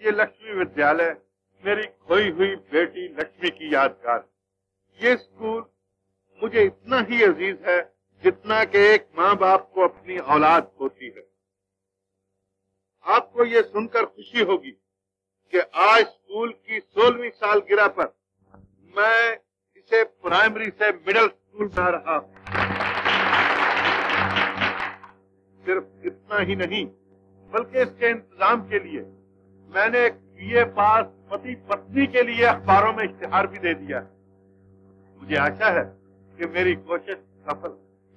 ये लक्ष्मी विद्यालय मेरी खोई हुई बेटी लक्ष्मी की यादगार। ये स्कूल मुझे इतना ही अजीज है जितना कि एक माँ बाप को अपनी औलाद होती है। आपको ये सुनकर खुशी होगी कि आज स्कूल की 16वीं सालगिरह पर मैं इसे प्राइमरी से मिडिल स्कूल बना रहा हूँ। सिर्फ इतना ही नहीं बल्कि इसके इंतजाम के लिए मैंने एक बीए पास पति पत्नी के लिए अखबारों में इश्तिहार भी दे दिया है। मुझे आशा है कि मेरी कोशिश सफल।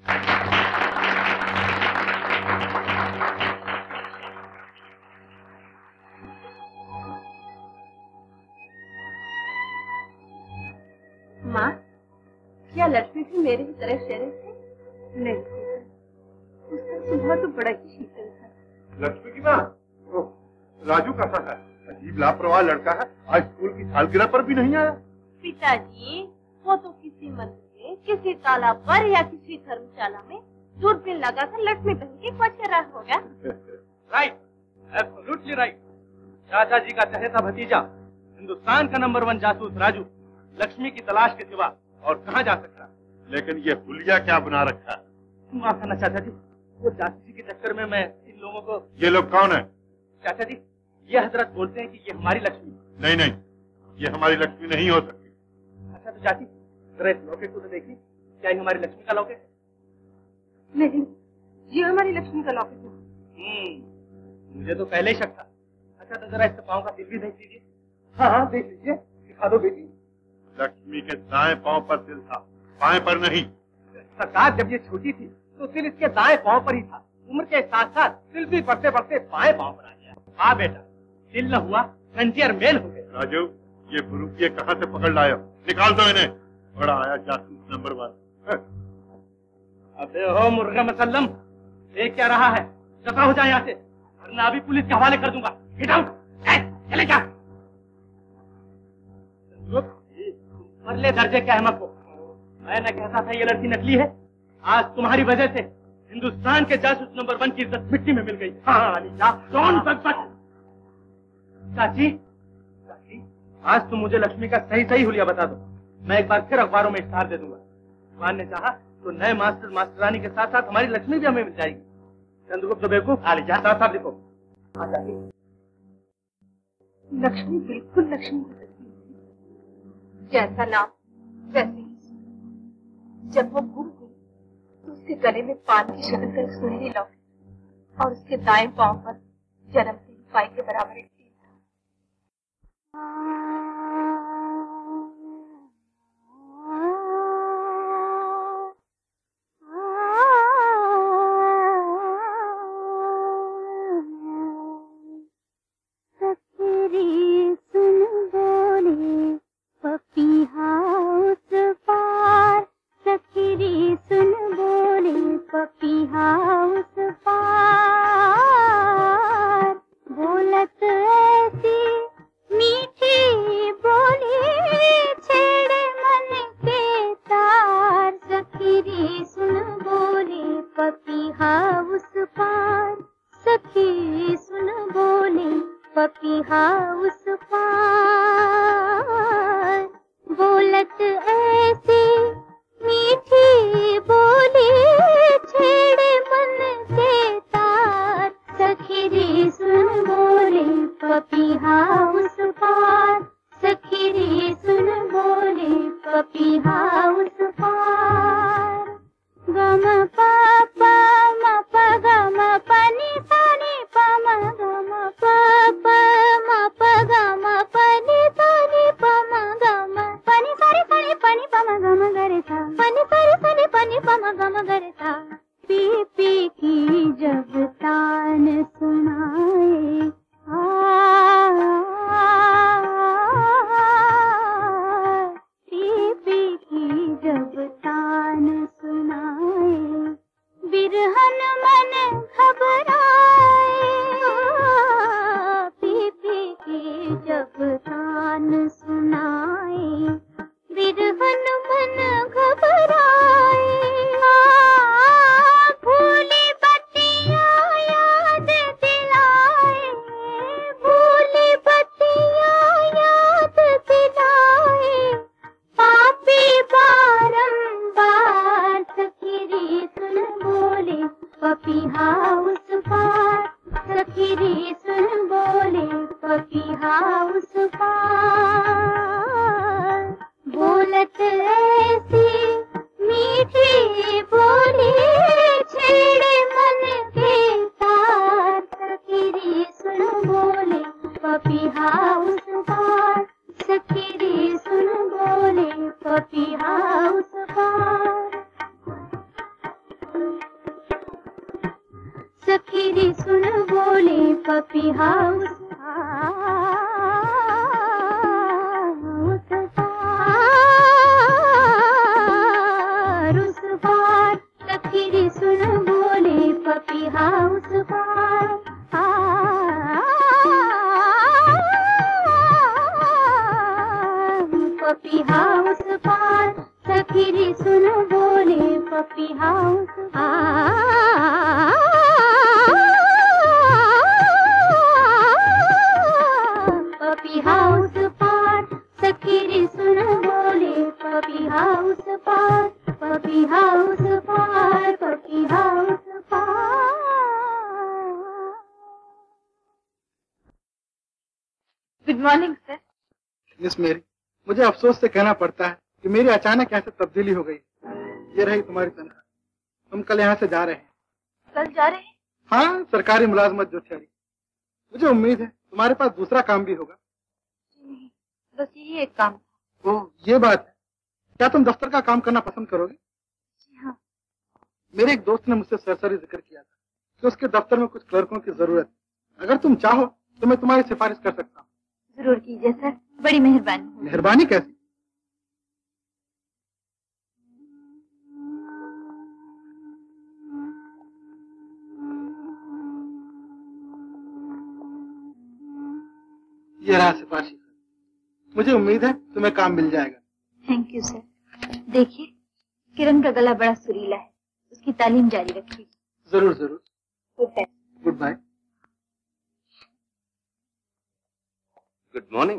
माँ, क्या लक्ष्मी भी मेरे ही तरह शेरे थे? नहीं, उसका स्वभाव तो बड़ा ही शीतल था। लक्ष्मी की माँ, राजू कैसा है? अजीब लापरवाह लड़का है, आज स्कूल की सालगिरह पर भी नहीं आया। पिताजी, वो तो किसी मंदिर में, किसी तालाब पर या किसी धर्मशाला में दूरबीन लगाकर लक्ष्मी बहन की खोज कर रहा होगा। Right, absolutely right. चाचा जी का चहेता भतीजा, हिंदुस्तान का नंबर 1 जासूस राजू लक्ष्मी की तलाश के सिवा और कहाँ जा सकता? लेकिन ये हुलिया क्या बना रखा है? माफ करना चाचा जी, वो जासूसी के चक्कर में मैं इन लोगों को। ये लोग कौन है? चाचा जी, ये हजरत बोलते हैं कि ये हमारी लक्ष्मी। नहीं नहीं, ये हमारी लक्ष्मी नहीं हो सकती। अच्छा तो चाची, जरा इस लॉकेट को तो देखिए, क्या ये हमारी लक्ष्मी का लॉकेट है? नहीं, ये हमारी लक्ष्मी का लॉकेट है। मुझे तो पहले ही शक था। अच्छा तो जरा इसके पाँव का तिल भी देख लीजिए। हाँ हाँ देख लीजिए, दिखा दो बेटी। लक्ष्मी के दाएं पांव पर तिल था, बाएं पर नहीं। सरकार, जब ये छोटी थी तो तिल इसके दाएं पांव पर ही था। उम्र के साथ साथ तिल भी बढ़ते बढ़ते बाएं पांव पर आ गया। हाँ बेटा, तिल न हुआ फ्रंटियर मेल हो गया। राजू, ये बुरुकिये कहाँ से पकड़ लाया? निकाल दो इन्हें। बड़ा आया जासूस नंबर 1। अबे हो मुर्गा मसल्लम, देख क्या रहा है? दफा हो जाए यहाँ से, वरना अभी पुलिस के हवाले कर दूंगा। गेट आउट, चले जा। परले दर्जे के अहमक को मैंने कहता था ये लड़की नकली है। आज तुम्हारी वजह से हिंदुस्तान के जासूस नंबर 1 की इज्जत मिट्टी में मिल गई। हाँ अलीजा, कौन बकबक। चाची, चाची, आज तुम मुझे लक्ष्मी का सही सही हुलिया बता दो। मैं एक बार फिर अखबारों में इश्तिहार दे दूंगा। भगवान ने चाहा तो नए मास्टर मास्टरानी के साथ साथ हमारी लक्ष्मी भी हमें मिल जाएगी। चंद्रगुप्त बेवकूफ, आलीजा साफ साफ लिखो। हाँ चाची, लक्ष्मी बिल्कुल लक्ष्मी हो सकती है। जैसा नाम वैसे ही। जब वो गुम हुई तो उसके गले में पान की शक्ल का एक सुनहरी लॉकेट और उसके दाएं पांव पर जन्मती पाई के बराबर एक तीर था। पपी पपीहा उस पार, सखी रे सुन बोले पपीहा उस पार। बोलत ऐसी मीठी बोली छेड़े मन के तार, सखी रे सुन बोले पपीहा उस पार, सखी रे सुन बोले पपीहा उस पार। सखी रे सुन बोले पपीहा उस पार, उस पार। सखी रे सुन बोले पपीहा उस पार, पपीहा उस पार। सखी रे सुन बोले पपीहा उस पार, पपीहा उस पार। सखी रे सुन बोले पपीहा उस पार, पपीहा उस पार, पपीहा उस पार। Good morning sir. Miss Mary, मुझे अफसोस से कहना पड़ता है कि मेरी अचानक ऐसे तब्दीली हो गई। ये रही तुम्हारी तनख्वाह। हम कल यहाँ से जा रहे हैं। कल जा रहे हैं? हाँ, सरकारी मुलाजमत जो ठहरी। मुझे उम्मीद है तुम्हारे पास दूसरा काम भी होगा। नहीं, बस यही एक काम। ओह, ये बात है। क्या तुम दफ्तर का काम करना पसंद करोगे? जी हाँ। मेरे एक दोस्त ने मुझसे सरसरी जिक्र किया था कि उसके दफ्तर में कुछ क्लर्कों की जरूरत है। अगर तुम चाहो तो मैं तुम्हारी सिफारिश कर सकता हूँ। जरूर कीजिए सर, बड़ी मेहरबानी। मेहरबानी कैसी? ये रहा सिफारिश। मुझे उम्मीद है तुम्हें काम मिल जाएगा। Thank you sir. देखिए, किरण का गला बड़ा सुरीला है, उसकी तालीम जारी रखिए। जरूर जरूर। Goodbye. Goodbye. Good morning.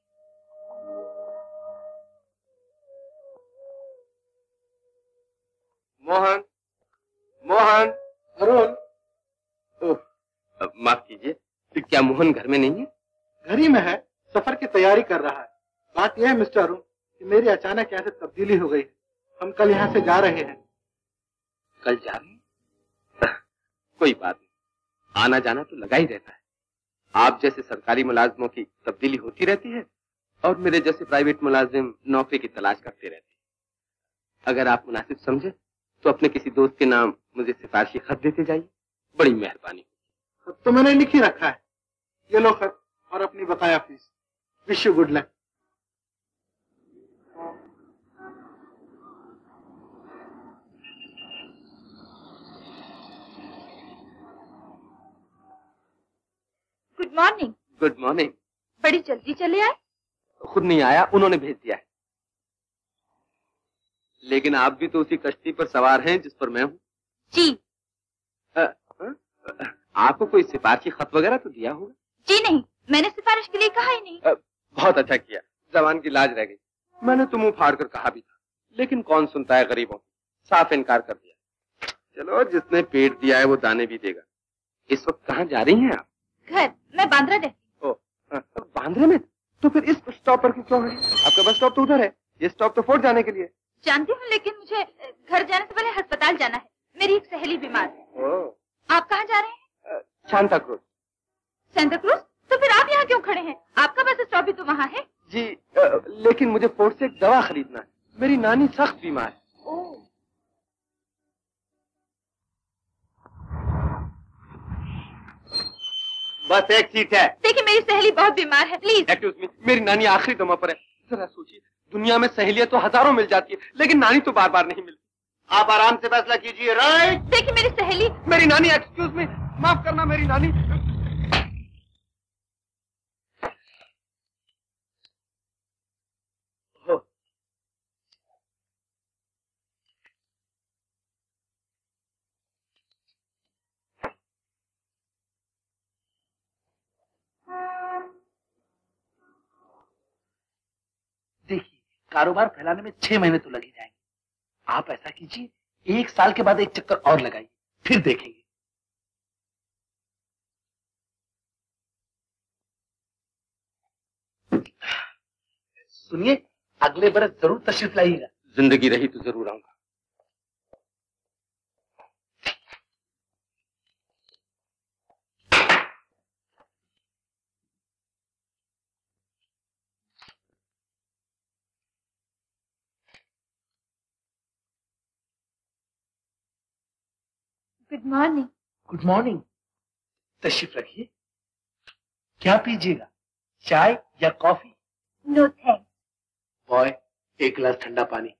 Mohan, Mohan. Arun. Oh, माफ कीजिए, तो क्या मोहन घर में नहीं है? घर ही में है, सफर की तैयारी कर रहा है। बात यह है मिस्टर अरुण कि मेरी अचानक ऐसे तब्दीली हो गई। हम कल यहाँ से जा रहे हैं। कल जा रहे हैं? कोई बात नहीं, आना जाना तो लगा ही रहता है। आप जैसे सरकारी मुलाजिमों की तब्दीली होती रहती है और मेरे जैसे प्राइवेट मुलाजिम नौकरी की तलाश करते रहते हैं। अगर आप मुनासिब समझे तो अपने किसी दोस्त के नाम मुझे सिफारिशी खत देते जाइए, बड़ी मेहरबानी। खत तो मैंने लिख ही रखा है। ये लो खत और अपनी बकाया fees. Wish you good luck. Good morning. Good morning. बड़ी जल्दी चले आए? खुद नहीं आया, उन्होंने भेज दिया है। लेकिन आप भी तो उसी कश्ती पर सवार हैं जिस पर मैं हूँ। जी। आपको कोई सिफारिशी खत वगैरह तो दिया होगा? जी नहीं, मैंने सिफारिश के लिए कहा ही नहीं। बहुत अच्छा किया, जबान की लाज रह गई। मैंने तो मुंह फाड़ कर कहा भी था, लेकिन कौन सुनता है गरीबों को। साफ इनकार कर दिया। चलो, जिसने पेट दिया है वो दाने भी देगा। इस वक्त कहाँ जा रही हैं आप? घर, मैं बांद्रा रहती। बांद्रे में? तो फिर इस स्टॉप पर क्यों खड़ी? आपका बस स्टॉप तो उधर है, ये स्टॉप तो फोर्ट जाने के लिए। जानती हूँ, लेकिन मुझे घर जाने से पहले अस्पताल जाना है। मेरी एक सहेली बीमार है। आप कहाँ जा रहे हैं? सांता क्रूज। सांता क्रूज? तो फिर आप यहाँ क्यों खड़े हैं? आपका बस स्टॉप भी तो वहाँ है। जी, लेकिन मुझे फोर्ट से एक दवा खरीदना है। मेरी नानी सख्त बीमार है। बस एक सीट है। देखिए, मेरी सहेली बहुत बीमार है, प्लीज। एक्सक्यूज मी, मेरी नानी आखिरी दमा पर है। जरा सोचिए, दुनिया में सहेलियां तो हजारों मिल जाती है, लेकिन नानी तो बार बार नहीं मिलती। आप आराम से फैसला कीजिए। राइट। देखिए, मेरी सहेली। मेरी नानी, एक्सक्यूज मी, माफ करना, मेरी नानी। देखिए, कारोबार फैलाने में 6 महीने तो लगे जाएंगे। आप ऐसा कीजिए, 1 साल के बाद एक चक्कर और लगाइए, फिर देखेंगे। सुनिए, अगले बरस जरूर तशरीफ लाइएगा। जिंदगी रही तो जरूर आऊंगा। Good morning. Good morning. तशरीफ रखिए। क्या पीजिएगा, चाय या कॉफी? No thanks. बॉय, एक गिलास ठंडा पानी।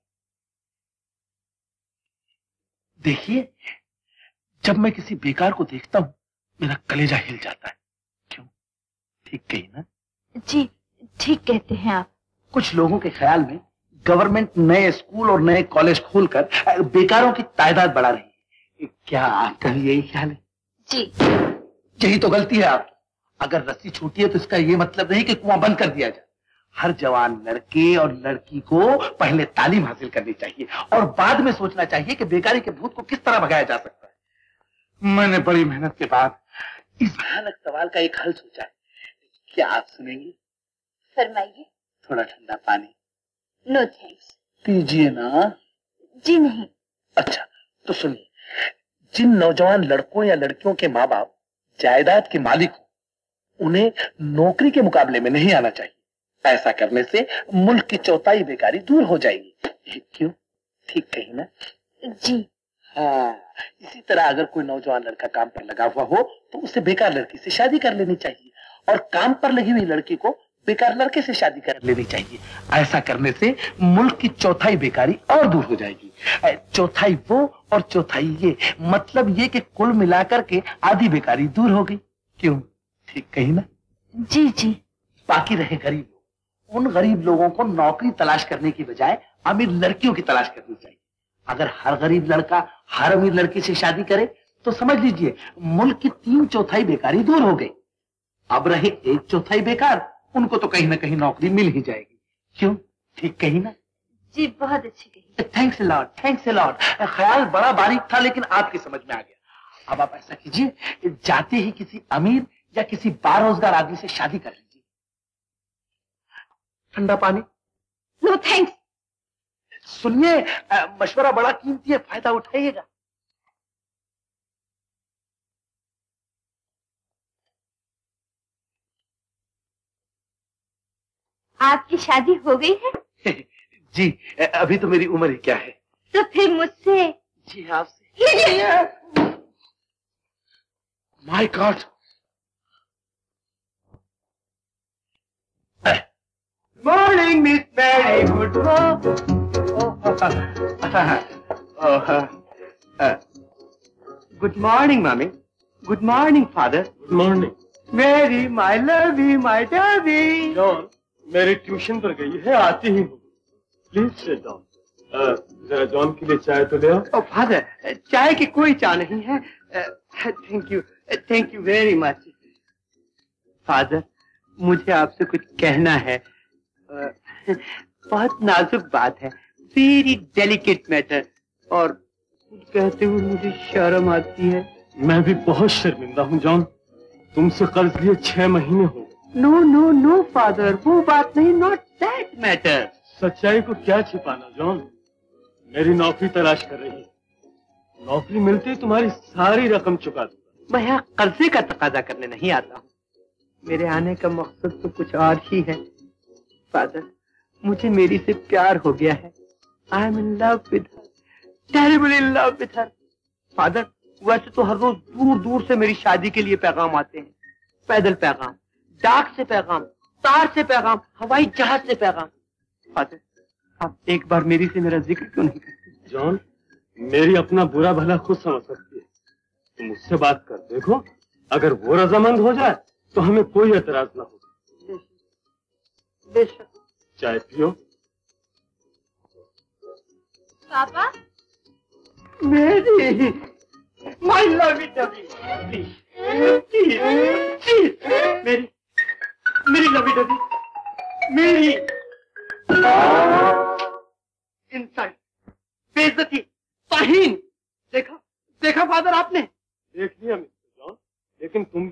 देखिए, जब मैं किसी बेकार को देखता हूं मेरा कलेजा हिल जाता है। क्यों? ठीक कही ना? जी ठीक कहते हैं आप। कुछ लोगों के ख्याल में गवर्नमेंट नए स्कूल और नए कॉलेज खोलकर बेकारों की तादाद बढ़ा रही है। क्या आपका भी यही ख्याल है? जी। यही तो गलती है आपकी। अगर रस्सी छूटी है तो इसका ये मतलब नहीं कि कुआं बंद कर दिया जाए। हर जवान लड़के और लड़की को पहले तालीम हासिल करनी चाहिए और बाद में सोचना चाहिए कि बेकारी के भूत को किस तरह भगाया जा सकता है। मैंने बड़ी मेहनत के बाद इस भयानक सवाल का एक हल सोचा है। क्या आप सुनेंगे? फरमाइए। थोड़ा ठंडा पानी। No thanks. पीजिए ना। जी नहीं। अच्छा तो सुनिए, जिन नौजवान लड़कों या लड़कियों के माँ बाप जायदाद के मालिक हो, उन्हें नौकरी के मुकाबले में नहीं आना चाहिए। ऐसा करने से मुल्क की चौथाई बेकारी दूर हो जाएगी। क्यों? ठीक कही ना? जी हाँ, इसी तरह अगर कोई नौजवान लड़का काम पर लगा हुआ हो तो उसे बेकार लड़की से शादी कर लेनी चाहिए और काम पर लगी हुई लड़की को बेकार लड़के से शादी कर लेनी चाहिए। ऐसा करने से मुल्क की चौथाई बेकारी और दूर हो जाएगी। चौथाई वो और चौथाई ये, मतलब ये कि कुल मिलाकर के आधी बेकारी दूर हो गई। क्यों? ठीक कही ना? जी जी। बाकी रहे गरीब लोग, उन गरीब लोगों को नौकरी तलाश करने की बजाय अमीर लड़कियों की तलाश करनी चाहिए। अगर हर गरीब लड़का हर अमीर लड़की से शादी करे तो समझ लीजिए मुल्क की 3/4 बेकारी दूर हो गई। अब रहे 1/4 बेकार, उनको तो कहीं ना कहीं नौकरी मिल ही जाएगी। क्यों? ठीक कही ना? जी बहुत अच्छी कही। Thanks a lot, thanks a lot. ख्याल बड़ा बारीक था लेकिन आपकी समझ में आ गया। अब आप ऐसा कीजिए, जाते ही किसी अमीर या किसी बारोजगार आदमी से शादी कर लीजिए। ठंडा पानी? No thanks. सुनिए, मशवरा बड़ा कीमती है, फायदा उठाइएगा। आपकी शादी हो गई है? जी, अभी तो मेरी उम्र ही क्या है। तो फिर मुझसे? जी आपसे। My God. Morning miss Mary, good morning mummy, good morning father. Good morning. Mary my lovey my dovey. John मेरी ट्यूशन पर गई है, आती ही हूँ। Please sit down. जरा जॉन के लिए चाय तो ले आओ। फादर, चाय की कोई चाय नहीं है। Thank you very much. Father, मुझे आपसे कुछ कहना है। बहुत नाजुक बात है, वेरी डेलिकेट मैटर, और कुछ कहते हुए मुझे शर्म आती है। मैं भी बहुत शर्मिंदा हूँ जॉन, तुमसे कर्ज लिए 6 महीने हो। नो नो नो फादर, वो बात नहीं, नॉट दैट मैटर। सच्चाई को क्या छिपाना जॉन, मेरी नौकरी तलाश कर रही है। नौकरी मिलते ही तुम्हारी सारी रकम चुका दूंगा। मैं यहाँ कर्जे का तकाजा करने नहीं आता हूँ, मेरे आने का मकसद तो कुछ और ही है। फादर, मुझे मेरी से प्यार हो गया है। I am in love with her, terrible in love with her. Father, वैसे तो हर रोज दूर दूर से मेरी शादी के लिए पैगाम आते हैं। पैदल पैगाम, डाक से पैगाम, तार से पैगाम, हवाई जहाज से पैगाम। फादर, आप एक बार मेरी से मेरा जिक्र क्यों नहीं करते? जॉन, मेरी अपना बुरा भला खुद समझ सकती है, तुम मुझसे बात कर देखो, अगर वो रजामंद हो जाए तो हमें कोई एतराज ना होगा। बेशक। चाय पियो। पापा? मेरी माय लव इट मेरी मेरी लवी डबी, मेरी इंसल्ट, बेइज्जती, ताहीन। देखा देखा फादर आपने,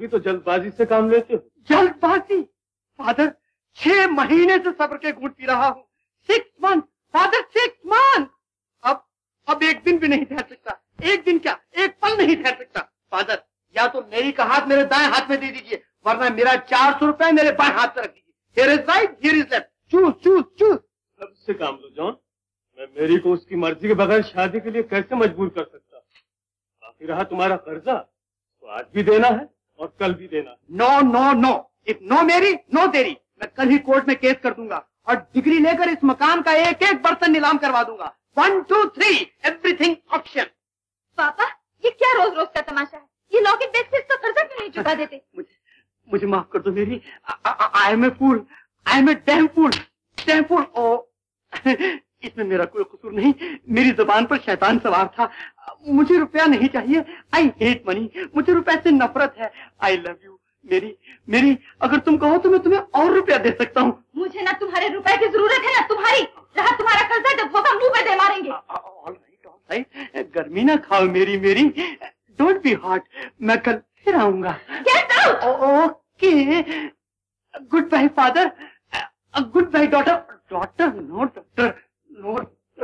भी तो जल्दबाजी से काम लेते हो। जल्दबाजी? फादर, 6 महीने से सब्र के घूंट पी रहा हूँ। 6 मंथ फादर, 6 मंथ। अब एक दिन भी नहीं ठहर सकता। एक दिन क्या, एक पल नहीं ठहर सकता। फादर, या तो मेरी का हाथ मेरे दाएं हाथ में दे दीजिए, वरना मेरा 400 रुपए मेरे बाएं हाथ में रख दीजिए। Here is right, here is left, choose choose choose. सबसे काम लो जॉन। मैं मेरी को उसकी मर्जी के बगैर शादी के लिए कैसे मजबूर कर सकता। बाकी रहा तुम्हारा कर्जा, तो आज भी देना है और कल भी देना है। No no no, if no मेरी नो तेरी। मैं कल ही कोर्ट में केस कर दूंगा और डिग्री लेकर इस मकान का एक एक बर्तन नीलाम करवा दूंगा। 1 2 3 एवरीथिंग ऑप्शन। पापा, ये क्या रोज रोज का तमाशा है? ये लॉकेट बेच के इसका कर्जा क्यों नहीं चुका देते? मुझे माफ कर दो मेरी। I am a fool, I am a damn fool, damn fool. ओ इसमें मेरा कोई कसूर नहीं, मेरी जुबान पर शैतान सवार था। मुझे रुपया नहीं चाहिए। आई हेट मनी, मुझे रुपए से नफरत है। आई लव यू मेरी, अगर तुम कहो तो मैं तुम्हें और रुपया दे सकता हूँ। मुझे ना तुम्हारे रुपए की जरूरत है ना तुम्हारी। रहा तुम्हारा कर्जा, जब होगा मुंह पे दे मारेंगे। ऑल राइट, गर्मी ना खाओ मेरी। डोंट बी हॉट, मैं कल फिर आऊंगा। Get out. Okay, goodbye father, goodbye daughter. Daughter no doctor, no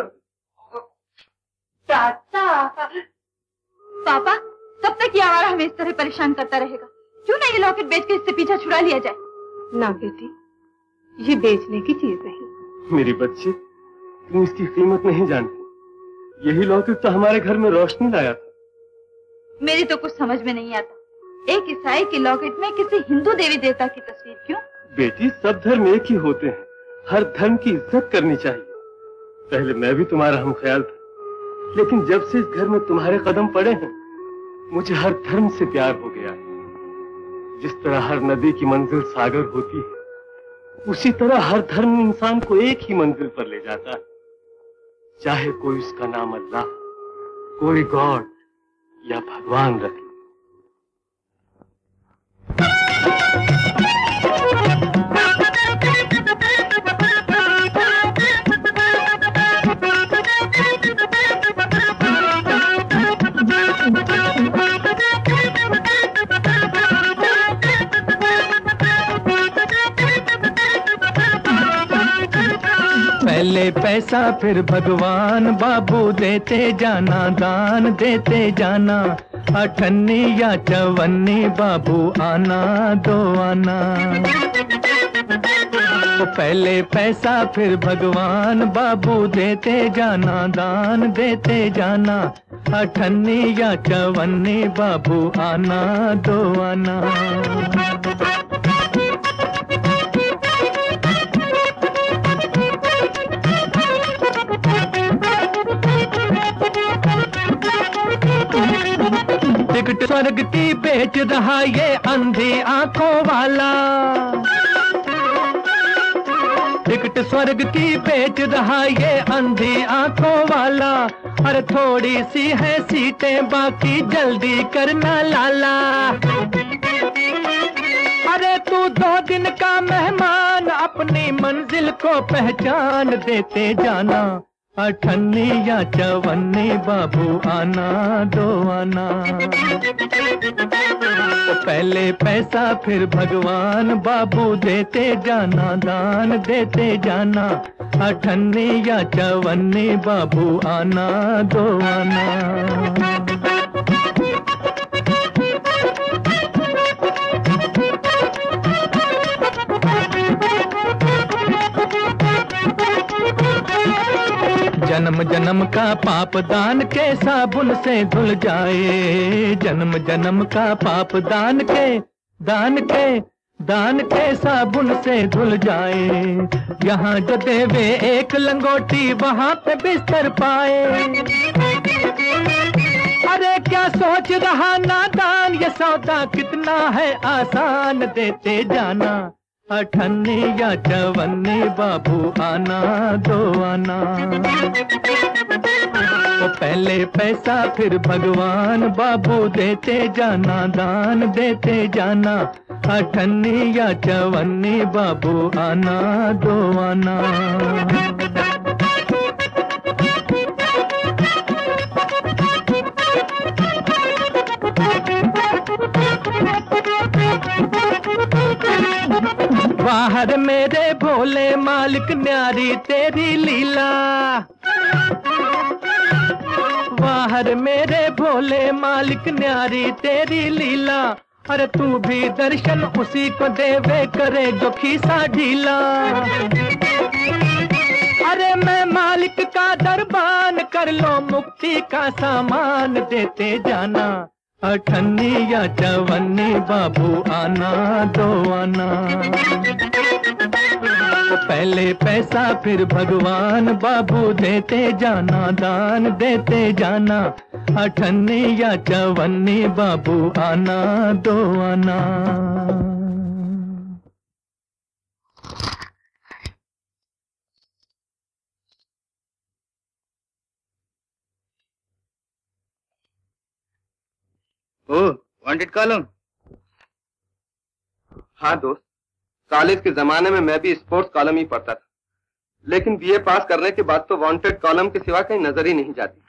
tata. पापा, कब तक ये आवारा हमें इस तरह परेशान करता रहेगा? क्यों ना ये लॉकेट बेच के इससे पीछा छुड़ा लिया जाए? ना बेटी, ये बेचने की चीज नहीं। मेरी बच्ची, तुम इसकी कीमत नहीं जानती। यही लॉकेट तो हमारे घर में रोशनी लाया था। मेरी तो कुछ समझ में नहीं आता। एक ईसाई के लॉकेट में किसी हिंदू देवी देवता की तस्वीर क्यों? बेटी, सब धर्म एक ही होते हैं। हर धर्म की इज्जत करनी चाहिए। पहले मैं भी तुम्हारा हमख्याल था, लेकिन जब से इस घर में तुम्हारे कदम पड़े हैं, मुझे हर धर्म से प्यार हो गया है। जिस तरह हर नदी की मंजिल सागर होती है, उसी तरह हर धर्म इंसान को एक ही मंजिल पर ले जाता है। चाहे कोई उसका नाम अल्लाह, कोई गॉड या भगवान रखे। पहले पैसा फिर भगवान, बाबू देते जाना, दान देते जाना। 58 या 54 बाबू आना दो आना। तो पहले पैसा फिर भगवान, बाबू देते जाना, दान देते जाना। 58 या 54 बाबू आना दो आना। टिकट स्वर्ग की बेच रहा ये अंधी आंखों वाला। टिकट स्वर्ग की बेच रहा ये अंधी आंखों वाला। अरे थोड़ी सी है सीटें बाकी, जल्दी करना लाला। अरे तू 2 दिन का मेहमान, अपनी मंजिल को पहचान देते जाना। 58 या 54 बाबू आना दो आना। तो पहले पैसा फिर भगवान, बाबू देते जाना, दान देते जाना। 58 या 54 बाबू आना दो आना। जन्म जन्म का पाप दान के साबुन से धुल जाए। जन्म जन्म का पाप दान के साबुन से धुल जाए। यहाँ जो देवे एक लंगोटी, वहाँ पे बिस्तर पाए। अरे क्या सोच रहा नादान, ये सौदा कितना है आसान, देते जाना। 58 या 54 बाबू आना दो आना। तो पहले पैसा फिर भगवान, बाबू देते जाना, दान देते जाना। 58 या 54 बाबू आना दो आना। बाहर मेरे भोले मालिक न्यारी तेरी लीला, बाहर मेरे भोले मालिक न्यारी तेरी लीला। अरे तू भी दर्शन उसी को देवे करे जो खीसा ढीला। अरे मैं मालिक का दरबान कर लो मुक्ति का सामान देते जाना। अठन्नी या चवन्नी बाबू आना दो आना। पहले पैसा फिर भगवान बाबू देते जाना दान देते जाना। अठन्नी या चवन्नी बाबू आना दो आना। Oh, wanted column. हाँ दोस्त, कॉलेज के जमाने में मैं भी स्पोर्ट्स कॉलम ही पढ़ता था, लेकिन बीए पास करने के बाद तो वांटेड कॉलम के सिवा कहीं नजर ही नहीं जाती।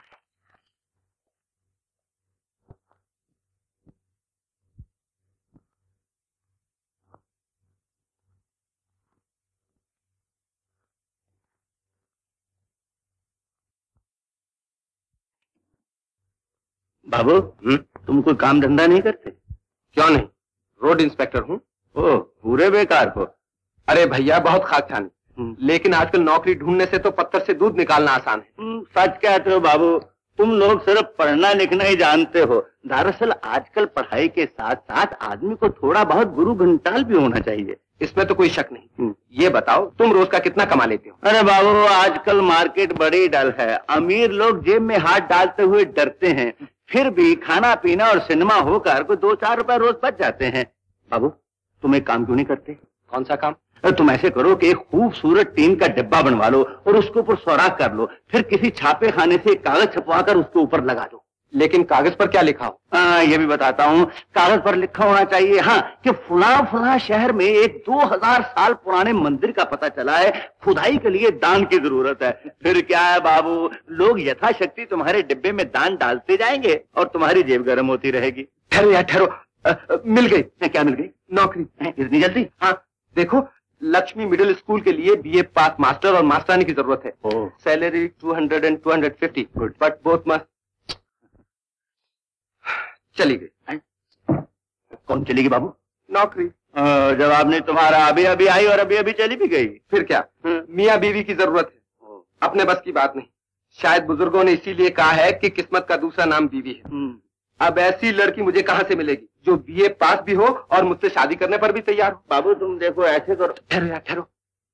बाबू, तुम कोई काम धंधा नहीं करते? क्यों नहीं, रोड इंस्पेक्टर हूँ। ओह, पूरे बेकार हो। अरे भैया बहुत खाक छानी, लेकिन आजकल नौकरी ढूंढने से तो पत्थर से दूध निकालना आसान है। सच कहते हो बाबू, तुम लोग सिर्फ पढ़ना लिखना ही जानते हो। दरअसल आजकल पढ़ाई के साथ साथ आदमी को थोड़ा बहुत गुरु घंटाल भी होना चाहिए। इसमें तो कोई शक नहीं। ये बताओ तुम रोज का कितना कमा लेते हो? अरे बाबू, आजकल मार्केट बड़ी डल है। अमीर लोग जेब में हाथ डालते हुए डरते हैं, फिर भी खाना पीना और सिनेमा होकर को 2-4 रुपए रोज बच जाते हैं। बाबू, तुम एक काम क्यों नहीं करते? कौन सा काम? तुम ऐसे करो कि एक खूबसूरत टीन का डिब्बा बनवा लो और उसके ऊपर सोराख कर लो, फिर किसी छापे खाने से कागज छपवाकर उसके ऊपर लगा दो। लेकिन कागज पर क्या लिखा हो? ये भी बताता हूँ। कागज पर लिखा होना चाहिए हाँ कि फुला शहर में एक 2000 साल पुराने मंदिर का पता चला है, खुदाई के लिए दान की जरूरत है। फिर क्या है बाबू, लोग यथाशक्ति तुम्हारे डिब्बे में दान डालते जाएंगे और तुम्हारी जेब गर्म होती रहेगी। ठहरो यार ठहरो, मिल गई। क्या मिल गई? नौकरी। इतनी जल्दी? हाँ देखो, लक्ष्मी मिडिल स्कूल के लिए बीए पास मास्टर और मास्टरानी की जरूरत है। Salary 200 and 250, but both must. चली गई। कौन चली गई बाबू? नौकरी। जवाब नहीं तुम्हारा, अभी अभी आई और अभी अभी चली भी गई। फिर क्या, मियाँ बीवी की जरूरत है, अपने बस की बात नहीं। शायद बुजुर्गों ने इसीलिए कहा है कि किस्मत का दूसरा नाम बीवी है। अब ऐसी लड़की मुझे कहाँ से मिलेगी जो बीए पास भी हो और मुझसे शादी करने पर भी तैयार हो? बाबू तुम देखो, ऐसे करो। ठहरो यार ठहरो।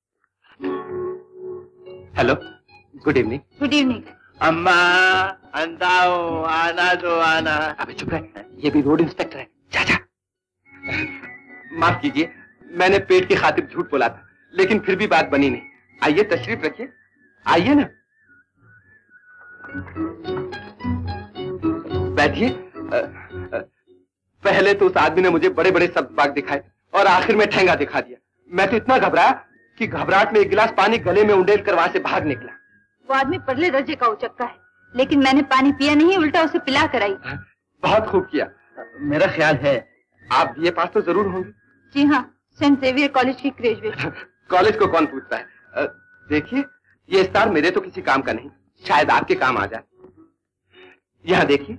Hello, good evening. Good evening. अम्मा अंदाओ, आना दो आना। अबे चुप है, ये भी रोड इंस्पेक्टर है। जा। माफ कीजिए, मैंने पेट की खातिर झूठ बोला था, लेकिन फिर भी बात बनी नहीं। आइए तशरीफ रखिए, आइए ना, बैठिए। पहले तो उस आदमी ने मुझे बड़े बड़े शब्द बाग दिखाए और आखिर में ठेंगा दिखा दिया। मैं तो इतना घबराया कि घबराहट में एक गिलास पानी गले में उंडेल कर वहां से भाग निकला। वो आदमी पहले दर्जे का उचक्का है, लेकिन मैंने पानी पिया नहीं, उल्टा उसे पिला कर आई। बहुत खूब किया। मेरा ख्याल है आप बीए पास तो जरूर होंगे। जी हाँ, सेंट जेवियर कॉलेज की ग्रेजुएट। कॉलेज को कौन पूछता है। देखिए, ये स्टार मेरे तो किसी काम का नहीं, शायद आपके काम आ जाए। यहाँ देखिए।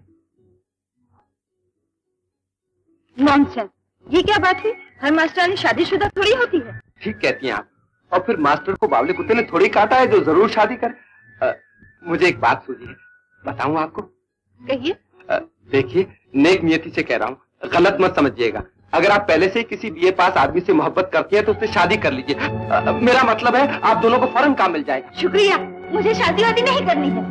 नॉनसेंस, ये क्या बात हुई? हर मास्टरानी शादीशुदा थोड़ी होती है। ठीक कहती हैं आप। और फिर मास्टर को बावले कुत्ते ने थोड़ी काटा है जो जरूर शादी करे। मुझे एक बात सूझी है, बताऊं आपको? कहिए। देखिए, नेक नियति से कह रहा हूँ, गलत मत समझिएगा। अगर आप पहले से ही किसी बीए पास आदमी से मोहब्बत करती हैं तो उससे शादी कर लीजिए। मेरा मतलब है आप दोनों को फौरन काम मिल जाएगा। शुक्रिया, मुझे शादी वादी नहीं करनी है।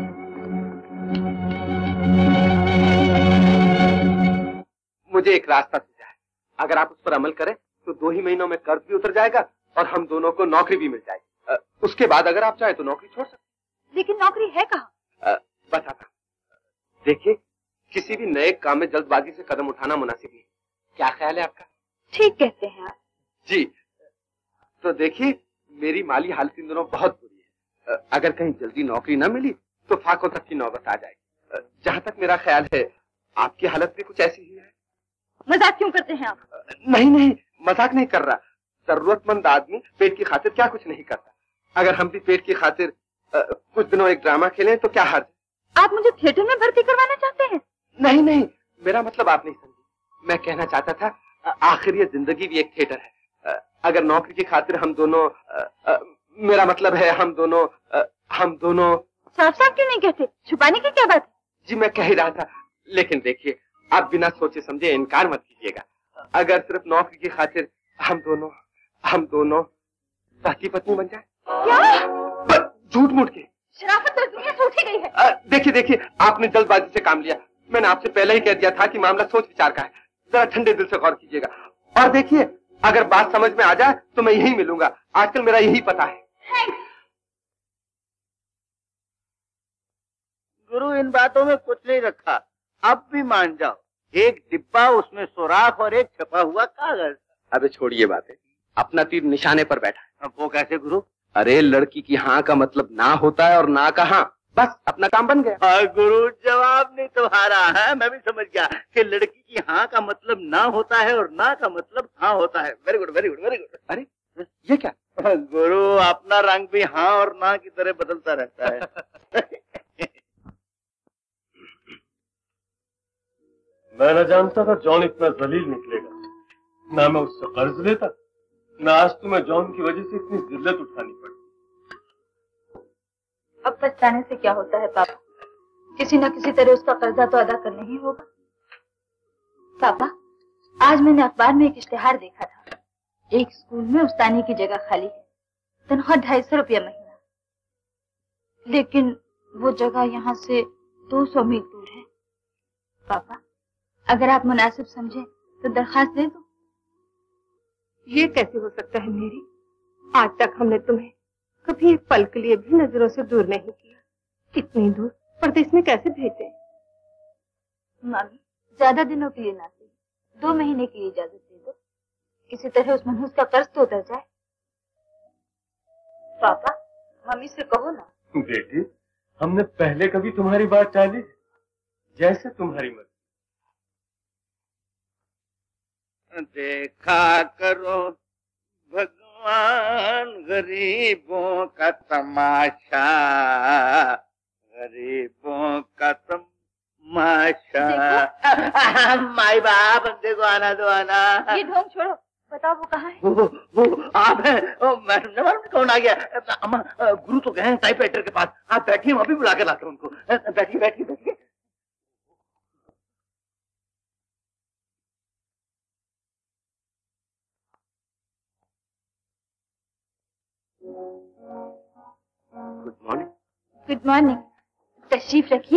मुझे एक रास्ता सूझा है, अगर आप उस पर अमल करें तो 2 ही महीनों में कर्ज भी उतर जाएगा और हम दोनों को नौकरी भी मिल जाएगी। उसके बाद अगर आप चाहे तो नौकरी छोड़ सकते। लेकिन नौकरी है कहाँ? बताता। देखिए, किसी भी नए काम में जल्दबाजी से कदम उठाना मुनासिब नहीं। क्या ख्याल है आपका? ठीक कहते हैं आप। जी, तो देखिए, मेरी माली हालत इन दिनों बहुत बुरी है। अगर कहीं जल्दी नौकरी न मिली तो फाकों तक की नौबत आ जाएगी। जहाँ तक मेरा ख्याल है, आपकी हालत भी कुछ ऐसी ही है। मजाक क्यों करते हैं आप? नहीं, मजाक नहीं कर रहा। जरूरतमंद आदमी पेट की खातिर क्या कुछ नहीं करता। अगर हम भी पेट की खातिर कुछ दिनों एक ड्रामा खेलें तो क्या हर्ज? आप मुझे थिएटर में भर्ती करवाना चाहते हैं? नहीं नहीं, मेरा मतलब आप नहीं समझी। मैं कहना चाहता था आखिर ये जिंदगी भी एक थिएटर है। अगर नौकरी की खातिर हम दोनों मेरा मतलब है हम दोनों साफ साफ क्यों नहीं कहते? छुपाने की क्या बात है? जी मैं कह ही रहा था, लेकिन देखिए आप बिना सोचे समझे इनकार मत कीजिएगा। अगर सिर्फ नौकरी की खातिर हम दोनों पति पत्नी बन जाए। क्या? झूठ मूठ के शराफत तो दुनिया से उठी गई है। देखिए आपने जल्दबाजी से काम लिया। मैंने आपसे पहले ही कह दिया था कि मामला सोच विचार का है। जरा ठंडे दिल से गौर कीजिएगा। और देखिए अगर बात समझ में आ जाए तो मैं यही मिलूंगा। आजकल मेरा यही पता है। गुरु इन बातों में कुछ नहीं रखा, अब भी मान जाओ। एक डिब्बा, उसमें सुराख और एक छपा हुआ कागज। अबे छोड़िए बातें, अपना तीर निशाने पर बैठा है। वो कैसे गुरु? अरे लड़की की हाँ का मतलब ना होता है और ना का हाँ, बस अपना काम बन गया। हाँ गुरु, जवाब नहीं तुम्हारा है, मैं भी समझ गया कि लड़की की हाँ का मतलब ना होता है और ना का मतलब हाँ होता है। Very good very good very good. अरे ये क्या गुरु, अपना रंग भी हाँ और ना की तरह बदलता रहता है। मैं न जानता था जॉन इतना जलील निकलेगा। ना मैं उससे कर्ज लेता, ना आज तुम्हें जॉन की वजह से इतनी जिल्लत उठानी पड़ी। अब पछताने से क्या होता है पापा? किसी न किसी तरह उसका कर्जा तो अदा करना ही होगा। पापा, आज मैंने अखबार में एक इश्तिहार देखा था। एक स्कूल में उस्तानी की जगह खाली है, तनख्वाह 250 रुपया महीना। लेकिन वो जगह यहाँ से 200 मील दूर है। पापा, अगर आप मुनासिब समझें तो दरखास्त दे दो। ये कैसे हो सकता है मेरी? आज तक हमने तुम्हें कभी एक पल के लिए भी नजरों से दूर नहीं किया। इतनी दूर परदेश में कैसे भेजे? मामी, ज्यादा दिनों के लिए ना सही, 2 महीने की इजाजत दे दो। किसी तरह उस मनहूस का कर्ज तो उतर जाए। पापा, मम्मी से कहो ना। बेटी, हमने पहले कभी तुम्हारी बात टाली? जैसे तुम्हारी मर्जी। देखा करो भगवान गरीबों का तमाशा, गरीबों का तमाशा। माई बाप, देखो आना दो आना। ये ढोंग छोड़ो, बताओ वो कहाँ है? वो आप हैं? मैडम ने मालूम कौन आ गया? अम्मा, गुरु तो गए हैं टाइपराइटर के पास। आप बैठिए, मैं अभी बुला कर लाता हूँ उनको। बैठिए बैठिए बैठिए। Good morning. गुड मॉर्निंग, तशरीफ रखिए।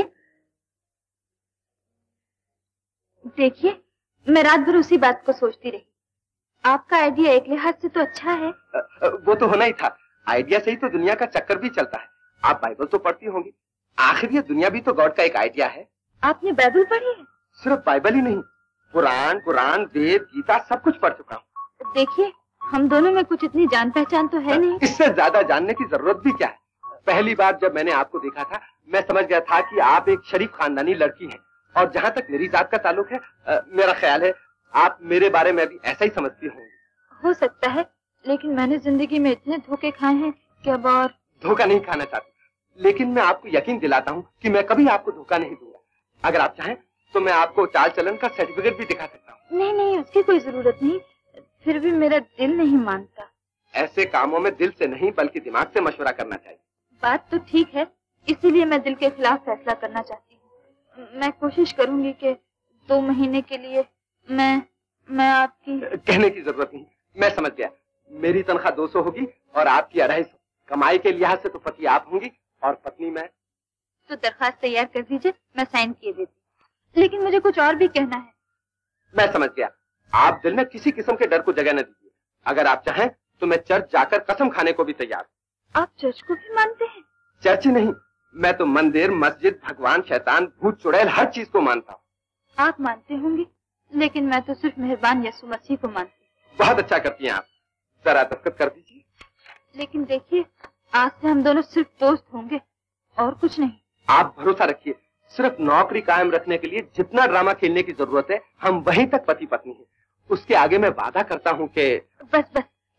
देखिए, मैं रात भर उसी बात को सोचती रही। आपका आइडिया एक लिहाज से तो अच्छा है। वो तो होना ही था। आइडिया से ही तो दुनिया का चक्कर भी चलता है। आप बाइबल तो पढ़ती होंगी, आखिर ये दुनिया भी तो गॉड का एक आइडिया है। आपने बाइबल पढ़ी है? सिर्फ बाइबल ही नहीं, कुरान, वेद, गीता सब कुछ पढ़ चुका हूँ। देखिए, हम दोनों में कुछ इतनी जान पहचान तो है नहीं। इससे ज्यादा जानने की जरूरत भी क्या है? पहली बार जब मैंने आपको देखा था, मैं समझ गया था कि आप एक शरीफ खानदानी लड़की हैं। और जहाँ तक मेरी जात का ताल्लुक है, मेरा ख्याल है आप मेरे बारे में भी ऐसा ही समझती होंगी। हो सकता है, लेकिन मैंने जिंदगी में इतने धोखे खाए हैं कि अब और धोखा नहीं खाना चाहती। लेकिन मैं आपको यकीन दिलाता हूँ कि मैं कभी आपको धोखा नहीं दूंगा। अगर आप चाहें तो मैं आपको चाल चलन का सर्टिफिकेट भी दिखा सकता हूँ। नहीं नहीं, उसकी कोई जरूरत नहीं। फिर भी मेरा दिल नहीं मानता। ऐसे कामों में दिल से नहीं बल्कि दिमाग से मशवरा करना चाहिए। बात तो ठीक है, इसीलिए मैं दिल के खिलाफ फैसला करना चाहती हूँ। मैं कोशिश करूंगी कि 2 महीने के लिए मैं आपकी। कहने की जरूरत नहीं, मैं समझ गया। मेरी तनख्वाह 200 होगी और आपकी 250। कमाई के लिहाज से तो पति आप होंगी और पत्नी मैं। तो दरखास्त तैयार कर दीजिए, मैं साइन किए देती। लेकिन मुझे कुछ और भी कहना है। मैं समझ गया। आप दिल में किसी किस्म के डर को जगह न दीजिए। अगर आप चाहें तो मैं चर्च जाकर कसम खाने को भी तैयार। आप चर्च को भी मानते हैं? चर्च नहीं, मैं तो मंदिर, मस्जिद, भगवान, शैतान, भूत चुड़ैल हर चीज को मानता हूँ। आप मानते होंगे, लेकिन मैं तो सिर्फ मेहरबान यीशु मसीह को मानती हूँ। बहुत अच्छा करती हैं आप। जरा दस्तखत कर दीजिए। लेकिन देखिए, आज से हम दोनों सिर्फ दोस्त होंगे और कुछ नहीं। आप भरोसा रखिए, सिर्फ नौकरी कायम रखने के लिए जितना ड्रामा खेलने की जरूरत है, हम वहीं तक पति पत्नी हैं। उसके आगे मैं वादा करता हूँ कि बस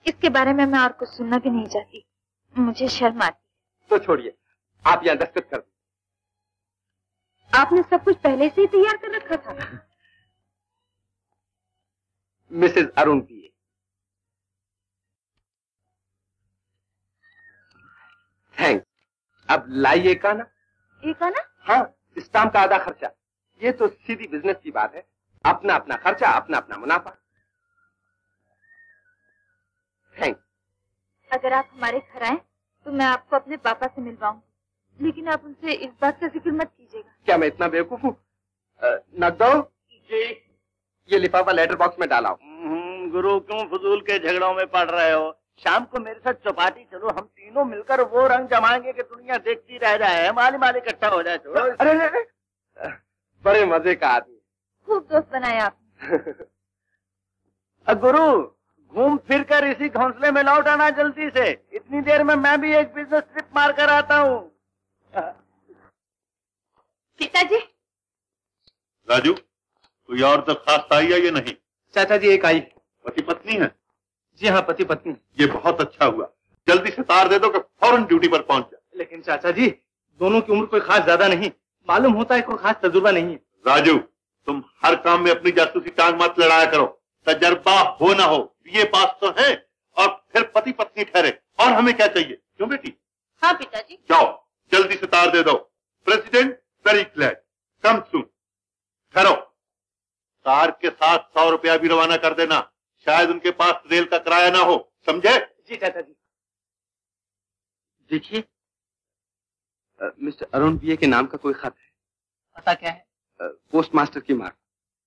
इसके बारे में मैं और कुछ सुनना भी नहीं चाहती, मुझे शर्म आती। तो छोड़िए, आप यहाँ दस्तखत कर दीजिए। आपने सब कुछ पहले से ही तैयार कर रखा था। Mrs Arun PA. थैंक्स। अब लाइए एक आना। एक आना? हाँ, स्टाम्प का आधा खर्चा। ये तो सीधी बिजनेस की बात है, अपना अपना खर्चा, अपना अपना मुनाफा। थैंक्स। अगर आप हमारे घर आए तो मैं आपको अपने पापा से मिलवाऊंगी, लेकिन आप उनसे इस बात का जिक्र मत कीजिएगा। क्या मैं इतना बेवकूफ हूँ? नगदो जी, ये लिफाफा लेटर बॉक्स में डाला। गुरु, क्यों फजूल के झगड़ों में पड़ रहे हो? शाम को मेरे साथ चौपाटी चलो, हम तीनों मिलकर वो रंग जमाएंगे कि दुनिया देखती रह जाए, माली माली इकट्ठा हो जाए। छोड़ो। अरे बड़े मजे का आदमी। खूब दोस्त बनाए आप। गुरु, घूम फिर कर इसी घोंसले में लौट आना जल्दी से। इतनी देर में मैं भी एक बिजनेस ट्रिप मार कर आता हूँ। पिताजी। राजू, कोई और दरखास्त आई है या नहीं? चाचा जी, एक आई। पति पत्नी है? जी हाँ, पति पत्नी। ये बहुत अच्छा हुआ, जल्दी से तार दे दो कि फौरन ड्यूटी पर पहुंच जाए। लेकिन चाचा जी, दोनों की उम्र कोई खास ज्यादा नहीं, मालूम होता है कोई खास तजुर्बा नहीं है। राजू, तुम हर काम में अपनी जासूसी टांग मत लड़ाया करो। तजर्बा हो ना हो, बीए पास तो है और फिर पति पत्नी ठहरे, और हमें क्या चाहिए? क्यों बेटी? हाँ पिताजी। जाओ, जल्दी से तार दे दो। President very glad, come soon. ठहरो, कार के साथ 100 रुपया भी रवाना कर देना, शायद उनके पास रेल का किराया ना हो, समझे? जी चाचा जी। देखिए, मिस्टर अरुण पीए के नाम का कोई खत है। पता क्या है? पोस्ट मास्टर की मार्क।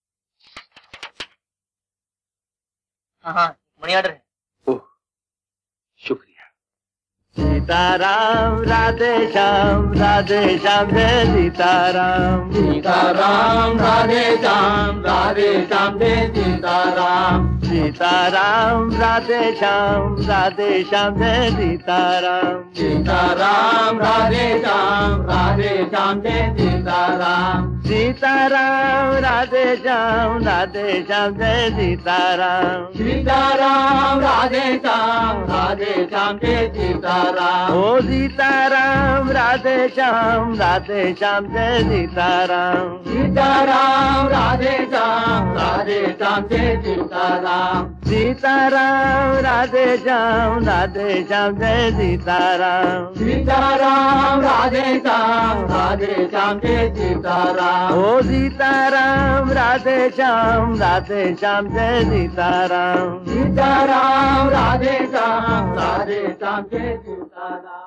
हाँ, मनी ऑर्डर है। ओह, शुक्रिया। सीताराम राधे श्याम जय सीताराम। सीताराम राधे श्याम जय सीताराम। सीताराम राधे श्याम जय सीताराम। सीताराम राधे श्याम जय सीताराम। सीताराम राधे श्याम जय सीताराम। सीताराम राधे श्याम जय सीताराम। ओ सीताराम राधे श्याम जय सीताराम। सीताराम राधे श्याम जय सीताराम। सीताराम राधे श्याम जय सीताराम। सीताराम राधे श्याम जय सीताराम। ओ सीताराम राधे श्याम जय सीताराम। सीताराम राधे श्याम जय सीताराम।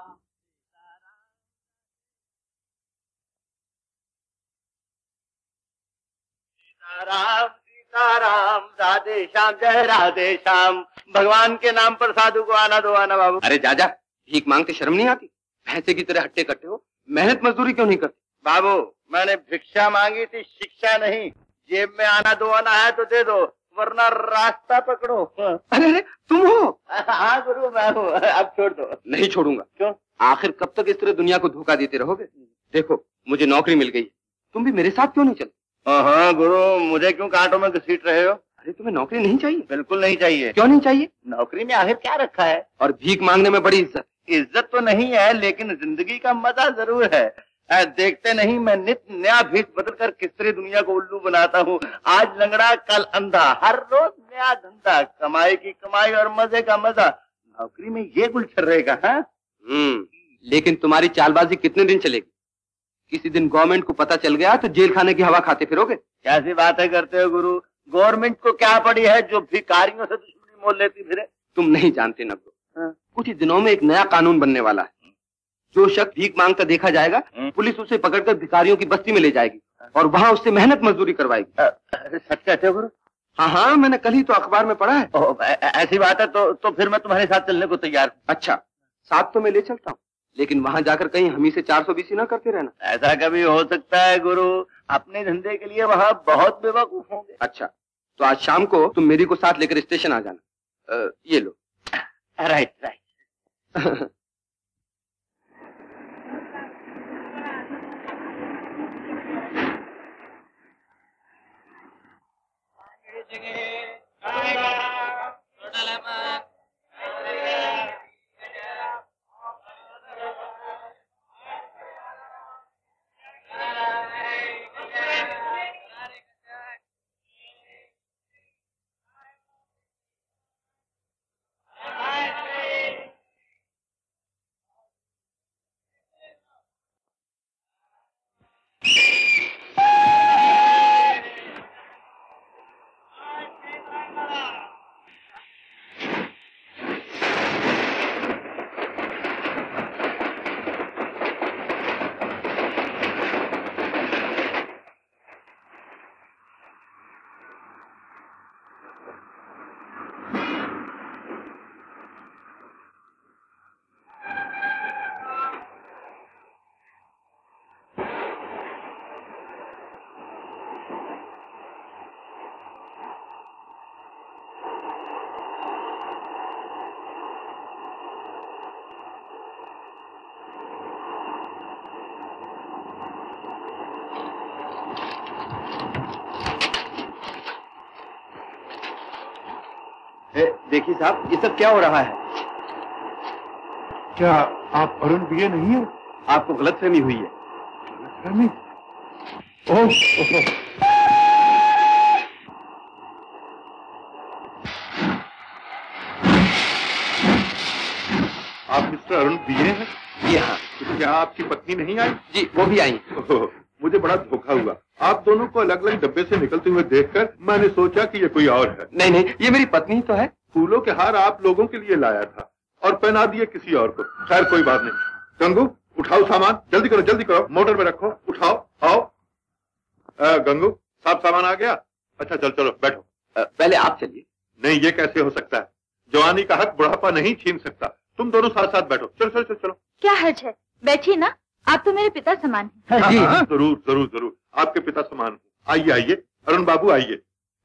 सीताराम राधे श्याम। भगवान के नाम पर साधु को आना दो आना बाबू। अरे जाजा, भीख मांगते शर्म नहीं आती? भैंसे की तरह हट्टे कट्टे हो, मेहनत मजदूरी क्यों नहीं करते? बाबू, मैंने भिक्षा मांगी थी, शिक्षा नहीं। जेब में आना दो आना है तो दे दो, वरना रास्ता पकड़ो। अरे तुम हो? हाँ गुरु, मैं हूँ। अब छोड़ दो। नहीं छोड़ूंगा। क्यों? आखिर कब तक इस तरह दुनिया को धोखा देते रहोगे? देखो, मुझे नौकरी मिल गई, तुम भी मेरे साथ क्यों नहीं चलते? हाँ गुरु, मुझे क्यों कांटों में घसीट रहे हो? अरे तुम्हें नौकरी नहीं चाहिए? बिल्कुल नहीं चाहिए। क्यों नहीं चाहिए? नौकरी में आखिर क्या रखा है? और भीख मांगने में बड़ी इज्जत। इज्जत तो नहीं है, लेकिन जिंदगी का मजा जरूर है। देखते नहीं, मैं नित्य नया भेष बदल कर किस तरह दुनिया को उल्लू बनाता हूँ। आज लंगड़ा, कल अंधा, हर रोज नया धंधा, कमाई की कमाई और मजे का मजा। नौकरी में ये गुलछर रहेगा? लेकिन तुम्हारी चालबाजी कितने दिन चलेगी? किसी दिन गवर्नमेंट को पता चल गया तो जेल खाने की हवा खाते फिरोगे। कैसी बातें करते हो गुरु? गवर्नमेंट को क्या पड़ी है जो भिखारियों से दुश्मनी मोल लेती फिरे? तुम नहीं जानते नब्बो, कुछ ही दिनों में एक नया कानून बनने वाला है। जो शख्स भीख मांगता देखा जाएगा, पुलिस उसे पकड़कर भिखारियों की बस्ती में ले जाएगी और वहाँ उससे मेहनत मजदूरी करवाएगी। सच कहते हो गुरु? हाँ, मैंने कल ही तो अखबार में पढ़ा है। ऐसी बात है तो फिर मैं तुम्हारे साथ चलने को तैयार हूँ। अच्छा, साथ तो मैं ले चलता हूँ, लेकिन वहाँ जाकर कहीं हम ही से 420 ना करते रहना। ऐसा कभी हो सकता है गुरु? अपने धंधे के लिए वहाँ बहुत बेवकूफ होंगे। अच्छा, तो आज शाम को तुम मेरी को साथ लेकर स्टेशन आ जाना। ये लो। राइट। देखिए साहब, ये सब क्या हो रहा है? क्या आप अरुण बीए नहीं है? आपको गलतफहमी हुई है। गलतफहमी? ओह, आप मिस्टर अरुण बीए हैं? जी हाँ। तो क्या आपकी पत्नी नहीं आई? जी वो भी आई। मुझे बड़ा धोखा हुआ। आप दोनों को अलग अलग डब्बे से निकलते हुए देखकर मैंने सोचा कि ये कोई और है। नहीं नहीं, ये मेरी पत्नी तो है। फूलों के हार आप लोगों के लिए लाया था और पहना दिए किसी और को। खैर कोई बात नहीं। गंगू उठाओ सामान, जल्दी करो, मोटर में रखो, उठाओ। आओ गंगू, सब सामान आ गया? अच्छा चलो बैठो। पहले आप चलिए। नहीं, ये कैसे हो सकता है? जवानी का हक बुढ़ापा नहीं छीन सकता। तुम दोनों साथ साथ बैठो। चलो। क्या हर्ज है? बैठिए ना, आप तो मेरे पिता समान हैं। हाँ, जरूर आपके पिता समान हूँ। आइए अरुण बाबू आइए।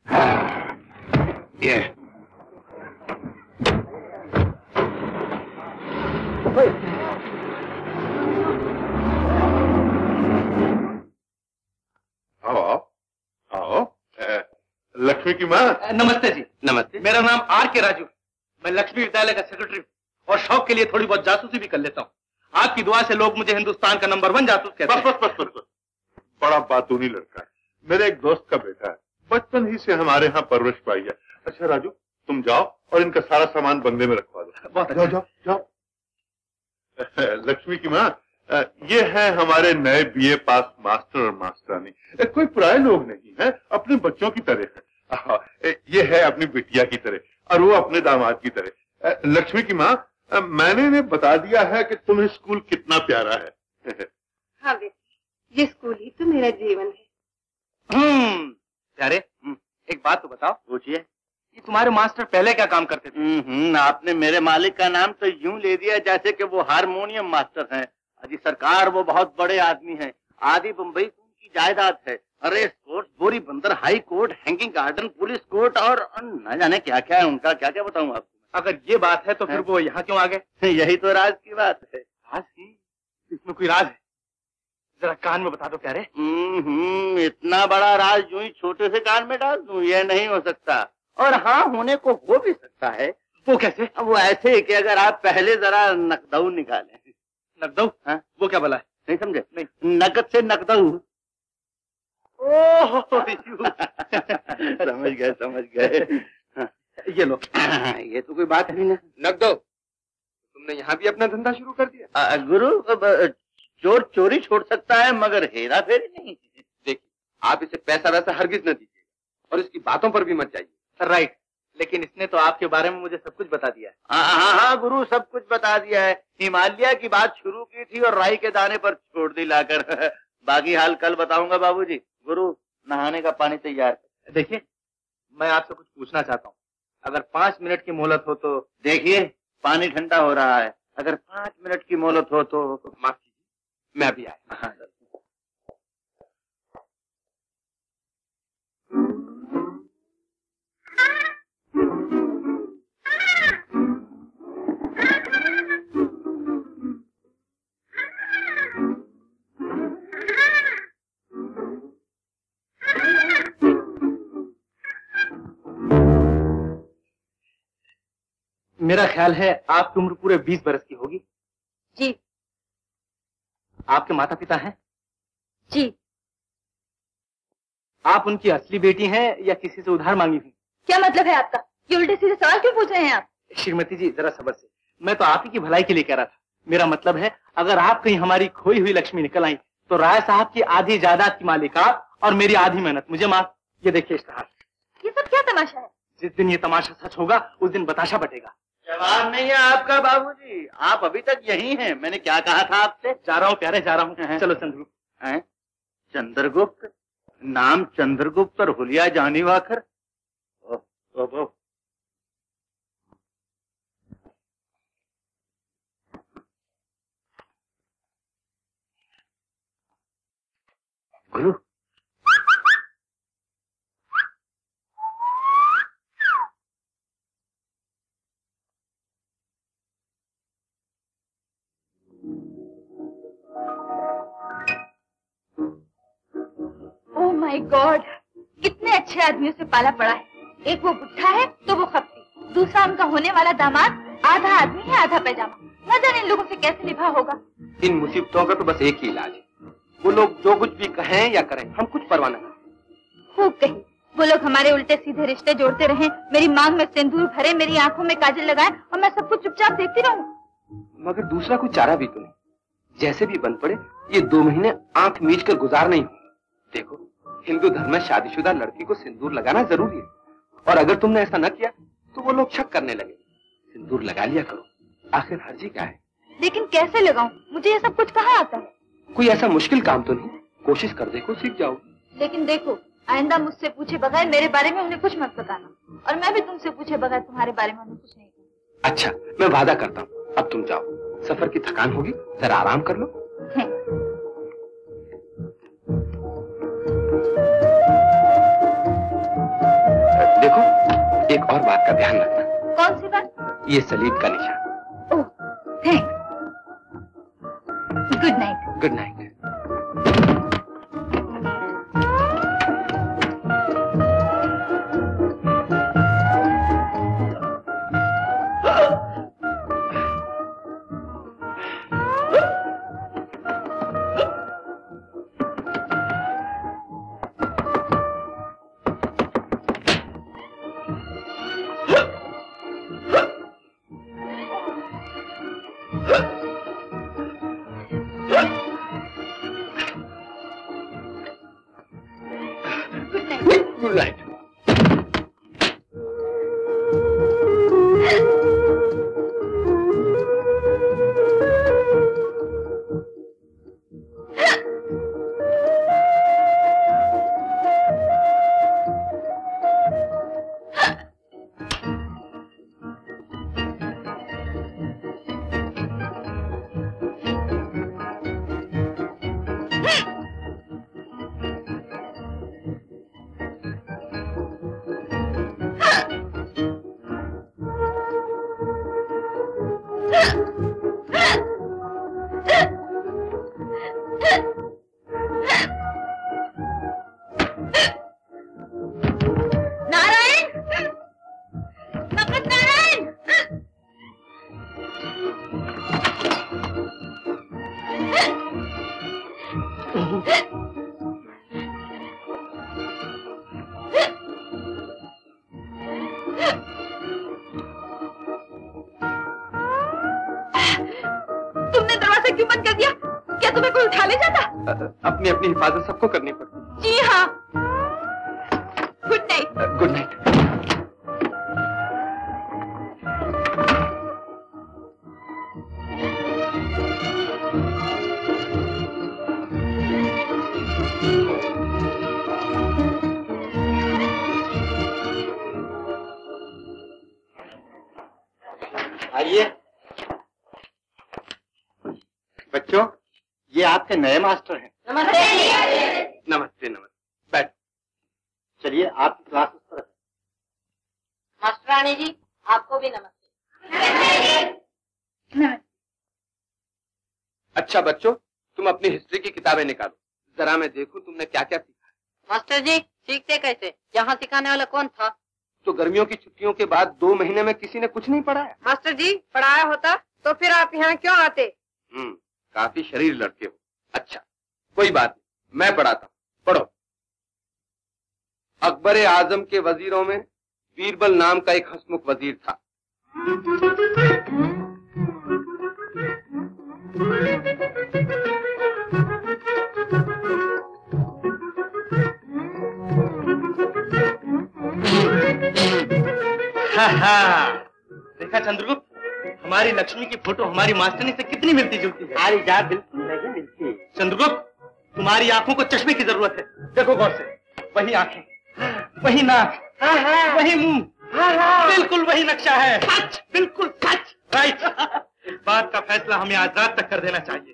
आओ। लक्ष्मी की माँ। नमस्ते जी। नमस्ते। मेरा नाम आर के राजू, मैं लक्ष्मी विद्यालय का सेक्रेटरी और शौक के लिए थोड़ी बहुत जासूसी भी कर लेता हूँ। आपकी दुआ से लोग मुझे हिंदुस्तान का नंबर 1 जासूस कहते हैं। बस। बड़ा बातूनी लड़का है, मेरे एक दोस्त का बेटा है, बचपन ही से हमारे यहाँ परवरिश पाई है। अच्छा राजू, तुम जाओ और इनका सारा सामान बंगले में रखवा दो। बहुत अच्छा। जाओ। लक्ष्मी की माँ, ये है हमारे नए बीए पास मास्टर और मास्टरानी। कोई पराये लोग नहीं है, अपने बच्चों की तरह है। ये है अपनी बिटिया की तरह और वो अपने दामाद की तरह। लक्ष्मी की माँ, मैंने इन्हें बता दिया है कि तुम्हें स्कूल कितना प्यारा है। हाँ बेटी, ये स्कूल ही तो मेरा जीवन है। प्यारे, एक बात तो बताओ। पूछिए। ये तुम्हारे मास्टर पहले क्या काम करते थे? आपने मेरे मालिक का नाम तो यूं ले दिया जैसे कि वो हारमोनियम मास्टर हैं। अजी सरकार, वो बहुत बड़े आदमी हैं। आदि बम्बई उनकी जायदाद है। Race course, Bori Bunder, high court, hanging garden, police court और न जाने क्या क्या है उनका। क्या क्या बताऊं आपको? अगर ये बात है तो फिर वो यहाँ क्यों आ गए? यही तो राज की बात है। राज की? इसमें कोई राज है? जरा कान में बता दो प्यारे। इतना बड़ा राज यूं ही छोटे से कान में डाल दूं? ये नहीं हो सकता। और हाँ, होने को हो भी सकता है। वो कैसे? वो ऐसे कि अगर आप पहले जरा नकदऊ निकालें। नकदऊ? हाँ? वो क्या बोला है? नहीं समझे? नहीं। नकद से नकदऊ। ओह समझ गए। ये लो। ये तो कोई बात नहीं ना। नकदो, तुमने यहाँ भी अपना धंधा शुरू कर दिया? गुरु, चोर चोरी छोड़ सकता है मगर हेरा फेरी नहीं। देखिए, आप इसे पैसा वैसा हरगिज न दीजिएगा और इसकी बातों पर भी मत जाइए। राइट, लेकिन इसने तो आपके बारे में मुझे सब कुछ बता दिया है। हाँ गुरु, सब कुछ बता दिया है। हिमालय की बात शुरू की थी और राई के दाने पर छोड़ दी लाकर। बाकी हाल कल बताऊंगा बाबूजी। गुरु, नहाने का पानी तैयार। देखिए, मैं आपसे कुछ पूछना चाहता हूँ। अगर 5 मिनट की मोहलत हो तो? देखिए, पानी ठंडा हो रहा है। अगर 5 मिनट की मोहलत हो तो? माफ कीजिए, मैं अभी आया। मेरा ख्याल है आपकी उम्र पूरे 20 बरस की होगी। जी। आपके माता पिता हैं? जी। आप उनकी असली बेटी हैं या किसी से उधार मांगी हुई? क्या मतलब है आपका? ये उल्टे सीधे सवाल क्यों पूछ रहे हैं आप? श्रीमती जी, जरा सब्र से। मैं तो आप ही की भलाई के लिए कह रहा था। मेरा मतलब है, अगर आप कहीं हमारी खोई हुई लक्ष्मी निकल आई तो राय साहब की आधी जायदाद की मालिक आप और मेरी आधी मेहनत मुझे माफ। ये देखिए इश्तेहार। ये सब क्या तमाशा है? जिस दिन ये तमाशा सच होगा उस दिन बताशा बटेगा। जवाब नहीं है आपका बाबूजी। आप अभी तक यही हैं। मैंने क्या कहा था आपसे? जा रहा हूँ प्यारे, जा रहा हूँ। चलो चंद्रगुप्त। चंद्रगुप्त? नाम चंद्रगुप्त और हुलिया जानी walker. Guru, oh my God, कितने अच्छे आदमियों से पाला पड़ा है। एक वो बुढ़ा है तो वो खपती, दूसरा उनका होने वाला दामाद आधा आदमी है आधा पैजामा। न जाने इन लोगों से कैसे निभा होगा। इन मुसीबतों का तो बस एक ही इलाज है, वो लोग जो कुछ भी कहें या करें हम कुछ परवाह न करें। खूब कही, वो लोग हमारे उल्टे सीधे रिश्ते जोड़ते रहे, मेरी मांग में सिंदूर भरे, मेरी आंखों में काजल लगाए और मैं सब कुछ चुपचाप देखती रहूं। मगर दूसरा कोई चारा भी तो नहीं, जैसे भी बन पड़े ये 2 महीने आंख मीच कर गुजार नहीं होंगे। देखो हिंदू धर्म में शादीशुदा लड़की को सिंदूर लगाना जरूरी है, और अगर तुमने ऐसा न किया तो वो लोग शक करने लगे। सिंदूर लगा लिया करो, आखिर हर्जी क्या है। लेकिन कैसे लगाऊं, मुझे ये सब कुछ कहाँ आता है। कोई ऐसा मुश्किल काम तो नहीं, कोशिश कर देखो सीख जाओगे। लेकिन देखो आइंदा मुझसे पूछे बगैर मेरे बारे में उन्हें कुछ मत बताना, और मैं भी तुमसे पूछे बगैर तुम्हारे बारे में उन्हें कुछ नहीं कहूँगी। अच्छा मैं वादा करता हूँ, अब तुम जाओ, सफर की थकान होगी, जरा आराम कर लो। देखो एक और बात का ध्यान रखना। कौन सी बात? ये सलीब का निशान। Oh thanks. Good night. Good night. Good night. अपनी अपनी हिफाजत सबको करनी पड़ती। जी हाँ। Good night. Good night. आइए बच्चों, ये आपके नए मास्टर हैं। नमस्ते। नमस्ते नमस्ते, बैठ। चलिए आपकी क्लास उस पर। मास्टरानी जी आपको भी नमस्ते। नमस्ते। अच्छा बच्चों, तुम अपनी हिस्ट्री की किताबें निकालो, जरा मैं देखूं तुमने क्या क्या सीखा। मास्टर जी सीखते कैसे, यहाँ सिखाने वाला कौन था? तो गर्मियों की छुट्टियों के बाद 2 महीने में किसी ने कुछ नहीं पढ़ाया। मास्टर जी पढ़ाया होता तो फिर आप यहाँ क्यों आते? काफी शरीर लड़के हो। अच्छा कोई बात नहीं, मैं पढ़ाता हूँ, पढ़ो। अकबर आजम के वजीरों में बीरबल नाम का एक हंसमुख वजीर था। देखा चंद्रगुप्त, हमारी लक्ष्मी की फोटो हमारी मास्टरनी से कितनी मिलती जुलती है। अरे जा, बिल्कुल नहीं मिलती। चंद्रगुप्त, तुम्हारी आंखों को चश्मे की जरूरत है। देखो गौर से, वही आंखें, वही नाक, वही मुंह, बिल्कुल वही नक्शा है। सच, बिल्कुल सच। राइट। इस बात का फैसला हमें आज रात तक कर देना चाहिए।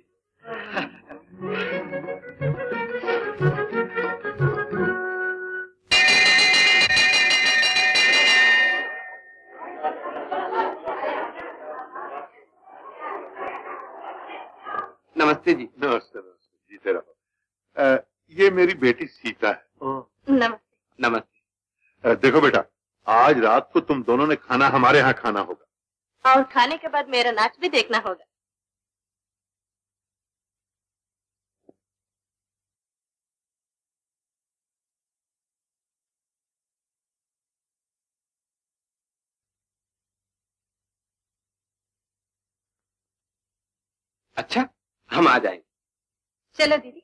नमस्ते जी। नमस्ते नमस्ते, जीते रहो। ये मेरी बेटी सीता है। नमस्ते। नमस्ते। देखो बेटा, आज रात को तुम दोनों ने खाना हमारे यहाँ खाना होगा। और खाने के बाद मेरा नाच भी देखना होगा। अच्छा, हम आ जाएंगे। चलो दीदी।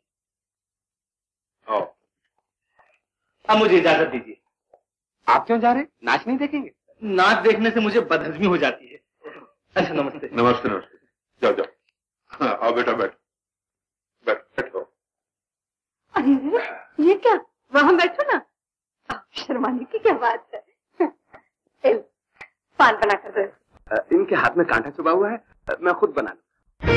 अब मुझे इजाजत दीजिए। आप क्यों जा रहे हैं? नाच नहीं देखेंगे? नाच देखने से मुझे बदहजमी हो जाती है। अच्छा, नमस्ते। नमस्ते नमस्ते। जाओ जाओ। हाँ, आओ बेटा, बैठो। अरे ये क्या, वहां बैठो ना। शर्माने की क्या बात है। पान बना कर दो। इनके हाथ में कांटा चुभा हुआ है, मैं खुद बना लूं।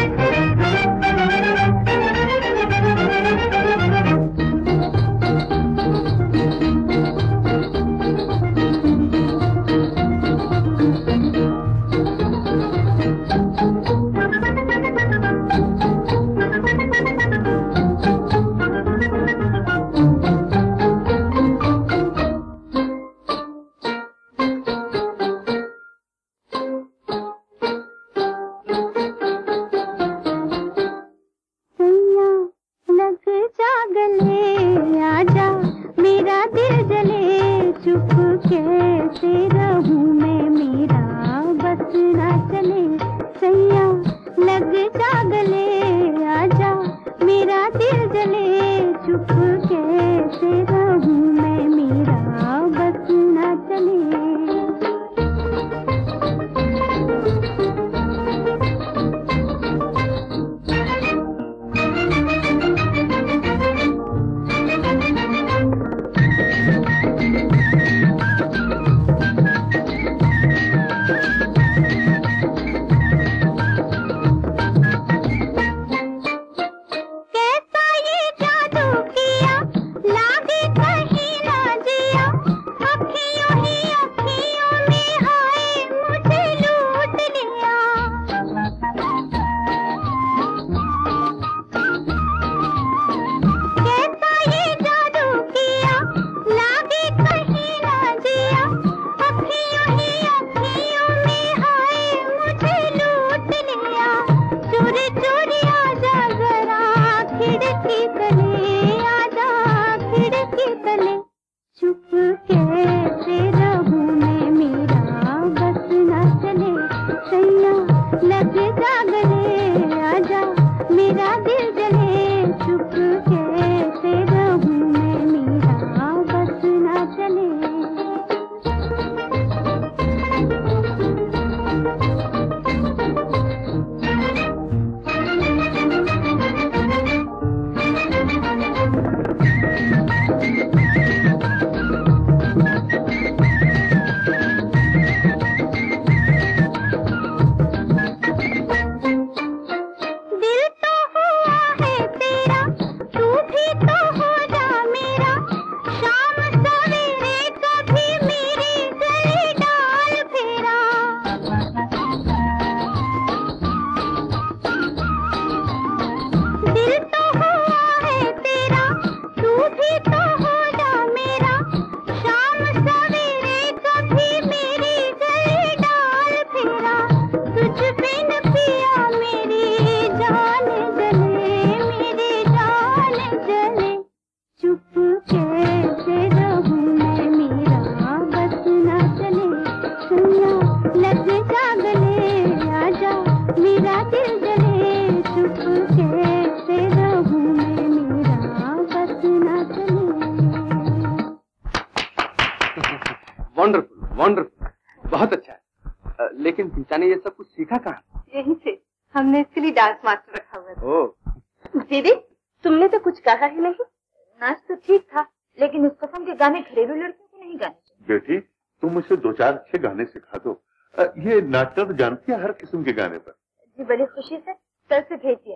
बहुत अच्छा है। लेकिन जीता ने ये सब कुछ सीखा कहाँ? यहीं से। हमने इसके लिए डांस मास्टर रखा हुआ था। ओह। दीदी, तुमने तो कुछ कहा ही नहीं। नाच तो ठीक था, लेकिन उस किस्म के गाने घरेलू लड़कियों को नहीं गाने चाहिए। बेटी, तुम मुझे 2-4 अच्छे गाने सिखा दो। ये नाटक तो जानती है हर किस्म के गाने पर। जी बड़ी खुशी से, कल से भेज दिया।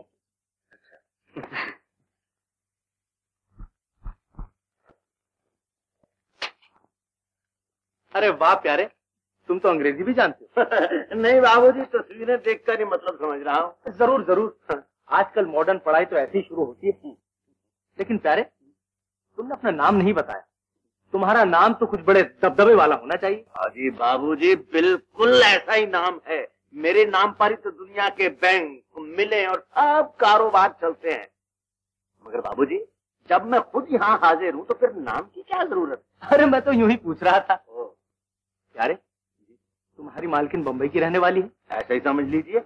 अरे वाह प्यारे, तुम तो अंग्रेजी भी जानते हो। नहीं बाबूजी, तस्वीरें देखकर ही मतलब समझ रहा हूँ। जरूर जरूर, आजकल मॉडर्न पढ़ाई तो ऐसी ही शुरू होती है। लेकिन प्यारे, तुमने अपना नाम नहीं बताया। तुम्हारा नाम तो कुछ बड़े दबदबे वाला होना चाहिए। अजी बाबूजी, बिल्कुल ऐसा ही नाम है। मेरे नाम पर ही तो दुनिया के बैंक, मिले और सब कारोबार चलते हैं। मगर बाबूजी, जब मैं खुद यहाँ हाजिर हूँ तो फिर नाम की क्या जरूरत? अरे मैं तो यूं ही पूछ रहा था। क्या रे, तुम्हारी मालकिन बम्बई की रहने वाली है? ऐसा ही समझ लीजिए।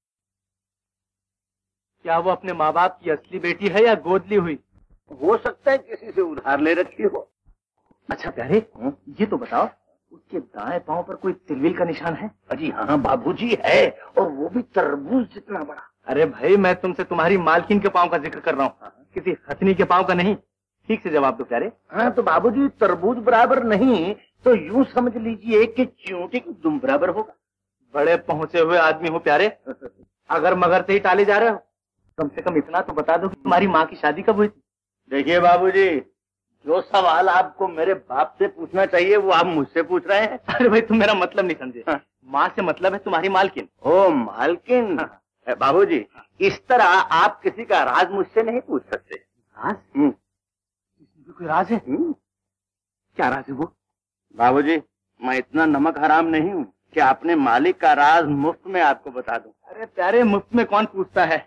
क्या वो अपने माँ बाप की असली बेटी है या गोद ली हुई? हो सकता है किसी से उधार ले रखी हो। अच्छा प्यारे, ये तो बताओ, उसके दाएं पांव पर कोई तिलविल का निशान है? अजी हाँ बाबूजी है, और वो भी तरबूज जितना बड़ा। अरे भाई, मैं तुमसे तुम्हारी मालकिन के पांव का जिक्र कर रहा हूँ, किसी हथनी के पांव का नहीं। ठीक से जवाब दो प्यारे। हाँ तो बाबूजी, तरबूज बराबर नहीं तो यूं समझ लीजिए कि चींटी की दुम बराबर होगा। बड़े पहुंचे हुए आदमी हो प्यारे, अगर मगर से ही टाले जा रहे हो, कम से कम इतना तो बता दो कि तुम्हारी माँ की शादी कब हुई थी? देखिए बाबूजी, जो सवाल आपको मेरे बाप से पूछना चाहिए वो आप मुझसे पूछ रहे हैं। अरे भाई, तुम मेरा मतलब नहीं समझे। हाँ। माँ से मतलब है तुम्हारी मालकिन। ओ मालकिन। हाँ। बाबूजी, इस तरह आप किसी का राज मुझसे नहीं पूछ सकते। राज? कोई राज है? क्या राज है वो? बाबूजी, मैं इतना नमक हराम नहीं हूँ कि अपने मालिक का राज मुफ्त में आपको बता दूं। अरे प्यारे, मुफ्त में कौन पूछता है?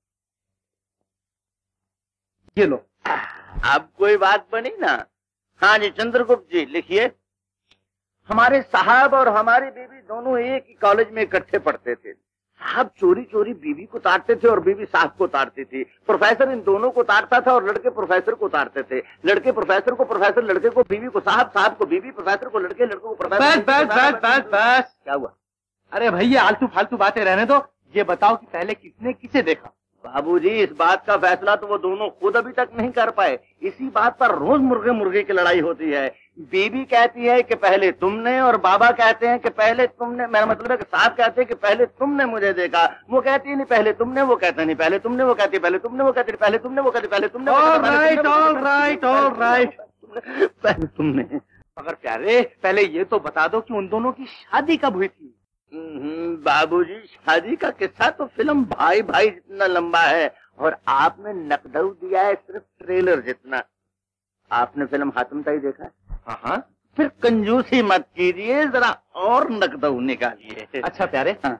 ये लो। अब कोई बात बनी ना? हाँ जी चंद्रगुप्त जी, लिखिए। हमारे साहब और हमारी बीवी दोनों एक ही कॉलेज में इकट्ठे पढ़ते थे। साहब चोरी चोरी बीवी को ताड़ते थे और बीवी साहब को ताड़ती थी। प्रोफेसर इन दोनों को ताड़ता था और लड़के प्रोफेसर को ताड़ते थे। लड़के प्रोफेसर को, प्रोफेसर लड़के को, बीवी को साहब, साहब को बीवी, प्रोफेसर को लड़के, लड़कों को प्रोफेसर। बस। क्या हुआ? अरे भाई, ये आलतू फालतू बातें रहने दो। ये बताओ कि पहले किसने किसे देखा? बाबूजी, इस बात का फैसला तो वो दोनों खुद अभी तक नहीं कर पाए। इसी बात पर रोज मुर्गे मुर्गे की लड़ाई होती है। बीबी कहती है कि पहले तुमने, और बाबा कहते हैं कि पहले तुमने। मेरा मतलब है कि साहब कहते हैं कि पहले तुमने मुझे देखा। वो कहती है नहीं पहले तुमने, वो कहते हैं नहीं पहले तुमने, वो कहती है पहले तुमने, वो कहती है पहले तुमने, वो कहती है पहले तुमने। All right. पहले तुमने। मगर प्यारे, पहले ये तो बता दो कि उन दोनों की शादी कब हुई थी? बाबूजी, शादी का किस्सा तो फिल्म भाई भाई जितना लंबा है, और आपने नकदऊ दिया है सिर्फ ट्रेलर जितना। आपने फिल्म हातिमताई देखा है? हाँ। फिर कंजूसी मत कीजिए, जरा और नकदऊ निकालिए। अच्छा प्यारे। हाँ।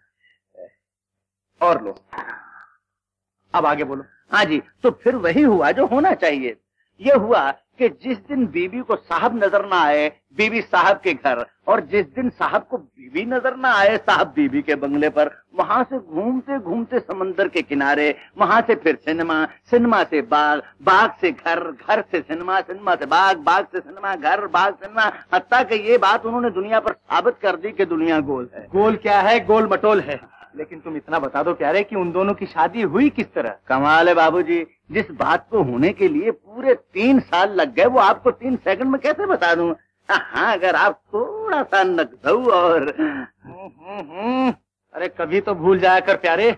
और लो, अब आगे बोलो। हाँ जी, तो फिर वही हुआ जो होना चाहिए। ये हुआ कि जिस दिन बीबी को साहब नजर ना आए, बीबी साहब के घर, और जिस दिन साहब को बीबी नजर ना आए, साहब बीबी के बंगले पर, वहां से घूमते घूमते समंदर के किनारे, वहां से फिर सिनेमा, सिनेमा से बाग, बाग से घर, घर से सिनेमा, सिनेमा से बाग, बाग से सिनेमा, घर, बाग सिनेमा, हत्ता कि ये बात उन्होंने दुनिया पर साबित कर दी कि दुनिया गोल है। गोल क्या है? गोल मटोल है। लेकिन तुम इतना बता दो प्यारे कि उन दोनों की शादी हुई किस तरह? कमाल है बाबूजी, जिस बात को होने के लिए पूरे 3 साल लग गए वो आपको 3 सेकंड में कैसे बता दूं? हाँ, अगर आप थोड़ा सा नकदऊ और अरे कभी तो भूल जाया कर प्यारे।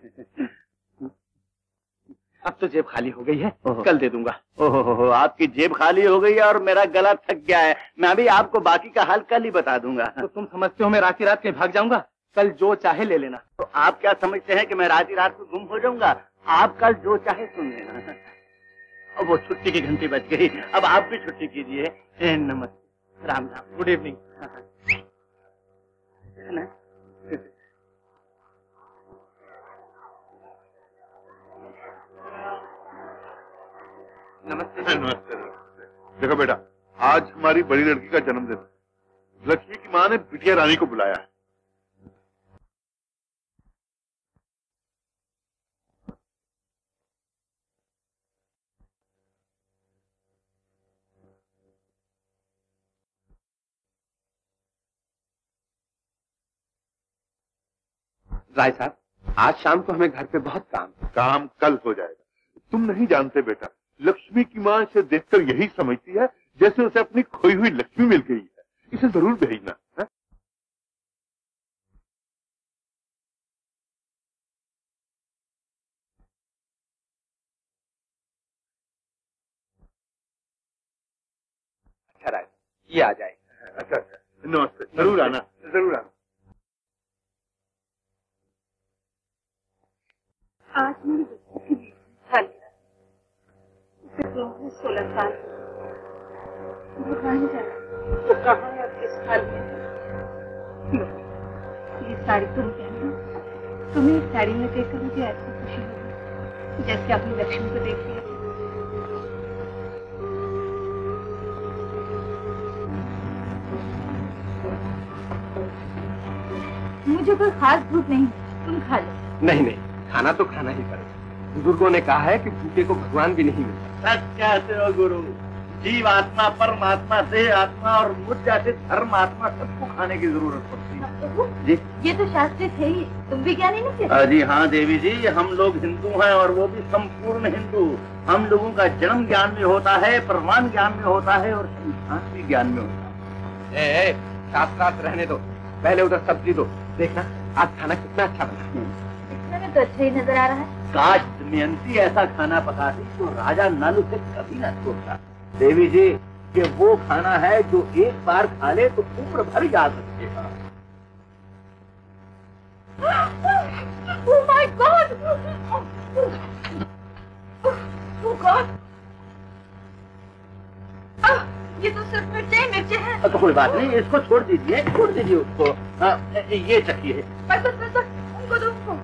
अब तो जेब खाली हो गई है, कल दे दूंगा। ओहो, आपकी जेब खाली हो गई है और मेरा गला थक गया है। मैं भी आपको बाकी का हाल कल ही बता दूंगा। तो तुम समझते हो मैं रात कहीं भाग जाऊंगा? कल जो चाहे ले लेना। तो आप क्या समझते हैं कि मैं रात को गुम हो जाऊंगा? आप कल जो चाहे सुन लेना। अब वो छुट्टी की घंटी बज गई, अब आप भी छुट्टी कीजिए। नमस्ते, राम राम, गुड इवनिंग। नमस्ते। नमस्ते। देखो बेटा, आज हमारी बड़ी लड़की का जन्मदिन है। लक्ष्मी की माँ ने बिटिया रानी को बुलाया है। राय साहब, आज शाम को हमें घर पे बहुत काम कल हो जाएगा। तुम नहीं जानते बेटा, लक्ष्मी की माँ इसे देखकर यही समझती है जैसे उसे अपनी खोई हुई लक्ष्मी मिल गई है। इसे जरूर भेजना है? अच्छा राय, ये आ जाए। अच्छा, नमस्ते, जरूर आना, जरूर आना। आज मेरी बच्ची की साल उसे 16 साल। दुकान जाना तो कहाँ है अब किस हाल में? ये साड़ी तुम पहनो, तुम्हें इस साड़ी में देखकर मुझे ऐसी खुशी होगी जैसे अपनी लक्ष्मी को देख लिया। मुझे कोई खास भूख नहीं, तुम खा लो। नहीं नहीं, खाना तो खाना ही पड़ेगा। बुजुर्गों ने कहा है कि भूखे को भगवान भी नहीं मिलता। सच कहते हो गुरु। जीव आत्मा, परमात्मा, देह आत्मा और मुझ जैसे धर्म आत्मा सबको खाने की जरूरत पड़ती है। जी, ये तो शास्त्र थे ही, तुम भी ज्ञानी नहीं थे? जी हाँ देवी जी, हम लोग हिंदू हैं और वो भी संपूर्ण हिंदू। हम लोगों का जन्म ज्ञान में होता है, प्रमाण ज्ञान में होता है और सिद्धांत भी ज्ञान में होता है। शास्त्रार्थ रहने दो, पहले उधर सब्जी दो। देखना आज खाना कितना अच्छा बना। इसमें तो अच्छा ही नजर आ रहा है। काश दमयंती ऐसा खाना पकाती तो राजा नल उसे कभी न छोड़ता। देवी जी, कि वो खाना है जो एक बार खा ले तो उम्र भर याद रखेगा। Oh my God! Oh God! ये तो सिर्फ मिर्चे हैं। तो कोई बात नहीं, इसको छोड़ दीजिए उसको। ये चखिए। बस उनको दो उनको।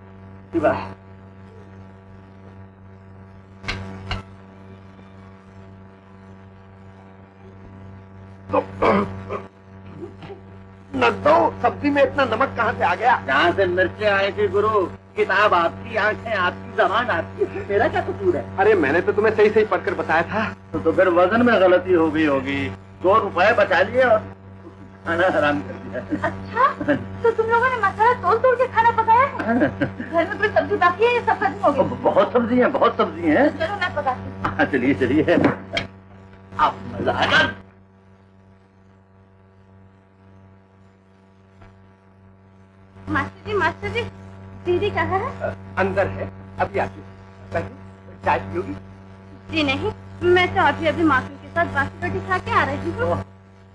सब्जी में इतना नमक कहाँ से आ गया? जहाँ से मिर्चे आए थे गुरु। किताब आपकी, आंखें आपकी, जबान आपकी, मेरा क्या कसूर है? अरे मैंने तो तुम्हें सही सही पढ़कर बताया था। तो फिर वजन में गलती हो गई होगी। 2 रुपए बचा लिए और खाना हराम कर दिया। अच्छा, तो तुम लोगों ने मसाला तोड़ के खाना पकाया है? घर में कोई सब्जी बाकी है? ये सब खत्म हो गई? बहुत सब्जी है। चलो मैं पकाती हूँ। चलिए आप मजा आएगा। मास्टर जी, दीदी कहाँ है? अंदर है, अभी आती हूँ। चाय पियोगी? जी नहीं, मैं तो अभी मास्टर के साथ बासी रोटी खा के आ रही हूँ।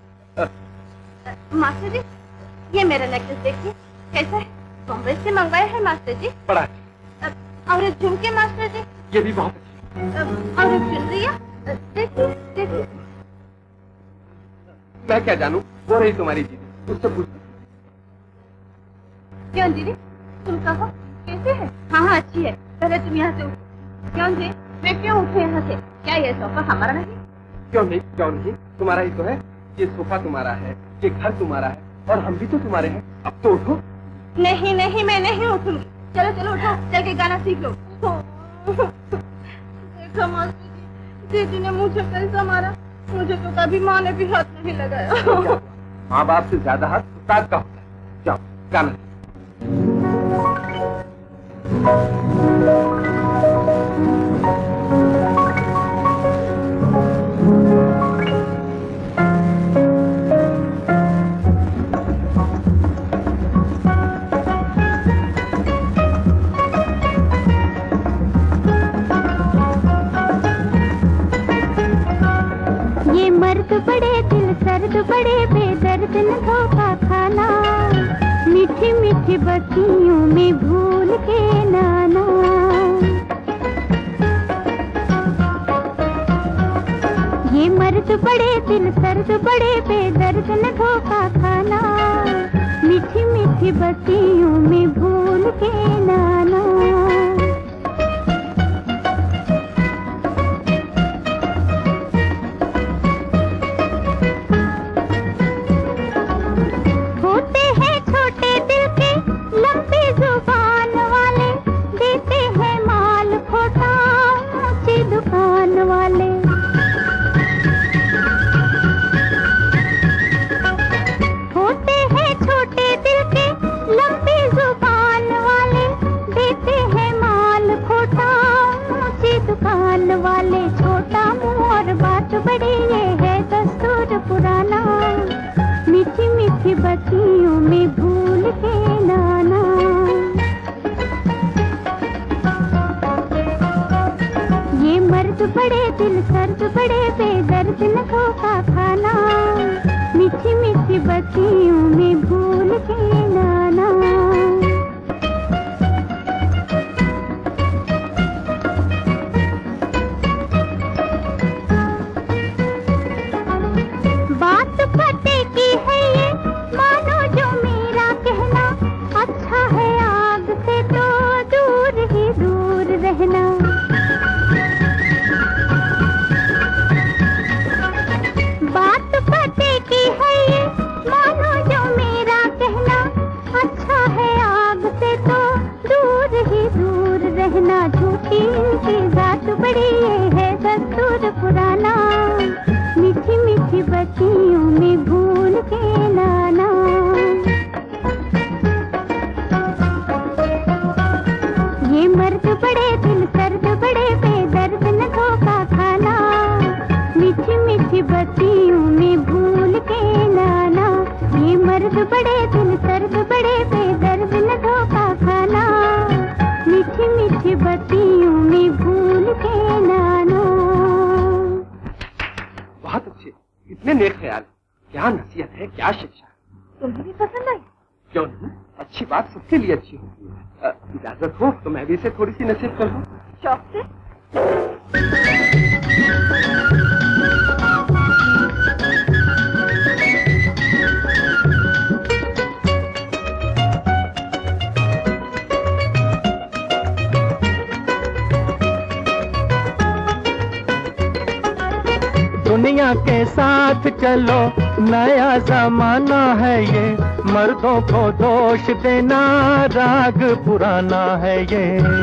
मास्टर जी, ये मेरा नेकलेस देखिए कैसा है। बॉम्बे से मंगवाया है मास्टर जी। बड़ा। और एक झुमके मास्टर जी। ये भी बहुत अच्छी। और एक चुनरिया देखिए। मैं क्या जानूँ, वो रही तुम्हारी दीदी, उससे पूछ। क्यों दीदी, तुम कहो कैसे है? हाँ अच्छी है। पहले तुम यहाँ से उठो। क्यों जी, मैं क्यों उठूं यहाँ से? क्या ये सोफा हमारा नहीं? क्यों नहीं, तुम्हारा ही तो है। ये सोफा तुम्हारा है, ये घर तुम्हारा है और हम भी तो तुम्हारे हैं। अब तो उठो। नहीं, मैं नहीं उठूंगी। चलो उठो, चल के गाना सीख लो। देखो मास्टर जी, दीदी ने मुझे कैसा मारा। मुझे तो कभी माँ ने भी हाथ नहीं लगाया। माँ बाप से ज्यादा हाथ उस्ताद का होता है। जाओ गाना। ये मर्द बड़े दिल सर्द बड़े बेदर्द न धोखा खाना, मीठी मीठी बत्तियों में भूल के नाना। ये मर्द बड़े दिल सर्द बड़े बेदर्द न धोखा खाना, मीठी मीठी बत्तियों में भूल के नाना। बड़े ये है दस्तूर पुराना, मीठी मीठी बत्तियों में भूल के नाना। ये मर्द बड़े दिल सर्द बड़े बेदर्द न धोखा खाना, मीठी मीठी बत्तियों में भूल के नाना। बड़े दिल सर्द बड़े बेदर्द न धोखा खाना, मीठी मीठी बत्तियों में भूल के नानो। बहुत अच्छे, इतने नेक ख्याल, क्या नसीहत है, क्या शिक्षा। तुम्हें भी पसंद आई? क्यों नहीं, अच्छी बात सबके लिए अच्छी होती है। इजाजत हो तो मैं भी इसे थोड़ी सी नसीहत कर दूं। शौक से। दुनिया के साथ चलो, नया जमाना है ये, मर्दों को दोष देना राग पुराना है ये।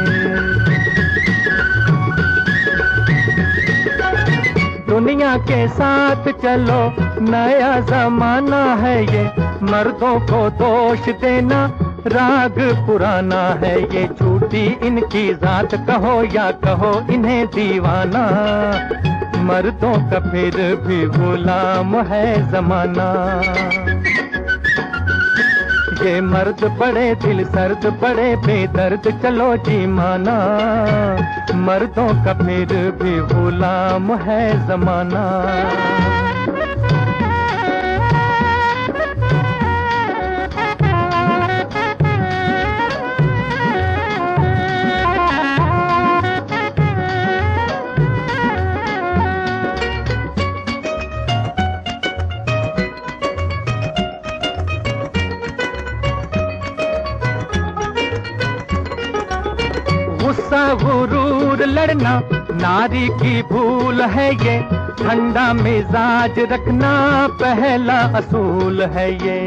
दुनिया के साथ चलो, नया जमाना है ये, मर्दों को दोष देना राग पुराना है ये। झूठी इनकी जात कहो या कहो इन्हें दीवाना, मर्दों का फिर भी गुलाम है जमाना। ये मर्द बड़े दिल सर्द बड़े बेदर्द चलो जी माना, मर्दों का फिर भी गुलाम है जमाना। गुस्सा गुरूर लड़ना नारी की भूल है ये, ठंडा मिजाज रखना पहला असूल है ये।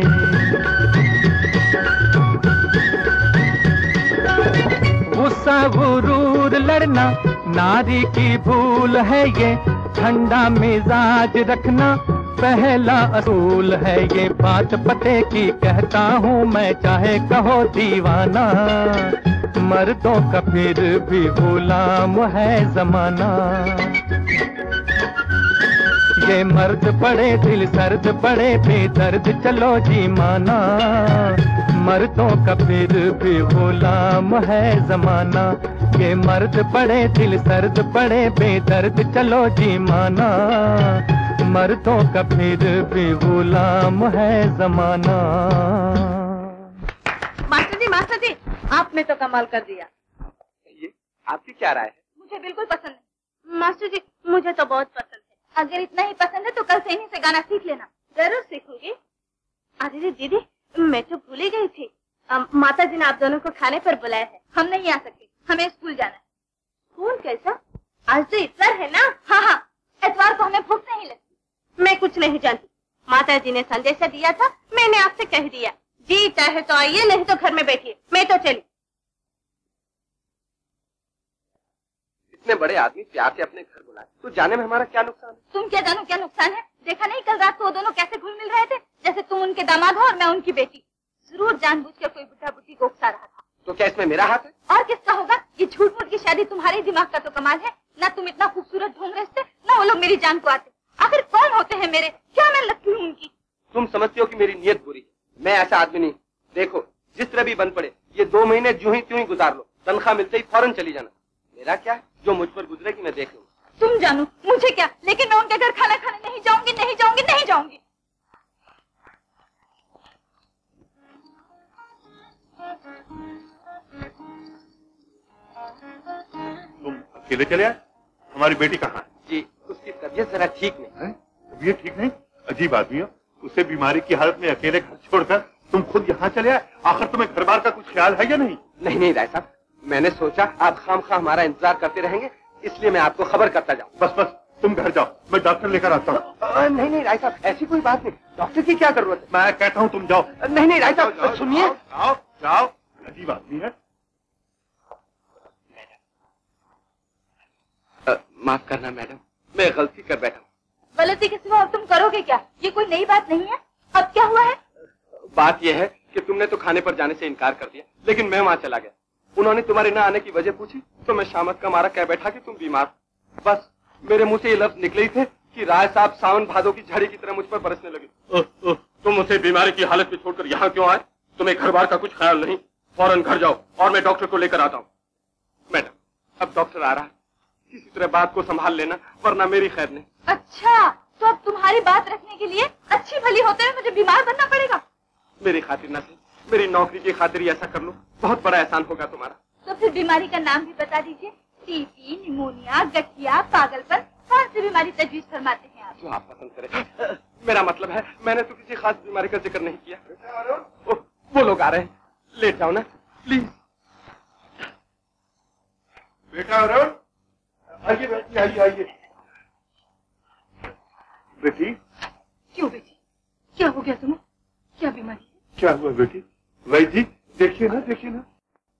गुस्सा गुरूर लड़ना नारी की भूल है ये, ठंडा मिजाज रखना पहला असूल है ये। बात पते की कहता हूँ मैं, चाहे कहो दीवाना, मर्दों का फिर भी गुलाम है जमाना। ये मर्द बड़े दिल सर्द बड़े बेदर्द चलो जी माना, मर्दों का फिर भी गुलाम है जमाना। ये मर्द बड़े दिल सर्द बड़े बेदर्द चलो जी माना, मर्दों का फिर भी गुलाम है जमाना। मास्टर जी, आपने तो कमाल कर दिया। ये आपकी क्या राय है? मुझे बिल्कुल पसंद है। मास्टर जी, मुझे तो बहुत पसंद है। अगर इतना ही पसंद है तो कल से इन्हीं से गाना सीख लेना। जरूर सीखूंगी। अरे दीदी, मैं तो भूल ही गई थी। माता जी ने आप दोनों को खाने पर बुलाया है। हम नहीं आ सकते, हमें स्कूल जाना है। स्कूल कैसा? आज तो इतवार है ना? हाँ, इतवार को हमें भूख नहीं लगती। मैं कुछ नहीं जानती। माता जी ने संदेशा दिया था, मैंने आपसे कह दिया। जी चाहे तो आइए, नहीं तो घर में बैठिए। मैं तो चली। इतने बड़े आदमी प्यार से अपने घर बुलाए तो जाने में हमारा क्या नुकसान है? तुम क्या जानो क्या नुकसान है? देखा नहीं कल रात को वो दोनों कैसे घुल मिल रहे थे, जैसे तुम उनके दामाद हो और मैं उनकी बेटी। जरूर जानबूझकर कोई बुढ़ा बुढ़ी को उकसा रहा था। तो क्या इसमें मेरा हाथ है? और किसका होगा? ये झूठ मूठ की शादी तुम्हारे दिमाग का तो कमाल है। ना तुम इतना खूबसूरत ढूंढ रहे थे, ना वो लोग मेरी जान को आते। आखिर कौन होते हैं मेरे? क्या मैं लगती हूँ उनकी? तुम समझती हो कि मेरी नीयत बुरी है। मैं ऐसा आदमी नहीं। देखो, जिस तरह भी बन पड़े ये 2 महीने यूं ही त्यों ही गुजार लो। तनख्वाह मिलते ही फौरन चली जाना। मेरा क्या है, जो मुझ पर गुजरेगी मैं देख लूंगा। तुम जानो, मुझे क्या, लेकिन मैं उनके घर खाना खाने नहीं जाऊंगी, नहीं जाऊंगी, नहीं जाऊंगी। तुम अकेले चले आए? हमारी बेटी कहाँ है? जी, उसकी तबीयत जरा ठीक नहीं है। तबीयत ठीक नहीं? अजीब आदमी हो। उसे बीमारी की हालत में अकेले घर छोड़कर तुम खुद यहाँ चले आए। आखिर तुम्हें घर बार का कुछ ख्याल है या नहीं? नहीं राय साहब, मैंने सोचा आप खामखा हमारा इंतजार करते रहेंगे, इसलिए मैं आपको खबर करता जाऊँ। बस तुम घर जाओ, मैं डॉक्टर लेकर आता हूँ। नहीं राय साहब, ऐसी कोई बात नहीं। डॉक्टर की क्या जरूरत है? मैं कहता हूँ तुम जाओ। नहीं राय साहब, सुनिए। जाओ। अजीब आदमी है। माफ करना मैडम, मैं गलती कर बैठा हूँ। गलती के सिवा और तुम करोगे क्या? ये कोई नई बात नहीं है। अब क्या हुआ है? बात यह है कि तुमने तो खाने पर जाने से इनकार कर दिया, लेकिन मैं वहाँ चला गया। उन्होंने तुम्हारे न आने की वजह पूछी तो मैं शामत का मारा कह बैठा कि तुम बीमार। बस मेरे मुंह से ये लफ्ज निकले ही थे कि राय साहब सावन भादों की झड़ी की तरह मुझ पर बरसने लगे। तुम उसे बीमारी की हालत में छोड़कर यहाँ क्यों आए? तुम्हें घर बार का कुछ ख्याल नहीं? फौरन घर जाओ और मैं डॉक्टर को लेकर आता हूँ। मैडम, अब डॉक्टर आ रहा है, किसी तरह बात को संभाल लेना, वरना मेरी खैर नहीं। अच्छा, तो अब तुम्हारी बात रखने के लिए अच्छी भली होते हुए मुझे बीमार बनना पड़ेगा? मेरी खातिर न सही, मेरी नौकरी की खातिर ही ऐसा कर लो, बहुत बड़ा एहसान होगा तुम्हारा। तो फिर बीमारी का नाम भी बता दीजिए। टीबी, निमोनिया, गठिया, पागलपन, कौन सी बीमारी तजवीज फरमाते हैं आप? जो आप पसंद करें। मेरा मतलब है, मैंने तो किसी खास बीमारी का जिक्र नहीं किया। वो लोग आ रहे हैं, लेट जाओ ना प्लीज। बेटा अरुण, आइए बेटी, आइए आइए। बेटी, क्यों बेटी, क्या हो गया तुम्हें? क्या बीमारी है? क्या हुआ बेटी? वैद्य जी, देखिए ना, देखिए ना।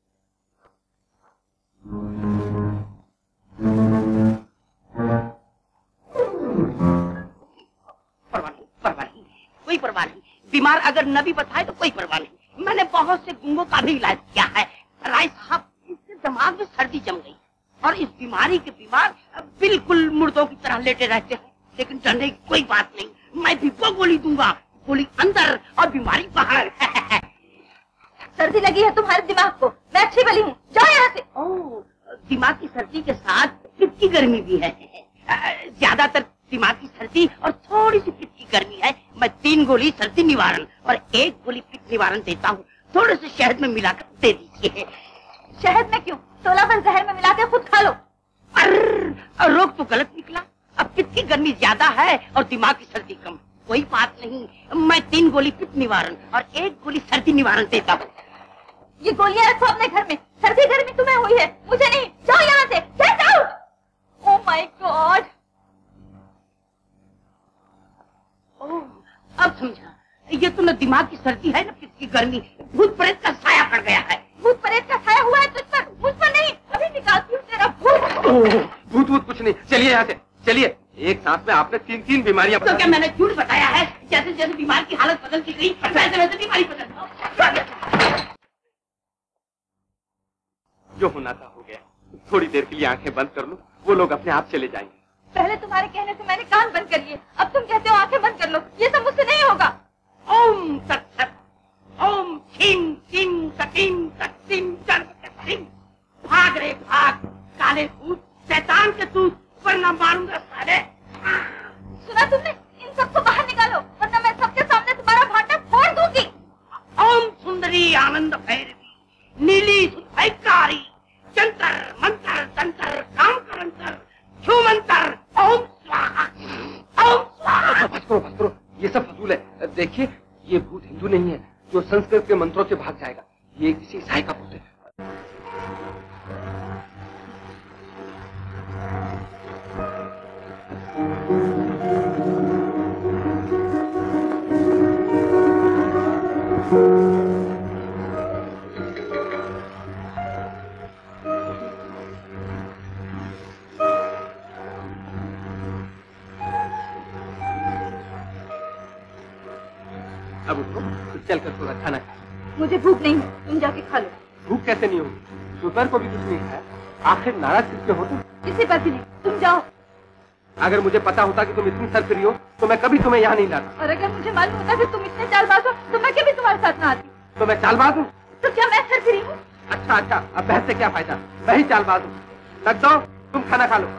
परवाह नहीं, कोई परवाह नहीं। बीमार अगर न भी बताए तो कोई परवाह नहीं। मैंने बहुत से गूंगों का भी इलाज किया है। राय साहब, इसके दिमाग में सर्दी जम गई और इस बीमारी के बीमार बिल्कुल मुर्दों की तरह लेटे रहते हैं। लेकिन डरने की कोई बात नहीं, मैं भी वो गोली दूंगा, गोली अंदर और बीमारी बाहर। सर्दी लगी है तुम्हारे दिमाग को, मैं अच्छी भली हूँ, जाओ यहाँ से। ओह, दिमाग की सर्दी के साथ पित्त की गर्मी भी है। ज्यादातर दिमाग की सर्दी और थोड़ी सी पित्त की गर्मी है। मैं 3 गोली सर्दी निवारण और 1 गोली पित्त निवारण देता हूँ। थोड़े से शहद में मिलाकर दे दीजिए। शहद में क्यों? तोला भर जहर में मिला के खुद खा लो। रोग तो गलत निकला। अब पित्त की गर्मी ज्यादा है और दिमाग की सर्दी कम। कोई बात नहीं, मैं 3 गोली पित्त निवारण और 1 गोली सर्दी निवारण देता हूँ। ये गोलियां रखो अपने घर में। सर्दी गर्मी तुम्हें हुई है, मुझे नहीं। जाओ यहाँ से, get out. Oh my god. Oh, अब समझा। ये तो न दिमाग की सर्दी है न पित्त की गर्मी, भूत प्रेत का साया पड़ गया है। भूत प्रेत का साया हुआ है तुझ पर, मुझ पर नहीं। अभी निकालती हूँ तेरा भूत। भूत कुछ नहीं, चलिए यहाँ से, चलिए। एक साथ में आपने 3 बीमारियां। तो क्या मैंने झूठ बताया है? जैसे जैसे बीमार की हालत बदलती गई वैसे वैसे बीमारी बदल। जो होना था हो गया। थोड़ी देर के लिए आंखें बंद कर लो, वो लोग अपने आप चले जाएंगे। पहले तुम्हारे कहने से मैंने कान बंद कर लिए, अब तुम कहते हो आंखें बंद कर लो। ये सब मुझसे नहीं होगा। ओम तत्सत, ओम ह्रीं क्लीं तकीं तत्सीं चर्वतसीं। भाग रे भाग, काले भूत, शैतान के दूत, वरना मारूंगा साले। सुना तुमने? इन सबको बाहर निकालो, वरना मैं सबके सामने तुम्हारा भाटा फोड़ दूंगी। ओम सुंदरी आनंद भैरवी, नीली सुधैकारी, जंतर मंतर तंत्र काम करंतर, छूमंतर, ओम स्वाहा, ओम स्वाहा। बस करो, ये सब फजूल है। देखिए, ये भूत हिंदू नहीं है जो संस्कृत के मंत्रों से भाग जाएगा। ये किसी ईसाई का भूत है। अब उठो, चलकर थोड़ा खाना खा। मुझे भूख नहीं है, तुम जाके खा लो। भूख कैसे नहीं होगी? दोपहर को भी कुछ नहीं खाया। आखिर नाराज किससे हो तुम? किसी पर भी नहीं, तुम जाओ। अगर मुझे पता होता कि तुम इतनी सरफिरी हो तो मैं कभी तुम्हें यहाँ नहीं लाता। और अगर मुझे मालूम होता कि तुम इतने चालबाज हो तो मैं कभी तुम्हारे साथ ना आती। तो मैं चालबाज हूँ? तो क्या मैं सरफिरी हूँ? अच्छा, अब बहस से क्या फायदा? मैं ही चालबाज हूँ। रख दो, तुम खाना खा लो।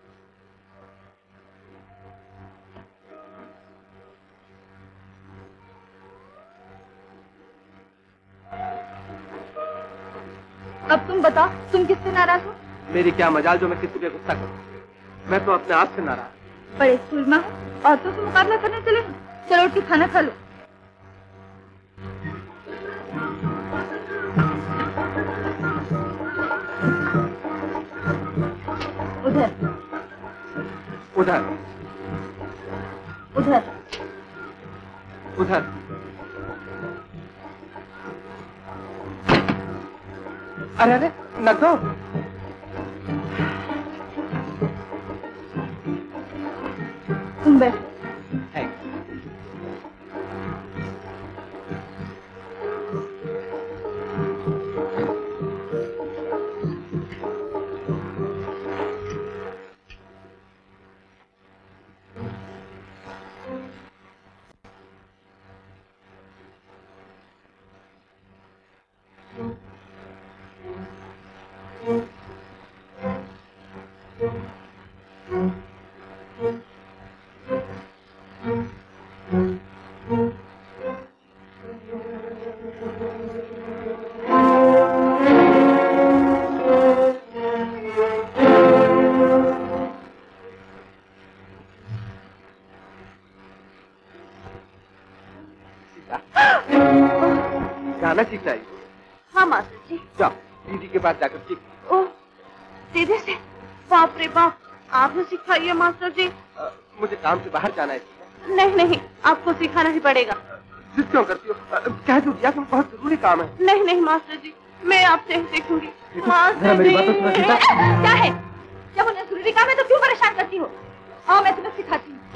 अब तुम बताओ, तुम किससे नाराज हो? मेरी क्या मजाल जो मैं किसी पे गुस्सा करूं। मैं तो अपने आप से नाराज। बड़े स्कूल में हो, औरतों से मुकाबला करने चले हो। चलो उठ के खाना खा लो। उधर उधर उधर उधर। अरे न दो। तुम बैठो। गाना सीखना है? हाँ मास्टर जी। जाओ दीदी के पास जाकर सीख। ओह, दीदी से? बाप रे बाप, आपने सिखाइए मास्टर जी। मुझे काम से बाहर जाना है। नहीं नहीं, आपको सिखाना ही पड़ेगा। जिद क्यों करती हो? कह दो दिया, तुम बहुत जरूरी काम है। नहीं नहीं मास्टर जी, मैं आपसे ही सीखूंगी। मास्टर जी, क्या है? जब उन्हें जरूरी काम है तो क्यों परेशान करती हो? हाँ, मैं तुम्हें सिखाती हूँ।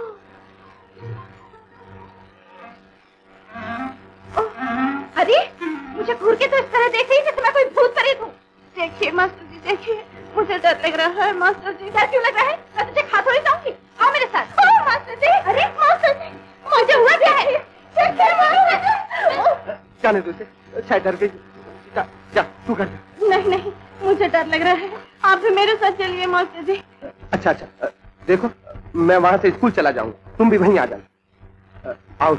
अरे, मुझे घूर के तो इस तरह देख रही जैसे मैं कोई भूत प्रेत हूँ। देखिए मास्टर जी, देखिए, मुझे डर लग रहा है मास्टर जी। डर क्यों लग रहा है? मैं तुझे खा थोड़ी जाऊंगी। आओ मेरे साथ। मास्टर जी, अरे मास्टर जी, मुझे हुआ क्या है? जाने दो इसे, शायद डर गई। जा, तू कर। नहीं नहीं, मुझे डर लग रहा है। आप भी मेरे साथ चलिए मास्टर जी। अच्छा, देखो मैं वहाँ से स्कूल चला जाऊंगा, तुम भी वहीं आ जाना। आओ।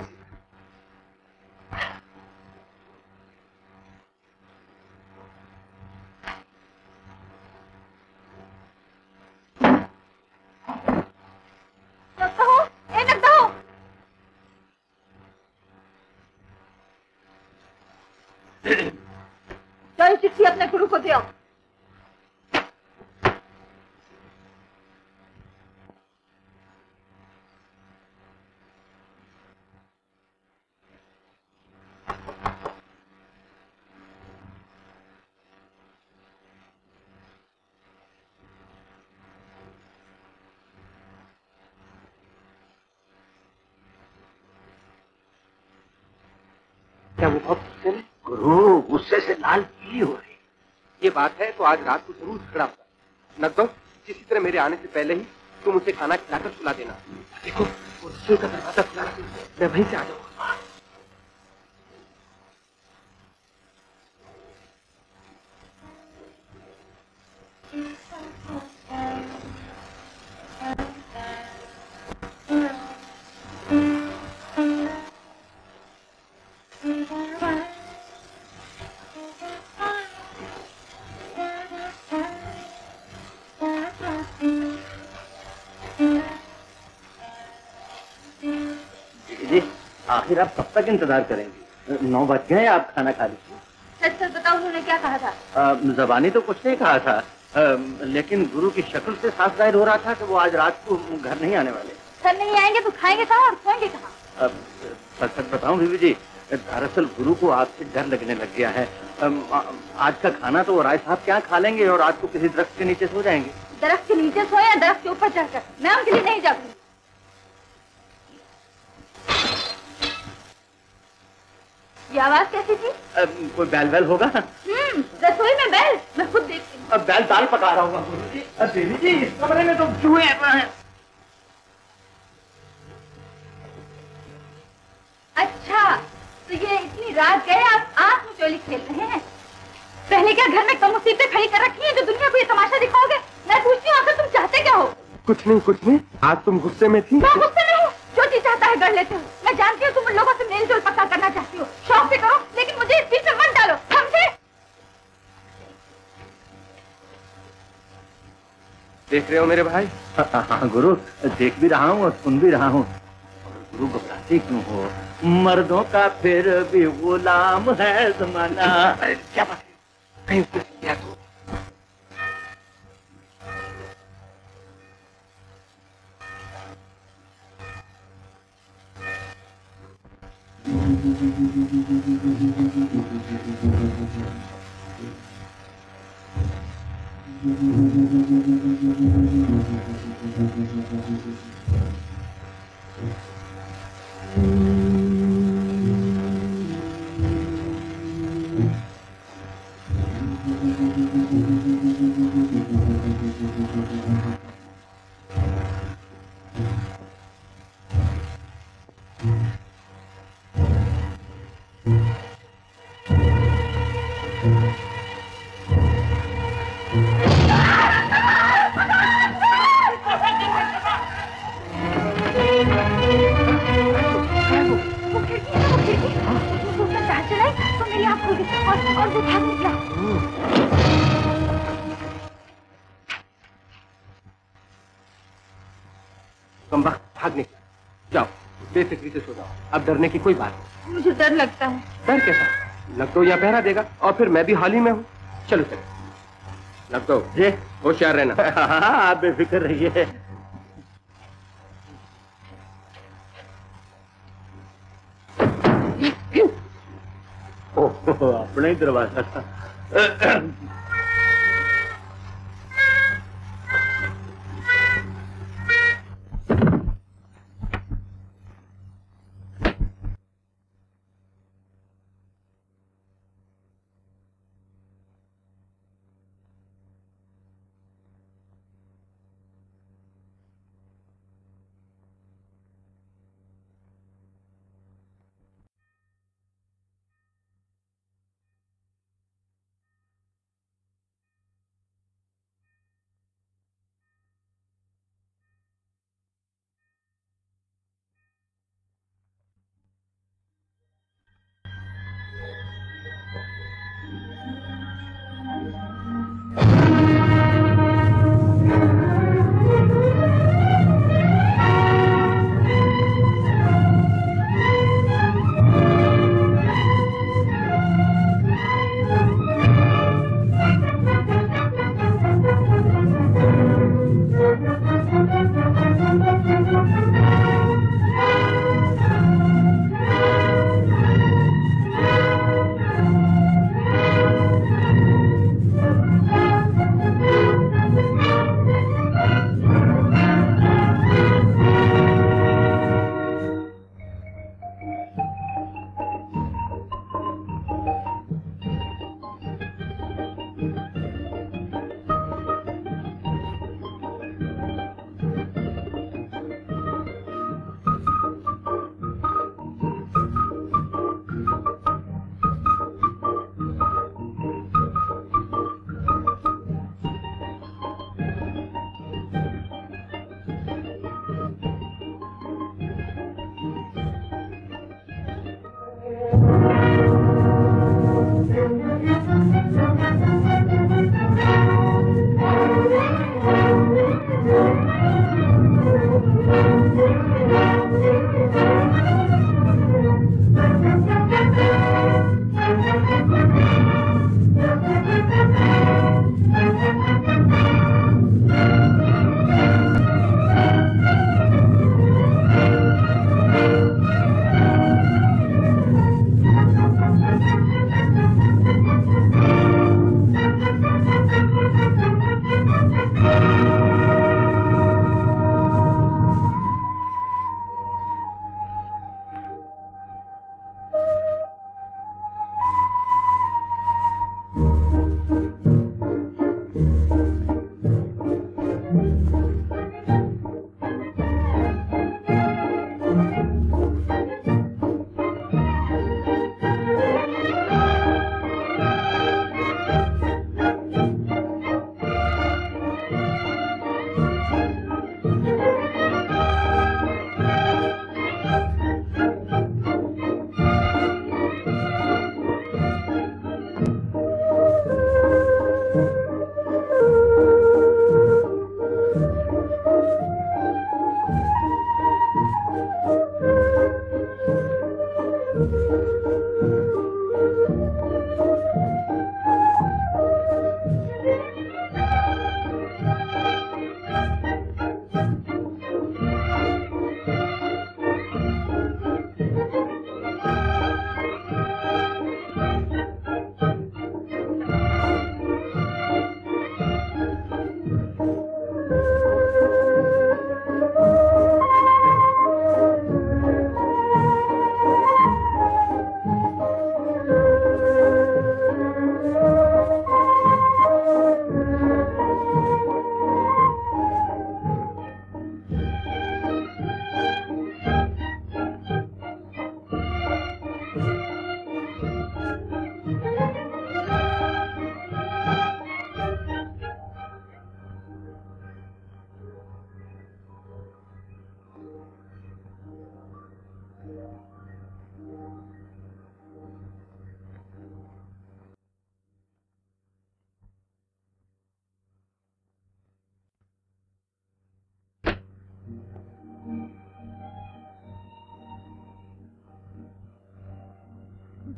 चलो चिट्ठी अपने गुरु को दे आओ। क्या वो बहुत गुस्से में? गुरु गुस्से से लाल पीली हो रही। ये बात है तो आज रात को जरूर झगड़ा होगा। नकदो, किसी तरह मेरे आने से पहले ही तुम उसे खाना खिलाकर सुला देना। देखो वो रसोई का दरवाजा खुला है, मैं वहीं से आ जाऊंगा। आखिर आप कब तक इंतजार करेंगे? 9 बज गए, आप खाना खा लीजिए। सच सच बताओ, उन्होंने क्या कहा था? जबानी तो कुछ नहीं कहा था, लेकिन गुरु की शक्ल से साफ जाहिर हो रहा था कि वो आज रात को घर नहीं आने वाले। घर नहीं आएंगे तो खाएंगे कहाँ और सोएंगे कहाँ? सच सच बताऊं बीवी जी, दरअसल गुरु को आपसे डर लगने लग गया है। आज का खाना तो वो राय साहब क्या खा लेंगे और आज को किसी दरख्त के नीचे सो जाएंगे। दरख्त के नीचे सोए या दरख्त के ऊपर चढ़कर? मैं उनके लिए नहीं जाऊंगी। ये आवाज कैसी थी? कोई बैल बैल होगा? रसोई में बैल, मैं खुद देखती हूँ। अब बैल दाल पका रहा होगा गुरुजी। देवी जी, इस कमरे में तो चूहे हैं। अच्छा, तो ये इतनी रात गए आप आत्मचोली खेल रहे हैं? पहले क्या घर में कम मुसीबतें खड़ी कर रखी हैं जो दुनिया को ये तमाशा दिखाओगे? मैं पूछती हूँ आखिर तुम चाहते क्या हो? कुछ नहीं, आज तुम गुस्से में थी। मैं गुस्से में हूँ, जो चीज चाहता है कर लेते हो। मैं जानती हूँ तुम उन लोगों से मेल जोल पक्का करना चाहती हो, शौक से करो, लेकिन मुझे इस चीज में मत डालो, समझे? देख रहे हो मेरे भाई? हाँ गुरु, देख भी रहा हूँ और सुन भी रहा हूँ। गुरु घबराते क्यों हो? मर्दों का फिर भी गुलाम है जमाना। क्या बात है? कहीं उसने किया तो? आँख खुल गई और वो भाग निकला। कम वक्त भाग निकला। जाओ बेफिक्री से सो जाओ, अब डरने की कोई बात नहीं। मुझे डर लगता है। डर कैसा? नगदो यहाँ पहरा देगा और फिर मैं भी हाल ही में हूँ। चलो चलो। नगदो जी होशियार रहना। हाँ आप बेफिक्र रहिए। ओह अपना ही दरवाजा था।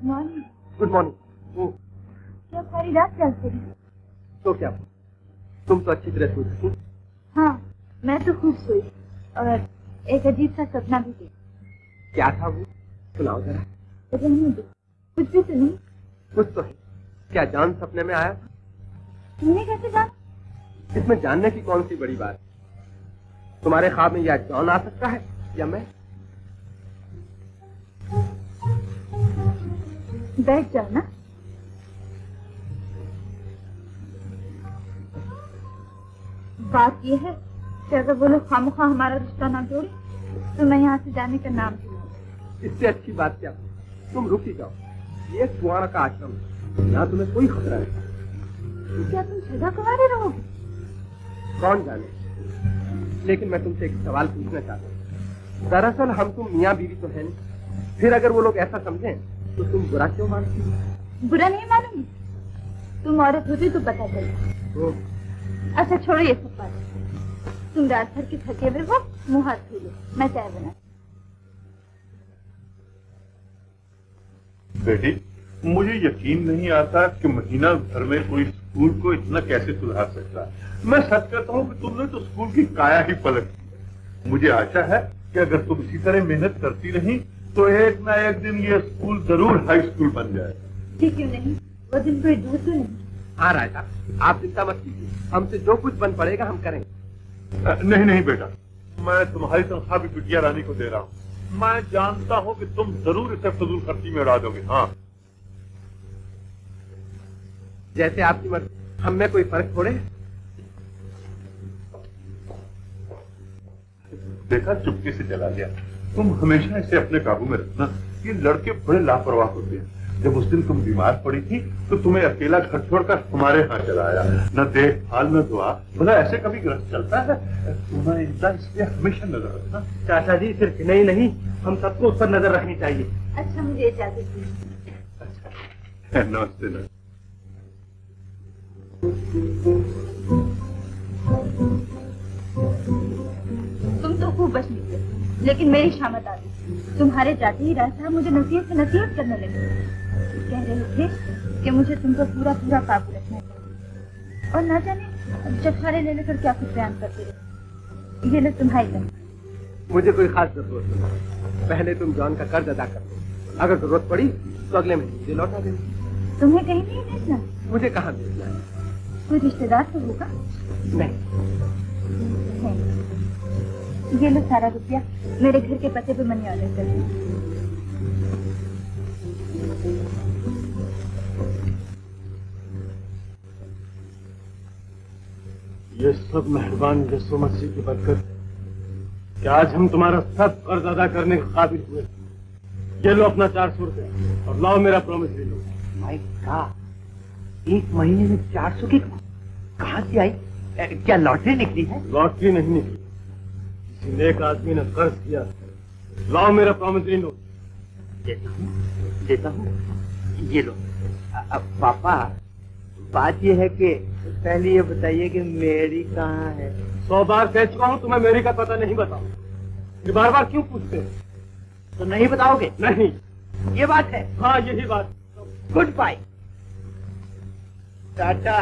मॉर्निंग। Good morning. क्या सारी रात चलते रही? तो क्या तुम तो अच्छी तरह सोई थी। हाँ, मैं तो खूब सोई और एक अजीब सा सपना भी देखा। क्या था वो? सुनाओ जरा। रहने दो, कुछ भी तो नहीं। कुछ तो है। क्या जान सपने में आया था? तुमने कैसे जाना? इसमें जानने की कौन सी बड़ी बात? तुम्हारे ख्वाब में या जॉन आ सकता है या मैं। बैठ जाओ ना। बात यह है कि अगर वो लोग खामखा हमारा रिश्ता ना जोड़े तो मैं यहाँ से जाने का नाम दूंगा। इससे अच्छी बात क्या? तुम रुक ही जाओ। ये कुआरा का आश्रम है, यहाँ तुम्हें कोई खतरा नहीं। तो क्या तुम सदा कुंवारे रहोगे? कौन जाने, लेकिन मैं तुमसे एक सवाल पूछना चाहता हूँ। दरअसल हम तुम मियाँ बीवी तो है नहीं, फिर अगर वो लोग ऐसा समझें तो तुम बुरा क्यों मानती हो? बुरा नहीं मानूंगी। तुम औरत होती तो पता चलता। अच्छा छोड़ो ये सब बात। तुम रात भर के थके हुए हो, मुँह हाथ धो लो, मैं चाय बना। बेटी, मुझे यकीन नहीं आता कि महीना भर में कोई स्कूल को इतना कैसे सुधार सकता है। मैं सच कहता हूँ कि तुमने तो स्कूल की काया ही पलट दी। मुझे आशा है कि अगर तुम इसी तरह मेहनत करती रही तो एक ना एक दिन ये स्कूल जरूर हाई स्कूल बन जाए। ठीक क्यों नहीं, वो दिन कोई दूर तो नहीं। हाँ राजा, आप चिंता मत कीजिए, हमसे जो कुछ बन पड़ेगा हम करेंगे। नहीं नहीं बेटा, मैं तुम्हारी तनख्वाह भी बिटिया रानी को दे रहा हूँ। मैं जानता हूँ कि तुम जरूर इसे फजूल खर्ची में उड़ा दोगे। हाँ, जैसे आपकी मर्जी, हम में कोई फर्क थोड़े। देखा, चुपके से चला गया। तुम हमेशा इसे अपने काबू में रखना। ये लड़के बड़े लापरवाह होते हैं। जब उस दिन तुम बीमार पड़ी थी तो तुम्हें अकेला घर छोड़कर हमारे यहाँ चला आया, न देखभाल न दुआ। भला ऐसे कभी गृहस्थ चलता है? तुम्हें इसलिए हमेशा नजर रखना। चाचा जी, सिर्फ नहीं, हम सबको उस पर नजर रखनी चाहिए। अच्छा, मुझे इजाजत दीजिए। अच्छा, नमस्ते नमस्ते। तुम तो खूब बच निकले, लेकिन मेरी शामत आ गई। तुम्हारे जाते ही राज साहब मुझे नसीहत से नसीहत करने लगे। कह रहे थे कि मुझे तुम पर पूरा पूरा काबू रखना चाहिए और ना जाने चटखारे ले लेकर क्या कुछ बयान करते रहे। ये लो तुम्हारी तनख्वाह। मुझे कोई खास जरूरत नहीं। पहले तुम जॉन का कर्ज अदा कर लो, अगर जरूरत पड़ी तो अगले महीने मुझे लौटा देना। तुम्हें कहीं नहीं भेजना? मुझे कहाँ भेजना है? कोई रिश्तेदार तो होगा? नहीं। ये लो सारा रुपया, मेरे घर के पते पे मनी ऑर्डर कर दो। ये सब मेहरबान यीशु मसीह की बरकत कि आज हम तुम्हारा सब कर्ज अदा करने के काबिल हुए। ये लो अपना 400 रुपया और लाओ मेरा प्रॉमिस ले लो। माय गॉड, एक महीने में 400 की कहाँ से आई? क्या लॉटरी निकली है? लॉटरी नहीं निकली, किसी नेक आदमी ने कर्ज किया। लाओ मेरा प्रॉमिस ले लो। देता हूँ, ये लो। पापा, बात ये है कि पहले ये बताइए कि मेरी कहाँ है? 100 बार कह चुका हूँ तुम्हें मेरी का पता नहीं बताओ। ये बार बार क्यों पूछते? तो नहीं बताओगे? नहीं। ये बात है? हाँ, यही बात। Good bye tata.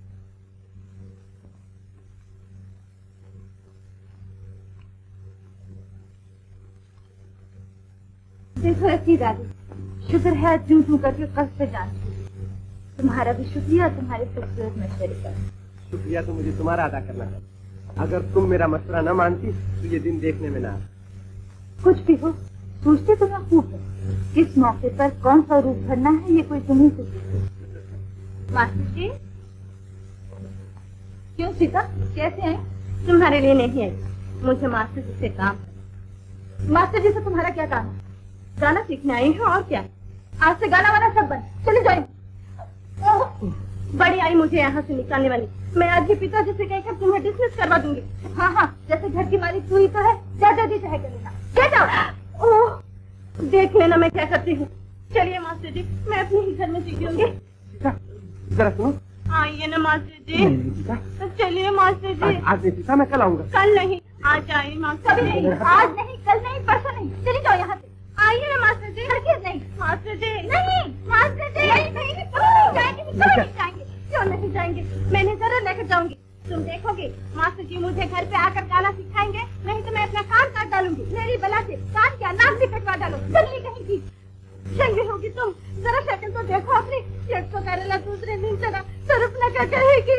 देखो ऐसी दादी, शुक्र है जू जू करके कष्ट से जान छूटी। तुम्हारा भी शुक्रिया तुम्हारे खूबसूरत मशवरे का। शुक्रिया तो मुझे तुम्हारा अदा करना चाहिए। अगर तुम मेरा मशवरा न मानती तो ये दिन देखने में ना। कुछ भी हो, सोचते तो मैं खूब है। किस मौके पर कौन सा रूप भरना है ये कोई तुम्हें से पूछे। मास्टर जी, क्यों सीता, कैसे हैं? तुम्हारे लिए नहीं आई, मुझे मास्टर जी से काम है। मास्टर जी से तुम्हारा क्या काम है? गाना सीखने आई हूँ और क्या। आज से गाना वाना सब बंद, चले जाओ। बड़ी आई मुझे यहाँ से निकालने वाली। मैं आज ही पिताजी से कहकर तुम्हें डिसमिस करवा दूंगी। हाँ हाँ, जैसे घर की मालिक तू ही तो है, जा जल्दी चाहे कर लेना। क्या जाओ? ओह, देख लेना मैं क्या करती हूँ। चलिए मास्टर जी, मैं अपने ही घर में सीख लूंगी। जरा सुनो। आइए ना मास्टर जी। चलिए मास्टर जी। आज नहीं सीखा, मैं कल आऊंगा। कल नहीं, आज आइए मास्टर जी। आज नहीं, कल नहीं, परसों नहीं, चली जाओ यहाँ से। आइए ना मास्टर जी। हरगिज़ नहीं। मास्टर जी नहीं। नहीं जाएंगे, क्यों नहीं जाएंगे? मैंने जरूर लेकर जाऊंगी। तुम देखोगे मास्टर जी मुझे घर पे आकर गाना सिखाएंगे, नहीं तो मैं अपना कान काट डालूंगी। मेरी बला से कान क्या नाक भी कटवा डालो। जल्दी कहेगी चंगी होगी तुम। जरा शक्ल तो देखो अपनी, एक तो करेला दूसरे दिन चला तरफ लगा कहेगी।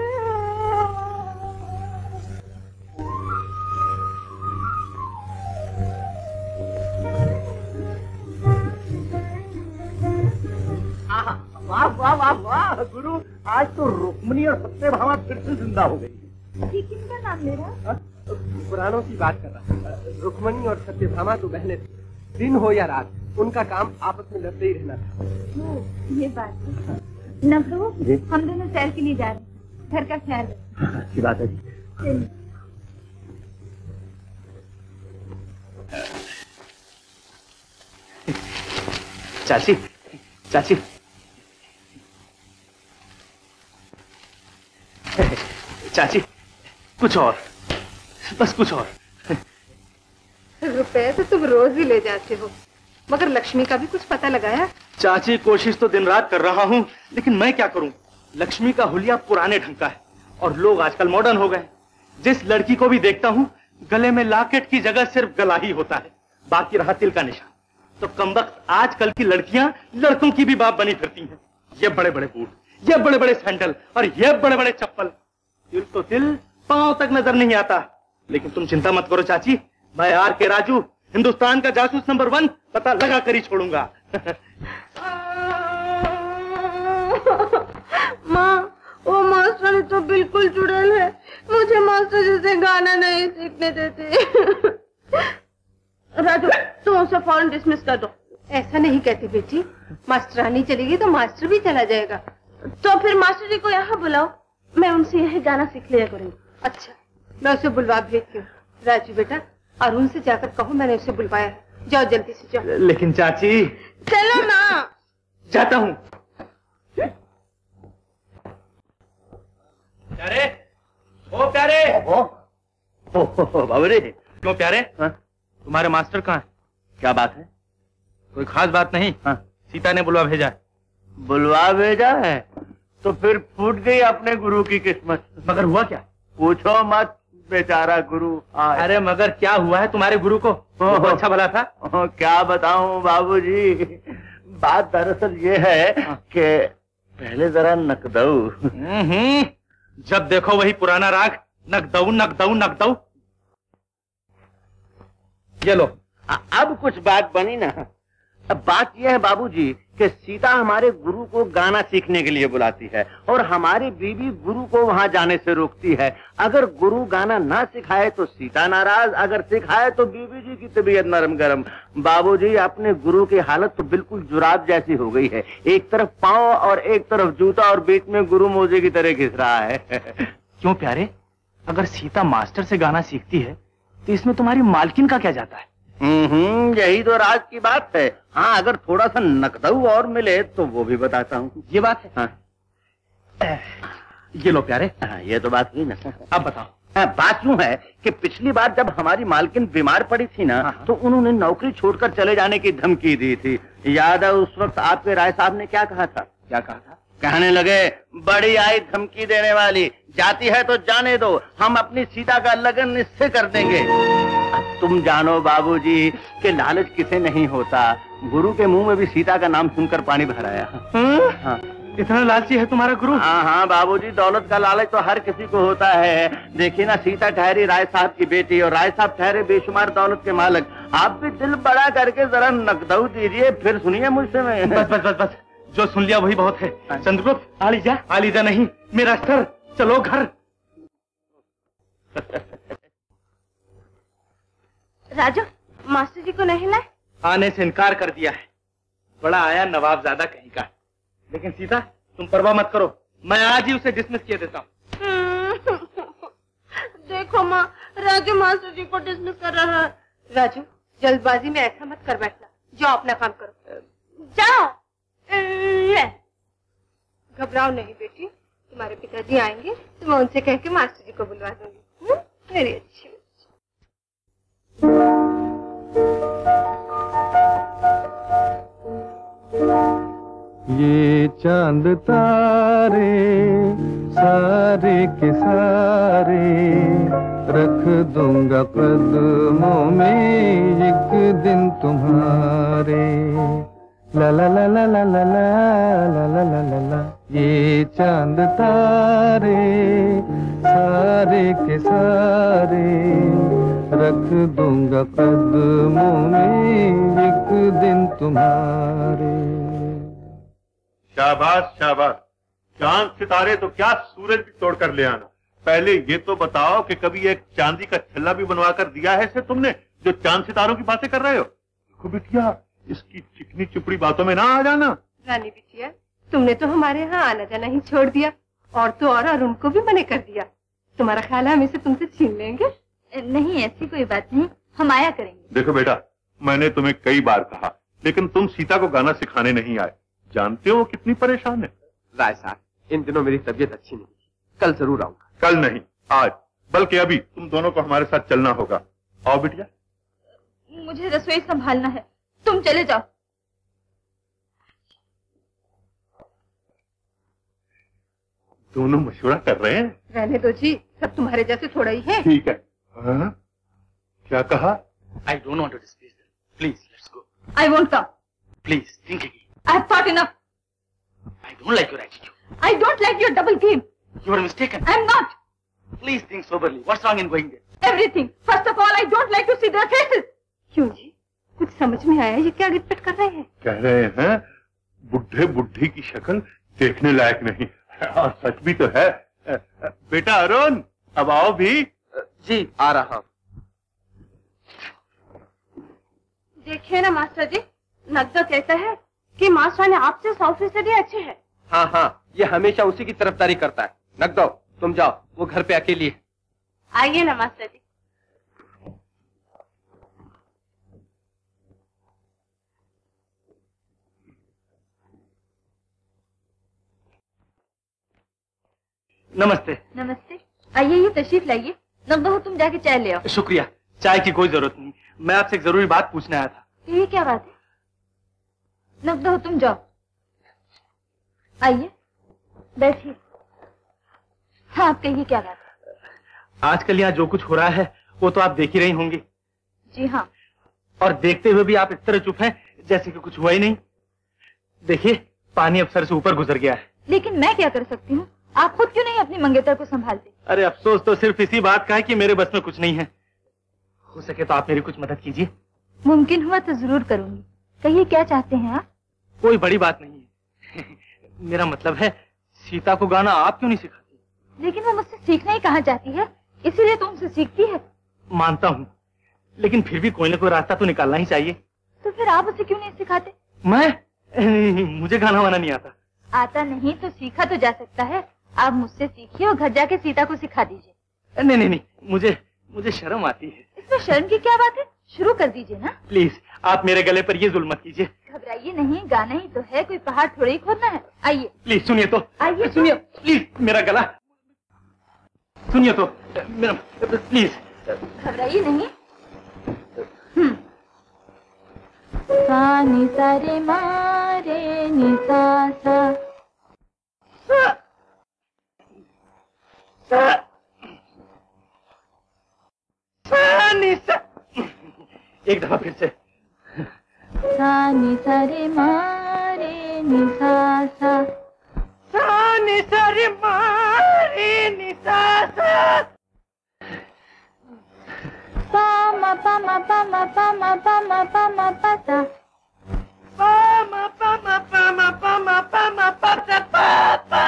वाह वाह वाह वाह गुरु, आज तो रुक्मिणी और सत्यभामा फिर से जिंदा हो गई। ये किनका नाम मेरा? पुराणों की बात कर रहा। रुक्मिणी और सत्यभामा तो बहने थी। दिन हो या रात उनका काम आपस में लड़ते ही रहना था। ये बात है। नबरू, हम दोनों सैर के लिए जा रहे हैं, घर का ख्याल रखो। अच्छी बात है जी। चाची, चाची, चाची, कुछ और, बस कुछ और। रुपए तो तुम रोज ही ले जाते हो, मगर लक्ष्मी का भी कुछ पता लगाया? चाची, कोशिश तो दिन रात कर रहा हूँ, लेकिन मैं क्या करूँ? लक्ष्मी का हुलिया पुराने ढंग का है और लोग आजकल मॉडर्न हो गए। जिस लड़की को भी देखता हूँ गले में लॉकेट की जगह सिर्फ गला ही होता है, बाकी रहा तिल का निशान। तो कमबख्त आजकल की लड़कियां लड़कों की भी बाप बनी फिरती हैं। ये बड़े बड़े बूट, ये बड़े बड़े सैंडल और ये बड़े बड़े चप्पल। तिल तो तिल पांव तक नजर नहीं आता। लेकिन तुम चिंता मत करो चाची, मैं आर के राजू, हिंदुस्तान का जासूस नंबर 1 पता लगा कर ही छोड़ूंगा। माँ, वो मास्टर तो बिल्कुल चुड़ैल है, मुझे मास्टर जी से गाना नहीं सीखने देते। राजू, तुम उसे फौरन डिसमिस कर दो। ऐसा नहीं कहती बेटी, मास्टरानी चलेगी तो मास्टर भी चला जाएगा। तो फिर मास्टर जी को यहाँ बुलाओ, मैं उनसे यही गाना सीख लिया करूँगी। अच्छा, मैं उसे बुलवा भेजती हूँ। राजू बेटा, अरुण से जाकर कहो मैंने उसे बुलवाया है। जाओ जल्दी से जाओ। लेकिन चाची। चलो ना। जाता हूँ। प्यारे, ओ प्यारे। बाबरे। क्यों प्यारे? हाँ? तुम्हारे मास्टर कहाँ है? क्या बात है? कोई खास बात नहीं। हाँ? सीता ने बुलवा भेजा है। बुलवा भेजा है? तो फिर फूट गई अपने गुरु की किस्मत। मगर हुआ क्या? पूछो मत, बेचारा गुरु। अरे मगर क्या हुआ है तुम्हारे गुरु को? वो अच्छा भला था। क्या बताऊं बाबूजी, बात दरअसल ये है कि पहले जरा नकदऊ। जब देखो वही पुराना राग, नकदऊ नकदऊ नकदऊ। ये लो। अब कुछ बात बनी ना। अब बात यह है बाबूजी कि सीता हमारे गुरु को गाना सीखने के लिए बुलाती है और हमारी बीवी गुरु को वहां जाने से रोकती है। अगर गुरु गाना ना सिखाए तो सीता नाराज, अगर सिखाए तो बीवी जी की तबीयत नरम गरम। बाबूजी, अपने गुरु की हालत तो बिल्कुल जुराब जैसी हो गई है। एक तरफ पांव और एक तरफ जूता और बीच में गुरु मोजे की तरह घिस रहा है। क्यों प्यारे, अगर सीता मास्टर से गाना सीखती है तो इसमें तुम्हारी मालकिन का क्या जाता है? यही तो राज की बात है। हाँ, अगर थोड़ा सा नकदऊ और मिले तो वो भी बताता हूँ। ये बात है। हाँ। ये लो प्यारे। हाँ, ये तो बात हुई ना। अब बताओ। बात यूं है कि पिछली बार जब हमारी मालकिन बीमार पड़ी थी ना, तो उन्होंने नौकरी छोड़कर चले जाने की धमकी दी थी। याद है उस वक्त आपके राय साहब ने क्या कहा था? क्या कहा था? कहने लगे, बड़ी आई धमकी देने वाली, जाती है तो जाने दो, हम अपनी सीता का लगन इससे कर देंगे। तुम जानो बाबूजी कि लालच किसे नहीं होता। गुरु के मुंह में भी सीता का नाम सुनकर पानी भर आया। हाँ। इतना लालची है तुम्हारा गुरु? हाँ हाँ बाबूजी, दौलत का लालच तो हर किसी को होता है। देखिए ना, सीता ठहरी राय साहब की बेटी और राय साहब ठहरे बेशुमार दौलत के मालिक। आप भी दिल बड़ा करके जरा नकदऊ दीजिए, फिर सुनिए मुझसे। मैं बस बस बस बस, जो सुन लिया वही बहुत है। चंद्रगुप्त, आलीजा नहीं, मेरा स्तर, चलो घर। राजू, मास्टर जी को नहीं लाए? आने से इनकार कर दिया है। बड़ा आया नवाबजादा कहीं का। लेकिन सीता, तुम परवाह मत करो, मैं आज ही उसे डिसमिस किए देता हूँ। देखो माँ, राजू मास्टर जी को डिसमिस कर रहा है। राजू, जल्दबाजी में ऐसा मत कर बैठना, जाओ अपना काम करो। जाओ। घबराओ नहीं बेटी, तुम्हारे पिताजी आएंगे तो मैं उनसे कह के मास्टर जी को बुलवा दूंगी। मेरी अच्छी। ये चांद तारे सारे के सारे रख दूंगा कदमों में एक दिन तुम्हारे। ला ला ला ला ला ला ला ला ला ला ला। ये चांद तारे सारे के सारे रख दूंगा कदमों में एक दिन तुम्हारे। शाबाश शाबाश। चांद सितारे तो क्या सूरज भी तोड़कर ले आना। पहले ये तो बताओ कि कभी एक चांदी का छल्ला भी बनवा कर दिया है इसे तुमने, जो चांद सितारों की बातें कर रहे हो? देखो बिटिया, इसकी चिकनी चुपड़ी बातों में ना आ जाना। रानी बिटिया, तुमने तो हमारे यहाँ आना जाना ही छोड़ दिया, और तो और उनको भी मना कर दिया। तुम्हारा ख्याल है हम इसे तुमसे छीन लेंगे? नहीं, ऐसी कोई बात नहीं, हम आया करेंगे। देखो बेटा, मैंने तुम्हें कई बार कहा, लेकिन तुम सीता को गाना सिखाने नहीं आए। जानते हो कितनी परेशान है। राय साहब, इन दिनों मेरी तबीयत अच्छी नहीं, कल जरूर आऊंगा। कल नहीं, आज, बल्कि अभी तुम दोनों को हमारे साथ चलना होगा। आओ बिटिया। मुझे रसोई संभालना है, तुम चले जाओ। दोनों मशवरा कर रहे हैं। रहने दो जी, सब तुम्हारे जैसे थोड़ा ही है। ठीक है। हाँ? क्या कहा? I don't want to discuss this. Please, let's go. I won't come. Please, think again. I've thought enough. I don't like your attitude. I don't like your double game. You are mistaken. I'm not. Please think soberly. What's wrong in going there? Everything. First of all, I don't like to see their faces. क्यों जी, कुछ समझ में आया? ये क्या गिटपिट कर रहे हैं? कह रहे हैं बुढ़े बुढ़ी की शक्ल देखने लायक नहीं, और सच भी तो है। बेटा अरुण, अब आओ भी। जी आ रहा हूँ। देखिए ना मास्टर जी, नगदो कहता है कि मास्टर ने आपसे 100% अच्छे हैं। हाँ हाँ, ये हमेशा उसी की तरफदारी करता है। नगदो, तुम जाओ, वो घर पे अकेली है। आइए ना मास्टर जी। नमस्ते। नमस्ते, आइए, ये तशरीफ लाइए। नंदो, तुम जाके चाय ले आओ। शुक्रिया, चाय की कोई जरूरत नहीं। मैं आपसे एक जरूरी बात पूछने आया था। ये क्या बात है? नंदो, तुम जाओ। आइए, बैठिए। हाँ, आप कहिए, क्या बात है? आजकल यहाँ जो कुछ हो रहा है वो तो आप देख ही रही होंगी। जी हाँ। और देखते हुए भी आप इस तरह चुप हैं जैसे कि कुछ हुआ ही नहीं। देखिए, पानी अब सर से ऊपर गुजर गया है। लेकिन मैं क्या कर सकती हूँ? आप खुद क्यों नहीं अपनी मंगेतर को संभालते? अरे अफसोस तो सिर्फ इसी बात का है कि मेरे बस में कुछ नहीं है। हो सके तो आप मेरी कुछ मदद कीजिए। मुमकिन हुआ तो जरूर करूंगी। कहिए, क्या चाहते हैं आप? कोई बड़ी बात नहीं है। मेरा मतलब है, सीता को गाना आप क्यों नहीं सिखाती? लेकिन वो मुझसे सीखना ही कहाँ चाहती है, इसीलिए तो उनसे सीखती है। मानता हूँ, लेकिन फिर भी कोई ना कोई रास्ता तो निकालना ही चाहिए। तो फिर आप उसे क्यों नहीं सिखाते? मुझे गाना वाना नहीं आता। आता नहीं तो सीखा तो जा सकता है। आप मुझसे सीखिए और घर जाके सीता को सिखा दीजिए। नहीं नहीं नहीं, मुझे शर्म आती है। इसमें शर्म की क्या बात है? शुरू कर दीजिए ना। प्लीज, आप मेरे गले पर ये जुल्म मत कीजिए। घबराइए नहीं, गाना ही तो है, कोई पहाड़ थोड़ी ही खोदना है। आइए। प्लीज सुनिए तो। आइए, सुनिए प्लीज, मेरा गला सुनिए तो मेरा, प्लीज। घबराइए नहीं। सा नि सा रे मा रे नि सा सा। एक दफा फिर से। सा नि सा रे मा रे नि सा सा। सा नि सा रे मा रे नि सा सा। पा मा पा मा पा मा पा मा पा मा पा मा पा सा। पा मा पा मा पा मा पा मा पा मा पा सा पा पा।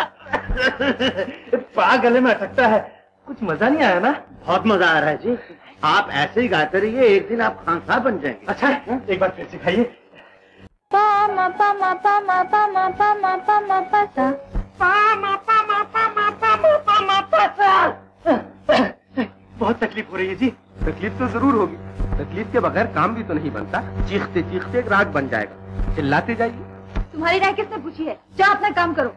पा गले में अटकता है। कुछ मजा नहीं आया ना? बहुत मजा आ रहा है जी। आप ऐसे ही गाते रहिए, एक दिन आप खानसार बन जाएंगे। अच्छा, एक बार फिर सिखाइए। पा मा पा मा पा मा पा मा पा मा पा मा पा सा। पा मा पा मा पा मा पा मा पा मा पा सा। बहुत तकलीफ हो रही है जी। तकलीफ तो जरूर होगी, तकलीफ के बगैर काम भी तो नहीं बनता। चीखते चीखते एक राग बन जाएगा। चिल्लाते जाइए। तुम्हारी राय किसने पूछी है? जाओ अपना काम करो।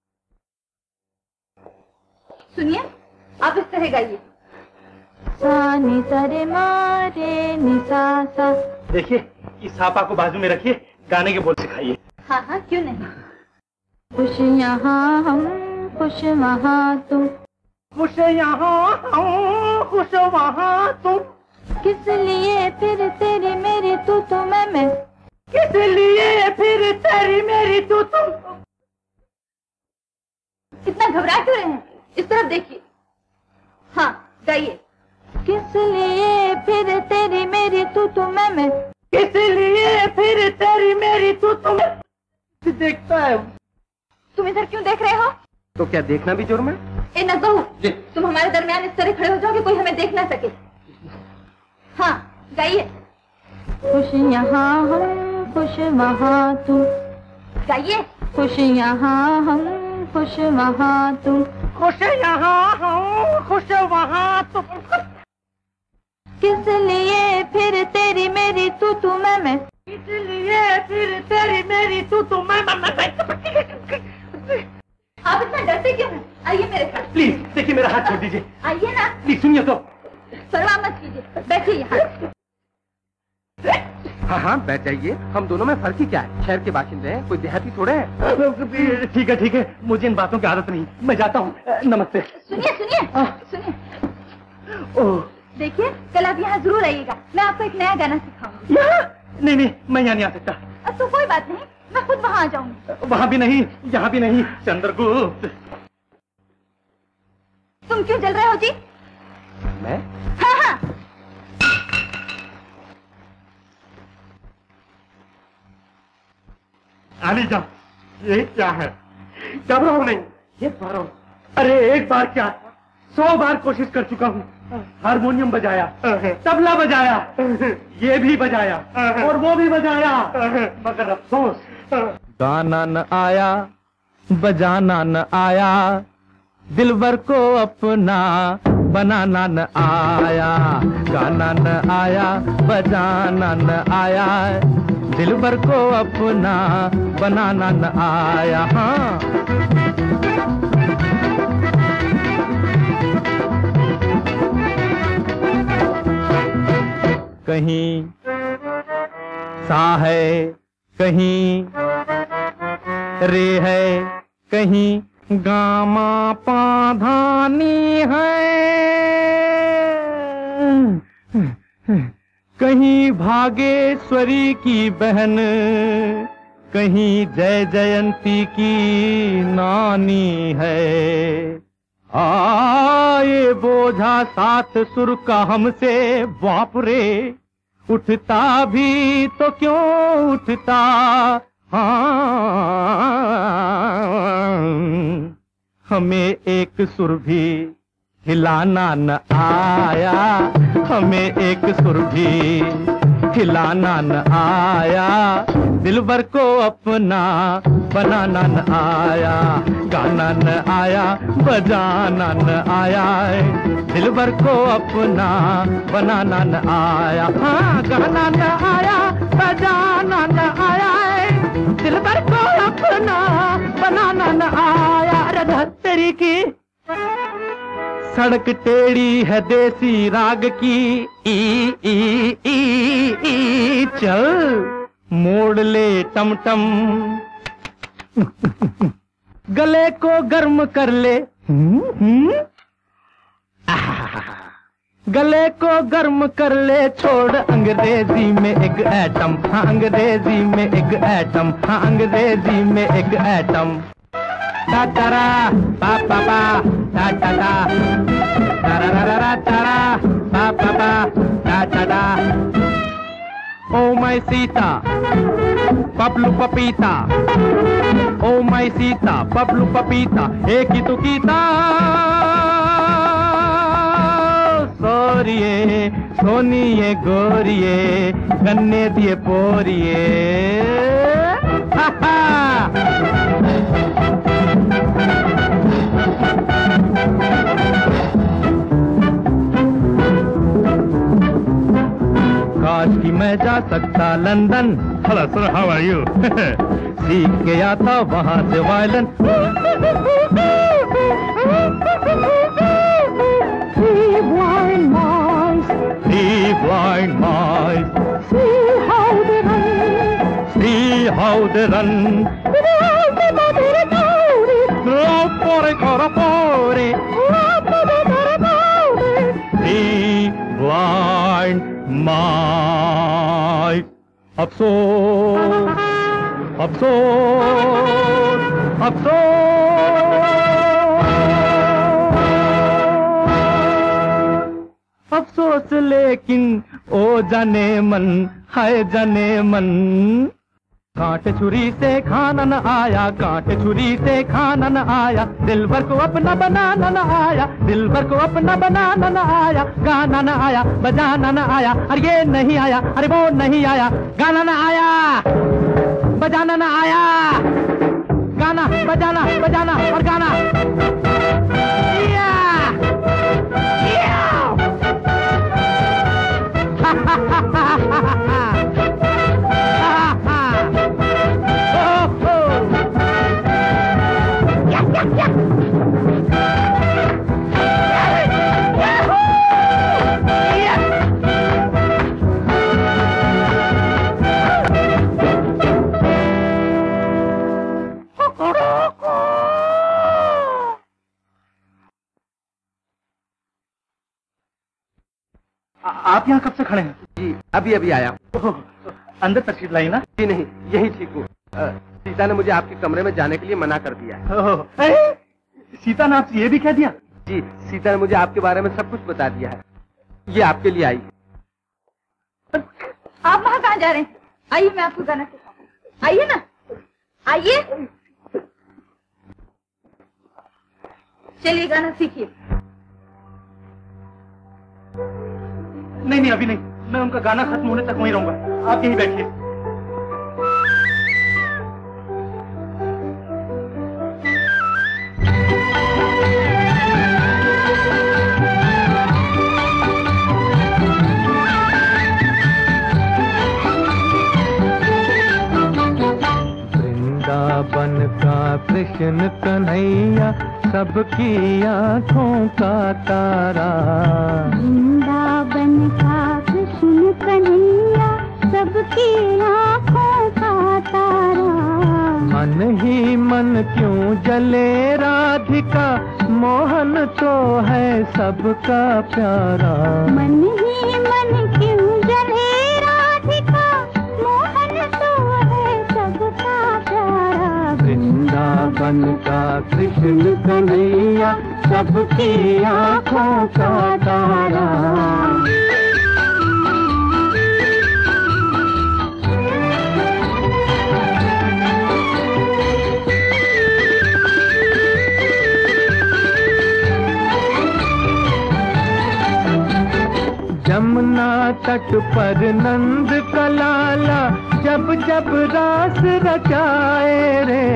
सुनिए, आप इस तरह गाइए। सा नि सा रे मा रे नि सा सा। देखिए, इस सापा को बाजू में रखिए, गाने के बोल सिखाइए। हाँ हाँ, क्यों नहीं। खुश यहाँ हम खुश वहाँ तुम, खुश यहाँ हम खुश वहाँ तुम, किस लिए फिर तेरी मेरी तू तुम मैं, किस लिए फिर तेरी मेरी तू तुम। इतना घबरा क्यों रहे हैं? इस तरफ देखिए। हाँ गाइए। किस लिए फिर तेरी मेरी तू तुम मैं, किस लिए फिर तेरी मेरी तू तुम। देखता है। तुम इधर क्यों देख रहे हो? तो क्या देखना भी जुर्म है? ए नजबहू, तुम हमारे दरमियान इस तरह खड़े हो जाओ कि कोई हमें देख ना सके। हाँ गाइए। खुश यहाँ हम खुश वहाँ तुम, गाइए। खुश यहाँ हम खुश वहाँ तुम, खुश यहाँ हम खुश वहाँ तुम, किस लिए फिर तेरी मेरी तू तुम मैं, इसलिए फिर तेरी मेरी तू तुम मैं। आप इतना डरते क्यों हैं? आइए मेरे साथ। प्लीज देखिए मेरा हाथ छोड़ दीजिए। आइए ना। प्लीज सुनिए तो। परवाह मत कीजिए, बैठिए यहाँ। हाँ हाँ बैठ जाइए। हम दोनों में फर्क ही क्या है? शहर के बाशिंदे हैं, कोई देहाती थोड़े हैं। ठीक है ठीक है, मुझे इन बातों की आदत नहीं, मैं जाता हूँ। नमस्ते। सुनिए सुनिए सुनिए। ओह देखिए कल आप यहाँ जरूर आइएगा, मैं आपको एक नया गाना सिखाऊंगी। नहीं नहीं, मैं यहाँ नहीं आ सकता। तो कोई बात नहीं, मैं खुद वहाँ आ जाऊंगी। वहाँ भी नहीं, यहाँ भी नहीं। चंद्रगुप्त। तुम क्यों जल रहे हो जी? मैं? हाँ हाँ। आली जा, ये क्या है? घबराओ नहीं, एक बार और। अरे एक बार क्या, 100 बार कोशिश कर चुका हूँ। हारमोनियम बजाया, तबला बजाया, ये भी बजाया और वो भी बजाया, मगर अफसोस गाना न आया, बजाना न आया, दिलबर को अपना बनाना न आया। गाना न आया, बजाना न आया, दिलबर को अपना बनाना न आया। हाँ कहीं सा है, कहीं रे है, कहीं गामा पाधानी है, कहीं भागेश्वरी की बहन, कहीं जय जयंती की नानी है। ये बोझा 7 सुर का हमसे बाप रे, उठता भी तो क्यों उठता। हाँ हमें एक सुर भी हिलाना न आया, हमें एक सुर भी हिलाना न आया, दिलबर को अपना बनाना न आया। गाना न आया, बजाना न आया, दिलबर को अपना बनाना न आया। हाँ गाना न आया, बजाना न आया, दिलबर को अपना बनाना न आया। रधत्तरी की सड़क टेढ़ी है देसी राग की, ई चल मोड़ ले टमटम, गले को गर्म कर ले, गले को गर्म कर ले, छोड़ अंग्रेजी में एक एटम। हाँ अंग्रेजी में एक एटम, हाँ अंग्रेजी में एक एटम। टा टारा पा पा पा टा टा टा, टारा रा रा रा टारा पा पा पा टा टा टा। ओ माय सीता पपलू पपीता, ओ माय सीता पपलू पपीता, एक ही तो कीता। सोरिए सोनिए गोरिए, गन्ने दिए पोरिए। हा हा काश कि मैं जा सकता London. Hello sir, how are you? सीख के आता वहां से violin. Three blind mice, three blind mice, see how they run, see how they run. pore, coro, pore. Three blind mice. अफसोस, अफसोस, अफसोस, अफसोस लेकिन ओ जाने मन, हाय जाने मन। कांटे छुरी से खाना न आया, कांटे छुरी से खाना न आया, दिलबर को अपना बनाना न आया, दिलबर को अपना बनाना न आया, गाना न आया, बजाना न आया, अरे ये नहीं आया, अरे वो नहीं आया, गाना न आया, बजाना न आया, गाना बजाना बजाना और गाना। आप यहाँ कब से खड़े हैं? जी अभी अभी आया। अंदर तशरीफ लाई ना? जी नहीं, यही ठीक हूँ। सीता ने मुझे आपके कमरे में जाने के लिए मना कर दिया है। सीता ने आपसे ये भी कह दिया? जी, सीता ने मुझे आपके बारे में सब कुछ बता दिया है। ये आपके लिए आई। आप वहाँ कहाँ जा रहे हैं? आइए मैं आपको गाना सिखाऊं। आइए ना, आइए, चलिए गाना सीखिए। नहीं नहीं अभी नहीं, मैं उनका गाना खत्म होने तक वहीं रहूंगा, आप यहीं बैठिए। वृंदावन का कृष्ण कन्हैया, सबकी आँखों का तारा। वृंदावन का कृष्ण कन्हैया, सबकी आँखों का तारा। मन ही मन क्यों जले राधिका, मोहन तो है सबका प्यारा। मन ही मन क्यों जले राधिका, मोहन तो है सबका प्यारा। वृंदावन का कृष्ण कन्हैया, सबकी आँखों का तारा। जमुना तट पर नंद का लाला, जब जब रास रचाए रे।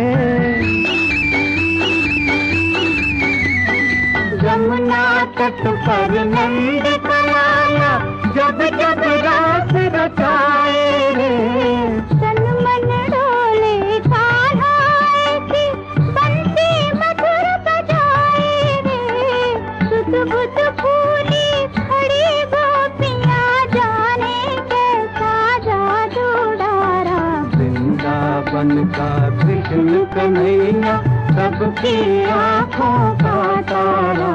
जमुना तट पर नंद का लाला, जब जब रास रचाए रे। तन मन डोले कान्हा ऐसी, बंसी मधुर बजाए रे। सुध बुध फूली खड़ी गोपियाँ, जाने कैसा जादू डारा। वृंदावन का कृष्ण कन्हैया, सबकी आँखों का तारा।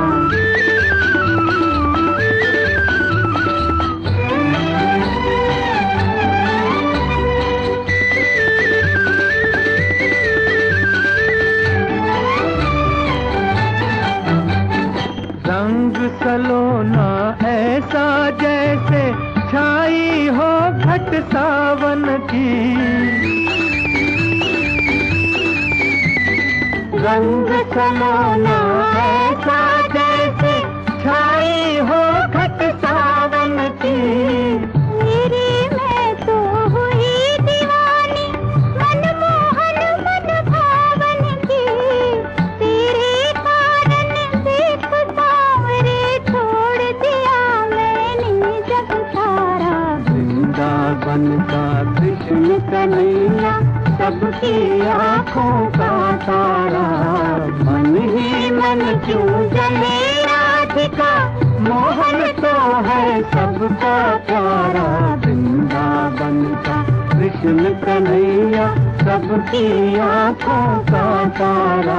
रंग सलोना ऐसा जैसे छाई हो घट सावन की। रंग सलोना ऐसा जैसे छाई हो घट सावन की। मेरी मैं तो हुई दीवानी, मनमोहन मन भावन की। तेरे कारण देख सांवरे, छोड़ दिया मैंने जग सारा। वृंदावन का कृष्ण कन्हैया, सबकी आँखों का तारा। मन ही मन क्यों जले राधिका, मोहन तो है सबका प्यारा। वृंदावन का कृष्ण कन्हैया, सबकी आंखों का तारा।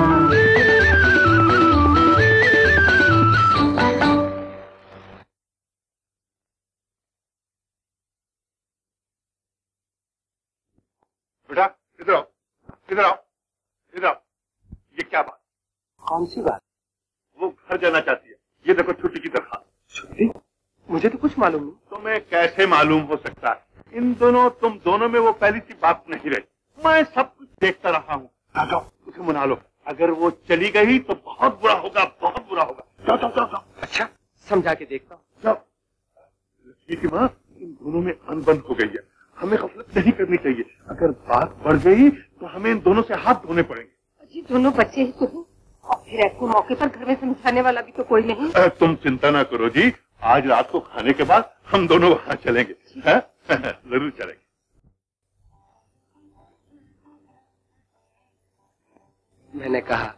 बेटा इधर आओ, इधर आओ, इधर आओ। ये क्या बात? कौन सी बात? वो घर जाना चाहती है। ये देखो छुट्टी की दरखास्त। छुट्टी? मुझे तो कुछ मालूम नहीं। तुम्हें कैसे मालूम हो सकता है? तुम दोनों में वो पहली सी बात नहीं रही। मैं सब कुछ देखता रहा हूँ। जाओ उसे मना लो। अगर वो चली गई तो बहुत बुरा होगा, बहुत बुरा होगा। जाओ जाओ जाओ। अच्छा समझा के देखता हूँ। जाओ। लक्ष्मी की माँ, इन दोनों में अनबन हो गई है। हमें गफलत नहीं करनी चाहिए। अगर बात बढ़ गई तो हमें इन दोनों से हाथ धोने पड़ेंगे। जी दोनों बच्चे ही तो हैं और फिर आपको मौके पर घर में समझाने वाला भी तो कोई नहीं। तुम चिंता ना करो जी, आज रात को खाने के बाद हम दोनों वहाँ चलेंगे। जरूर चलेंगे। मैंने कहा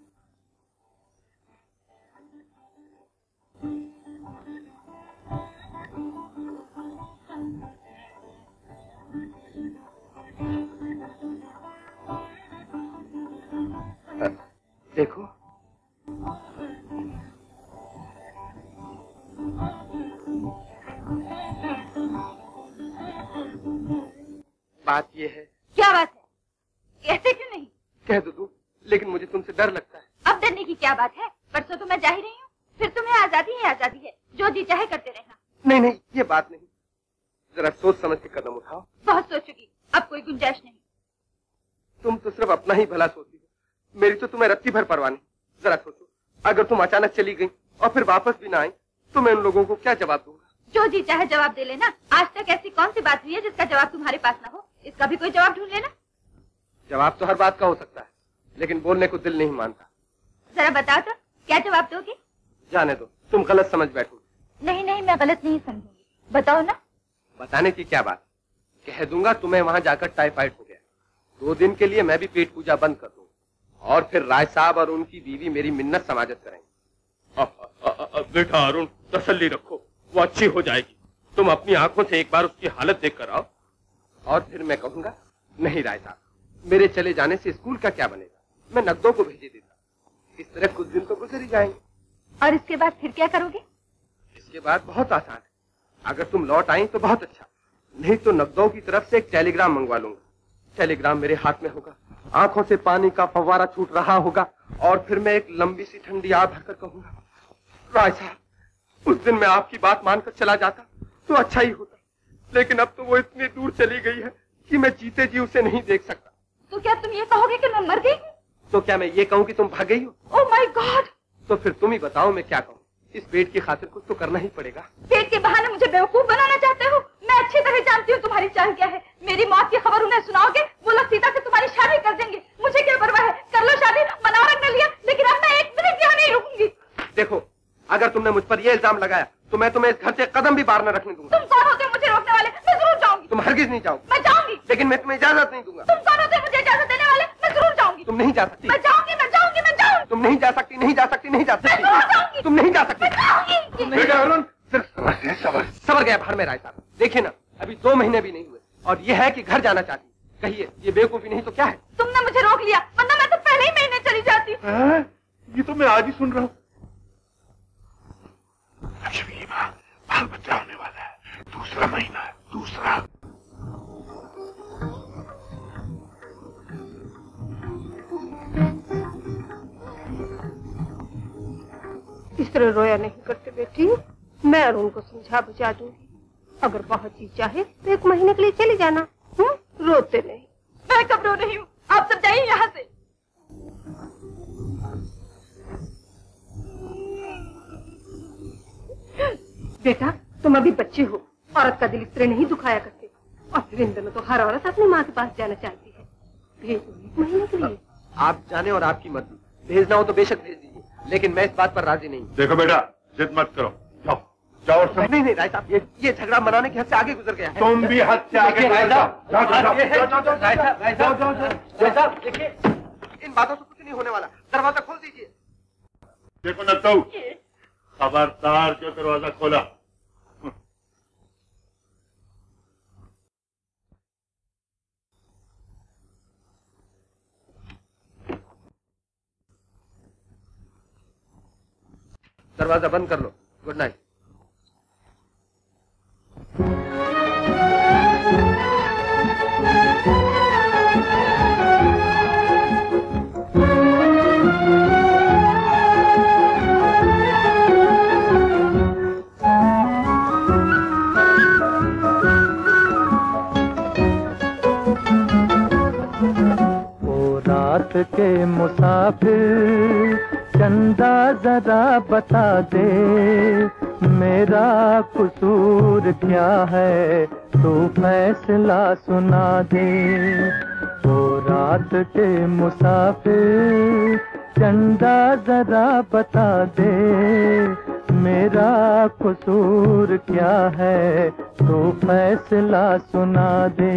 देखो बात ये है। क्या बात है? ऐसे क्यों नहीं? कह दो तुम, लेकिन मुझे तुमसे डर लगता है। अब डरने की क्या बात है? परसों तो मैं जा ही रही हूँ। फिर तुम्हें आजादी ही आजादी है, जो जी चाहे करते रहना। नहीं नहीं ये बात नहीं, जरा सोच समझ के कदम उठाओ। बहुत सोचूंगी, अब कोई गुंजाइश नहीं। तुम तो सिर्फ अपना ही भला सोचती हो, मेरी तो तुम्हें रत्ती भर परवाह नहीं। जरा सोचो, अगर तुम अचानक चली गई और फिर वापस भी ना आई तो मैं उन लोगों को क्या जवाब दूंगा? जो जी चाहे जवाब दे लेना। आज तक ऐसी कौन सी बात हुई है जिसका जवाब तुम्हारे पास ना हो? इसका भी कोई जवाब ढूंढ लेना। जवाब तो हर बात का हो सकता है, लेकिन बोलने को दिल नहीं मानता। जरा बताओ तो, क्या जवाब दोगे? जाने दो, तुम गलत समझ बैठोगे। नहीं नहीं, मैं गलत नहीं समझूंगी। बताओ ना। बताने की क्या बात, कह दूंगा तुम्हें वहां जाकर टाइफाइड हो गया। 2 दिन के लिए मैं भी पेट पूजा बंद कर दूंगा और फिर राय साहब और उनकी बीवी मेरी मिन्नत समाजत करेंगे। बेटा अरुण, तसल्ली रखो, वो अच्छी हो जाएगी। तुम अपनी आंखों से एक बार उसकी हालत देख कर आओ। और फिर मैं कहूंगा, नहीं राय साहब, मेरे चले जाने से स्कूल का क्या बनेगा, मैं नकदों को भेजे देता। इस तरह कुछ दिन तो गुजर ही जाएंगे। और इसके बाद फिर क्या करोगे? इसके बाद बहुत आसान है, अगर तुम लौट आई तो बहुत अच्छा, नहीं तो नकदों की तरफ से एक टेलीग्राम मंगवा लूंगा। टेलीग्राम मेरे हाथ में होगा, आंखों से पानी का फव्वारा छूट रहा होगा और फिर मैं एक लंबी सी ठंडी आग भरकर कहूंगा, राय साहब उस दिन मैं आपकी बात मानकर चला जाता तो अच्छा ही होता, लेकिन अब तो वो इतनी दूर चली गई है कि मैं जीते जी उसे नहीं देख सकता। तो क्या तुम ये कहोगे कि मैं मर गई? तो क्या मैं ये कहूँ कि तुम भाग गई हो? Oh my god! तो फिर तुम ही बताओ मैं क्या कहूँ। इस पेट की खातिर कुछ तो करना ही पड़ेगा। पेट के बहाने मुझे बेवकूफ बनाना चाहते हो? मैं अच्छी तरह जानती हूँ तुम्हारी चाल क्या है। मेरी मौत की खबर उन्हें सुनाओगे, वो लोग सीता से तुम्हारी शादी कर देंगे। मुझे क्या परवाह है, कर लो शादी, मना रख लिया, लेकिन अब मैं 1 मिनट यहाँ नहीं रुकूंगी। देखो, अगर तुमने मुझ पर यह इल्जाम लगाया तो मैं तुम्हें इस घर से कदम भी बाहर न रखने दूंगा। तुम कौन होते हो मुझे रोकने वाले? मैं जरूर जाऊंगी। तुम हरगिज नहीं जाओगी। मैं जाऊंगी, लेकिन मैं तुम्हें इजाजत नहीं दूंगा। तुम कौन होते हो मुझे इजाजत देने वाले? मैं जरूर जाऊंगी। तुम नहीं जा सकती। मैं जाऊंगी, मैं जाऊंगी, मैं जाऊंगी। तुम नहीं जा सकती, नहीं जा सकती, नहीं जा सकती, तुम नहीं जा सकती। अरुण सबर गया भाड़ में राय साहब। देखिए ना, अभी 2 महीने भी नहीं हुए और ये है कि घर जाना चाहती। कहिए, ये बेवकूफी नहीं तो क्या है? तुमने मुझे रोक लिया, वरना मैं तो पहले ही महीने चली जाती। ये तो मैं आज ही सुन रहा हूँ। लक्ष्मी की माँ, बाल बच्चा होने वाला है, 2रा महीना है, 2रा। इस तरह रोया नहीं करते बेटी, मैं अरुण को समझा बुझा दूंगी। अगर बहुत जी चाहे तो 1 महीने के लिए चले जाना। रोते नहीं। मैं कब रो रही हूँ? आप सब जाइए यहाँ से। बेटा तुम अभी बच्चे हो, औरत का दिल इस तरह नहीं दुखाया करते। और फिर इन दिनों तो हर औरत अपनी माँ के पास जाना चाहती है। भेज दो 1 महीने के लिए। आप जाने और आपकी मर्जी, भेजना हो तो बेशक भेज दीजिए, लेकिन मैं इस बात पर राजी नहीं। देखो बेटा, जिद मत करो, जाओ जाओ। और नहीं नहीं राय साहब, ये झगड़ा मनाने की हद से आगे गुजर गया है। तुम भी हद से आगे गुजर जाओ। देखिए, इन बातों से कुछ नहीं होने वाला, दरवाजा खोल दीजिए। देखो नक्कू, खबरदार जो दरवाजा खोला। दरवाजा बंद कर लो। Good night. रात के मुसाफिर चंदा जरा बता दे, मेरा कसूर क्या है तू फैसला सुना दे। ओ रात के मुसाफिर चंदा जरा बता दे, मेरा कसूर क्या है तू फैसला सुना दे।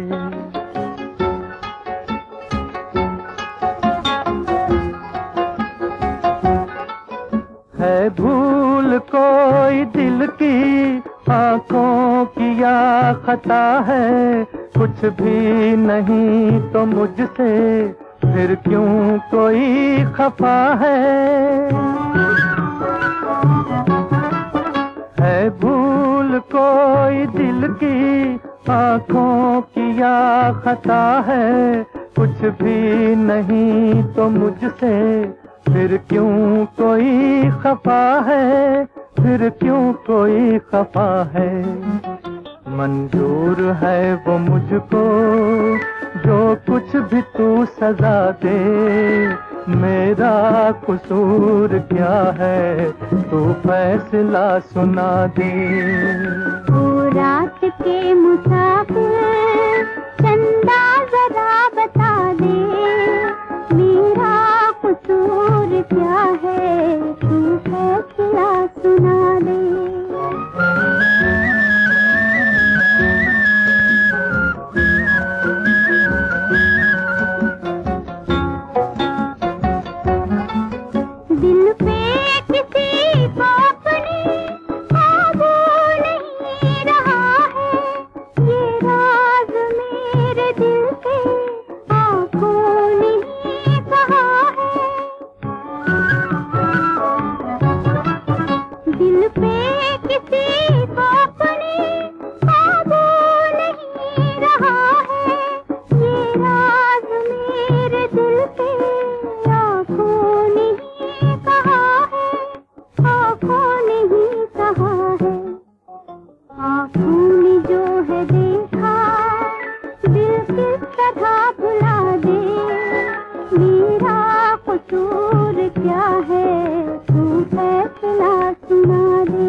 है भूल कोई दिल की आंखों की या खता है, कुछ भी नहीं तो मुझसे फिर क्यों कोई खफा है भूल कोई दिल की आंखों की या खता है, कुछ भी नहीं तो मुझसे फिर क्यों कोई खफा है, फिर क्यों कोई खफा है। मंजूर है वो मुझको जो कुछ भी तू सजा दे, मेरा कसूर क्या है तू फैसला सुना दे। ओ रात के मुसाफिर चंदा जरा बता दे, मेरा कसूर क्या है तू फैसला सुना दे। दिल पे किसी को अपने काबू नहीं रहा है, ये राज मेरे दिल के आँखों ने कहा है। दिल पे किसी को अपने काबू नहीं रहा है, ये राज मेरे दिल के आँखों ने कहा है, आँखों ने ही कहा है। आँखों ने जो है देखा दिल किस तरह भुला दे, मेरा कसूर क्या है तू फैसला सुना दे।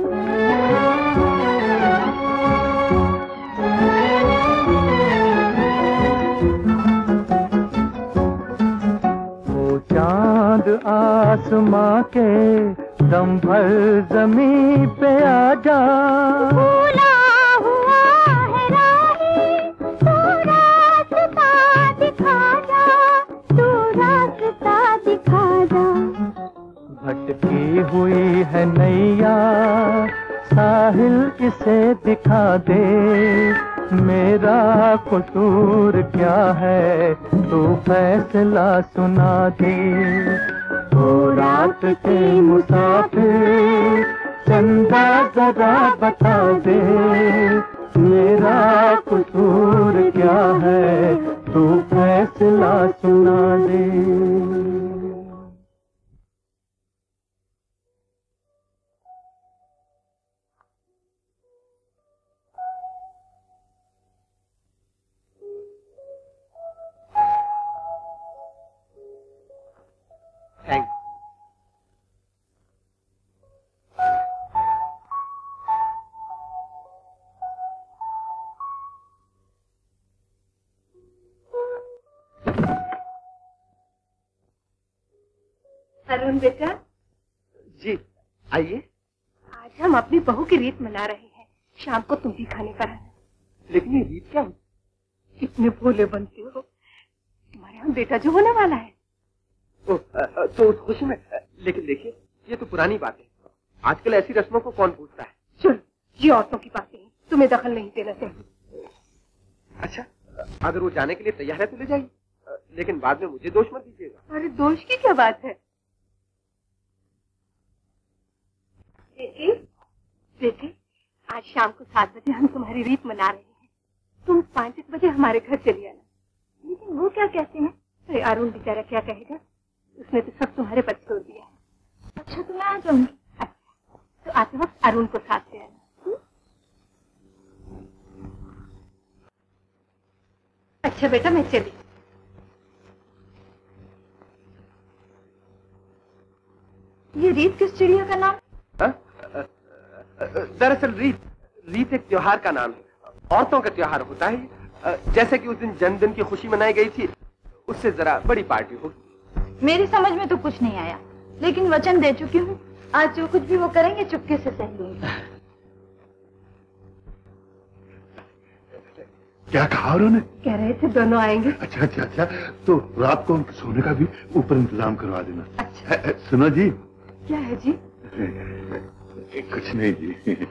वो चांद आसमां के दम भर जमीन पे आ जा, भूला हुआ है राही तू रास्ता दिखा जा, तू रास्ता दिखा जा। भटकी हुई है नैया साहिल इसे दिखा दे, मेरा कसूर क्या है तू फैसला सुना दे। ओ रात के मुसाफिर चंदा जरा बता दे, मेरा कसूर क्या है तू फैसला सुना दे। थैंक्स। अरुण बेटा। जी आइए। आज हम अपनी बहू की रीत मना रहे हैं, शाम को तुम भी खाने पर आना। लेकिन ये रीत क्या हुई? कितने भोले बनते हो, तुम्हारे यहाँ बेटा जो होने वाला है। तो उस खुशी में, लेकिन देखिए ये तो पुरानी बात है, आजकल ऐसी रस्मों को कौन पूछता है। चलो ये औरतों की बातें हैं, तुम्हें दखल नहीं देना चाहिए। अच्छा अगर वो जाने के लिए तैयार है तो ले जाइए, लेकिन बाद में मुझे दोष मत दीजिएगा। अरे दोष की क्या बात है, बेटी, बेटी, आज शाम को 7 बजे हम तुम्हारी रीत मना रहे हैं। तुम 5 बजे हमारे घर चली आना। लेकिन वो क्या कहते हैं? अरे अरुण बेचारा क्या कहेगा? उसने तो सब तुम्हारे पर छोड़ दिया है। अच्छा तो मैं आ जाऊंगी। तो आते वक्त अरुण को साथ ले आना। अच्छा बेटा मैं चली। ये रीत किस चिड़िया का नाम? दरअसल रीत एक त्योहार का नाम है। औरतों का त्योहार होता है। जैसे कि उस दिन जन्मदिन की खुशी मनाई गई थी, उससे जरा बड़ी पार्टी होगी। मेरी समझ में तो कुछ नहीं आया, लेकिन वचन दे चुकी हूँ, आज जो कुछ भी वो करेंगे चुपके से सह लूंगी। क्या कहा उन्होंने? कह रहे थे दोनों आएंगे। अच्छा अच्छा अच्छा, तो रात को उनके सोने का भी ऊपर इंतजाम करवा देना। अच्छा। सुनो जी। क्या है जी? कुछ नहीं जी।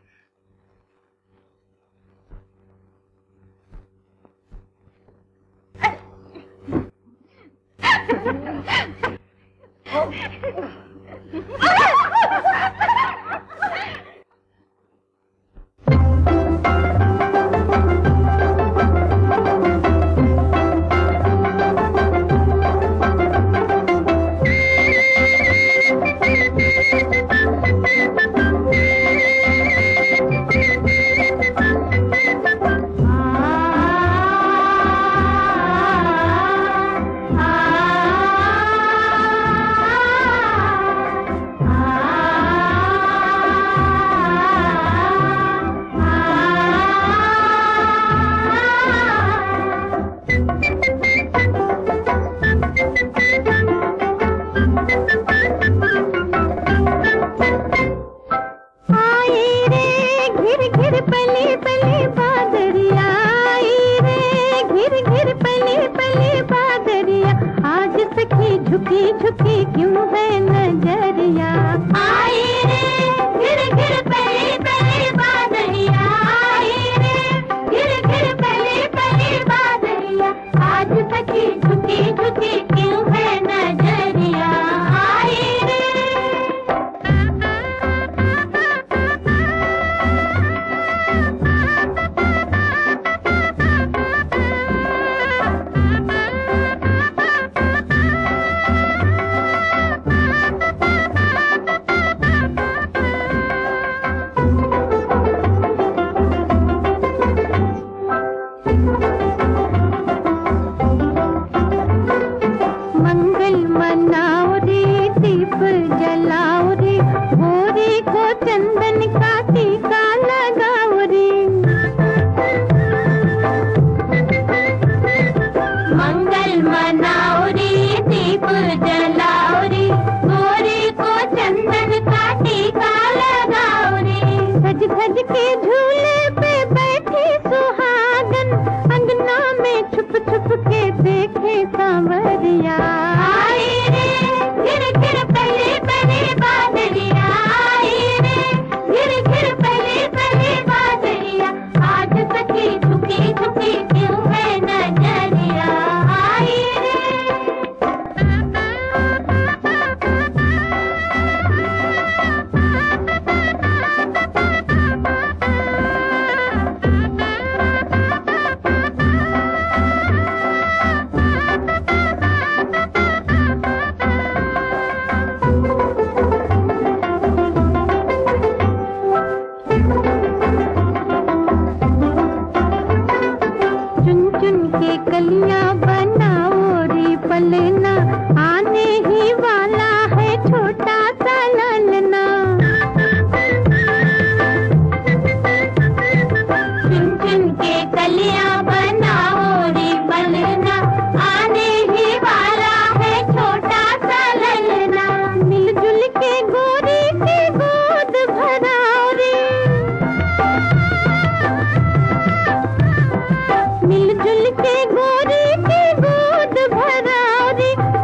मिलजुल के गोरी की गोद भरा रे।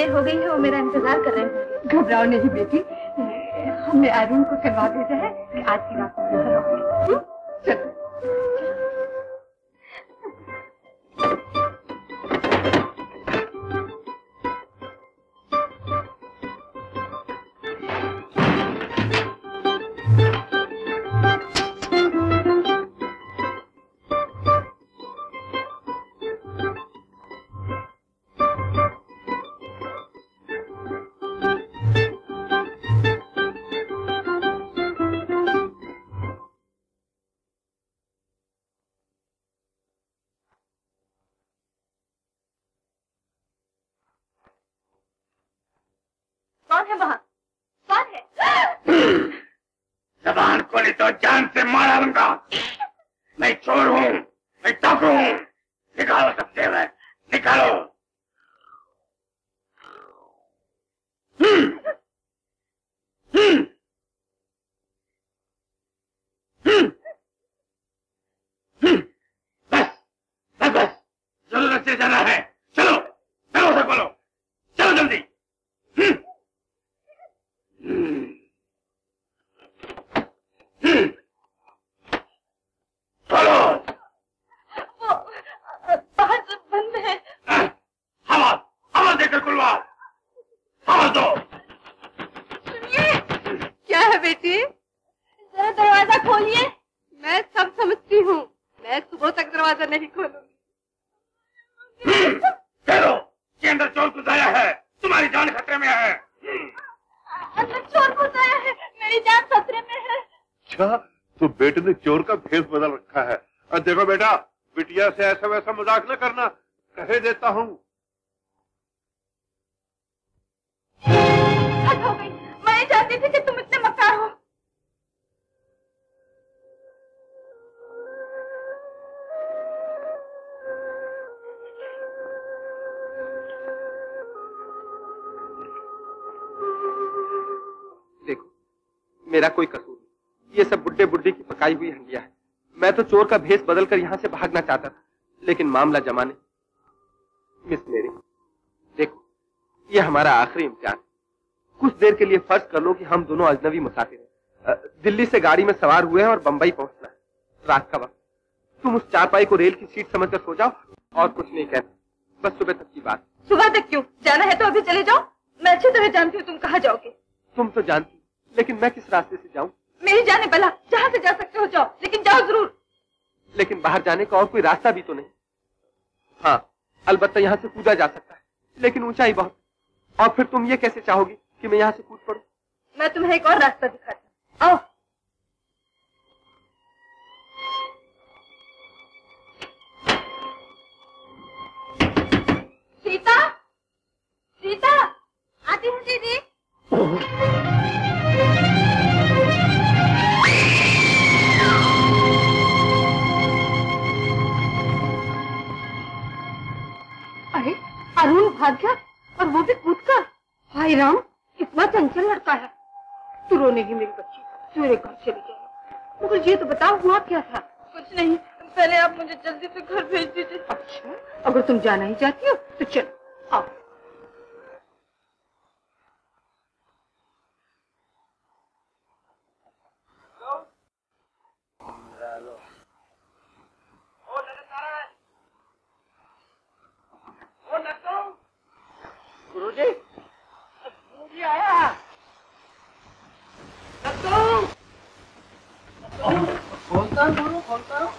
देर हो गई है, वो मेरा इंतजार कर रहे हैं। घबराओ नहीं बेटी, हमने अरुण को कहवा भेजा है कि आज की रात में घर रहोगे। चलो। कौन है वहाँ? कौन है? जबान खोली तो जान से मारा दूंगा। मैं चोर हूँ, मैं डाकू हूँ। निकालो सब जेवर, निकालो। बस बस बस, जरूरत से जाना है। चलो चलो से बोलो, चलो जल्दी। चलो। वो बाहर से बंद है। आवाज आवाज देकर खुलवा, आवाज दो। सुनिए, क्या है बेटी? जरा दरवाजा खोलिए। मैं सब समझती हूँ, मैं सुबह तक दरवाजा नहीं खोलूंगी। चलो, ये अंदर चोर घुस आया है, तुम्हारी जान खतरे में है। अंदर चोर घुस आया है, मेरी जान खतरे में है। अच्छा, तो बेटे ने चोर का भेष बदल रखा है। अब देखो बेटा, बिटिया से ऐसा वैसा मजाक न करना, कहे देता हूँ। हद हो गई, मैं नहीं जानती थी कि तुम इतने मक्कार हो। देखो, मेरा कोई कसूर नहीं, ये सब बुड्ढे बुड्ढी की पकाई हुई हंडिया है। मैं तो चोर का भेष बदलकर यहाँ से भागना चाहता था, लेकिन मामला जमा नहीं। मिस मेरी, देखो, ये हमारा आखिरी इम्तिहान। कुछ देर के लिए फर्ज कर लो कि हम दोनों अजनबी मुसाफिर हैं। दिल्ली से गाड़ी में सवार हुए हैं और बंबई पहुंचना है। रात का वक्त, तुम उस चारपाई को रेल की सीट समझकर सो जाओ और कुछ नहीं कहना, बस सुबह तक की बात। सुबह तक क्यों? जाना है तो अभी चले जाओ। मैं अच्छी तरह जानती हूँ तुम कहाँ जाओगे। तुम तो जानती, लेकिन मैं किस रास्ते से जाऊं? मेरी जाने भला, जहाँ से जा सकते हो जाओ, लेकिन जाओ जरूर। लेकिन बाहर जाने का और कोई रास्ता भी तो नहीं। हाँ, अलबत्ता यहाँ से कूदा जा सकता है, लेकिन ऊंचाई बहुत। और फिर तुम ये कैसे चाहोगी कि मैं यहाँ से कूद पड़ूं? मैं तुम्हें एक और रास्ता दिखाती हूँ, आओ। सीता, सीता, आती हूँ दीदी। अरे अरुण भाग गया, और वो भी कूदकर। हाय राम, कितना चंचल लड़का है। तू रोनेगी मेरी बच्ची, मेरे घर चली जाएगी। मगर ये तो बताओ, हुआ क्या था? कुछ नहीं, पहले आप मुझे जल्दी से घर भेज दीजिए। अच्छा, अगर तुम जाना ही चाहती हो तो चलो, आओ। गुरुजी, गुरुजी आया। खोलता हूँ गुरु, खोलता हूँ।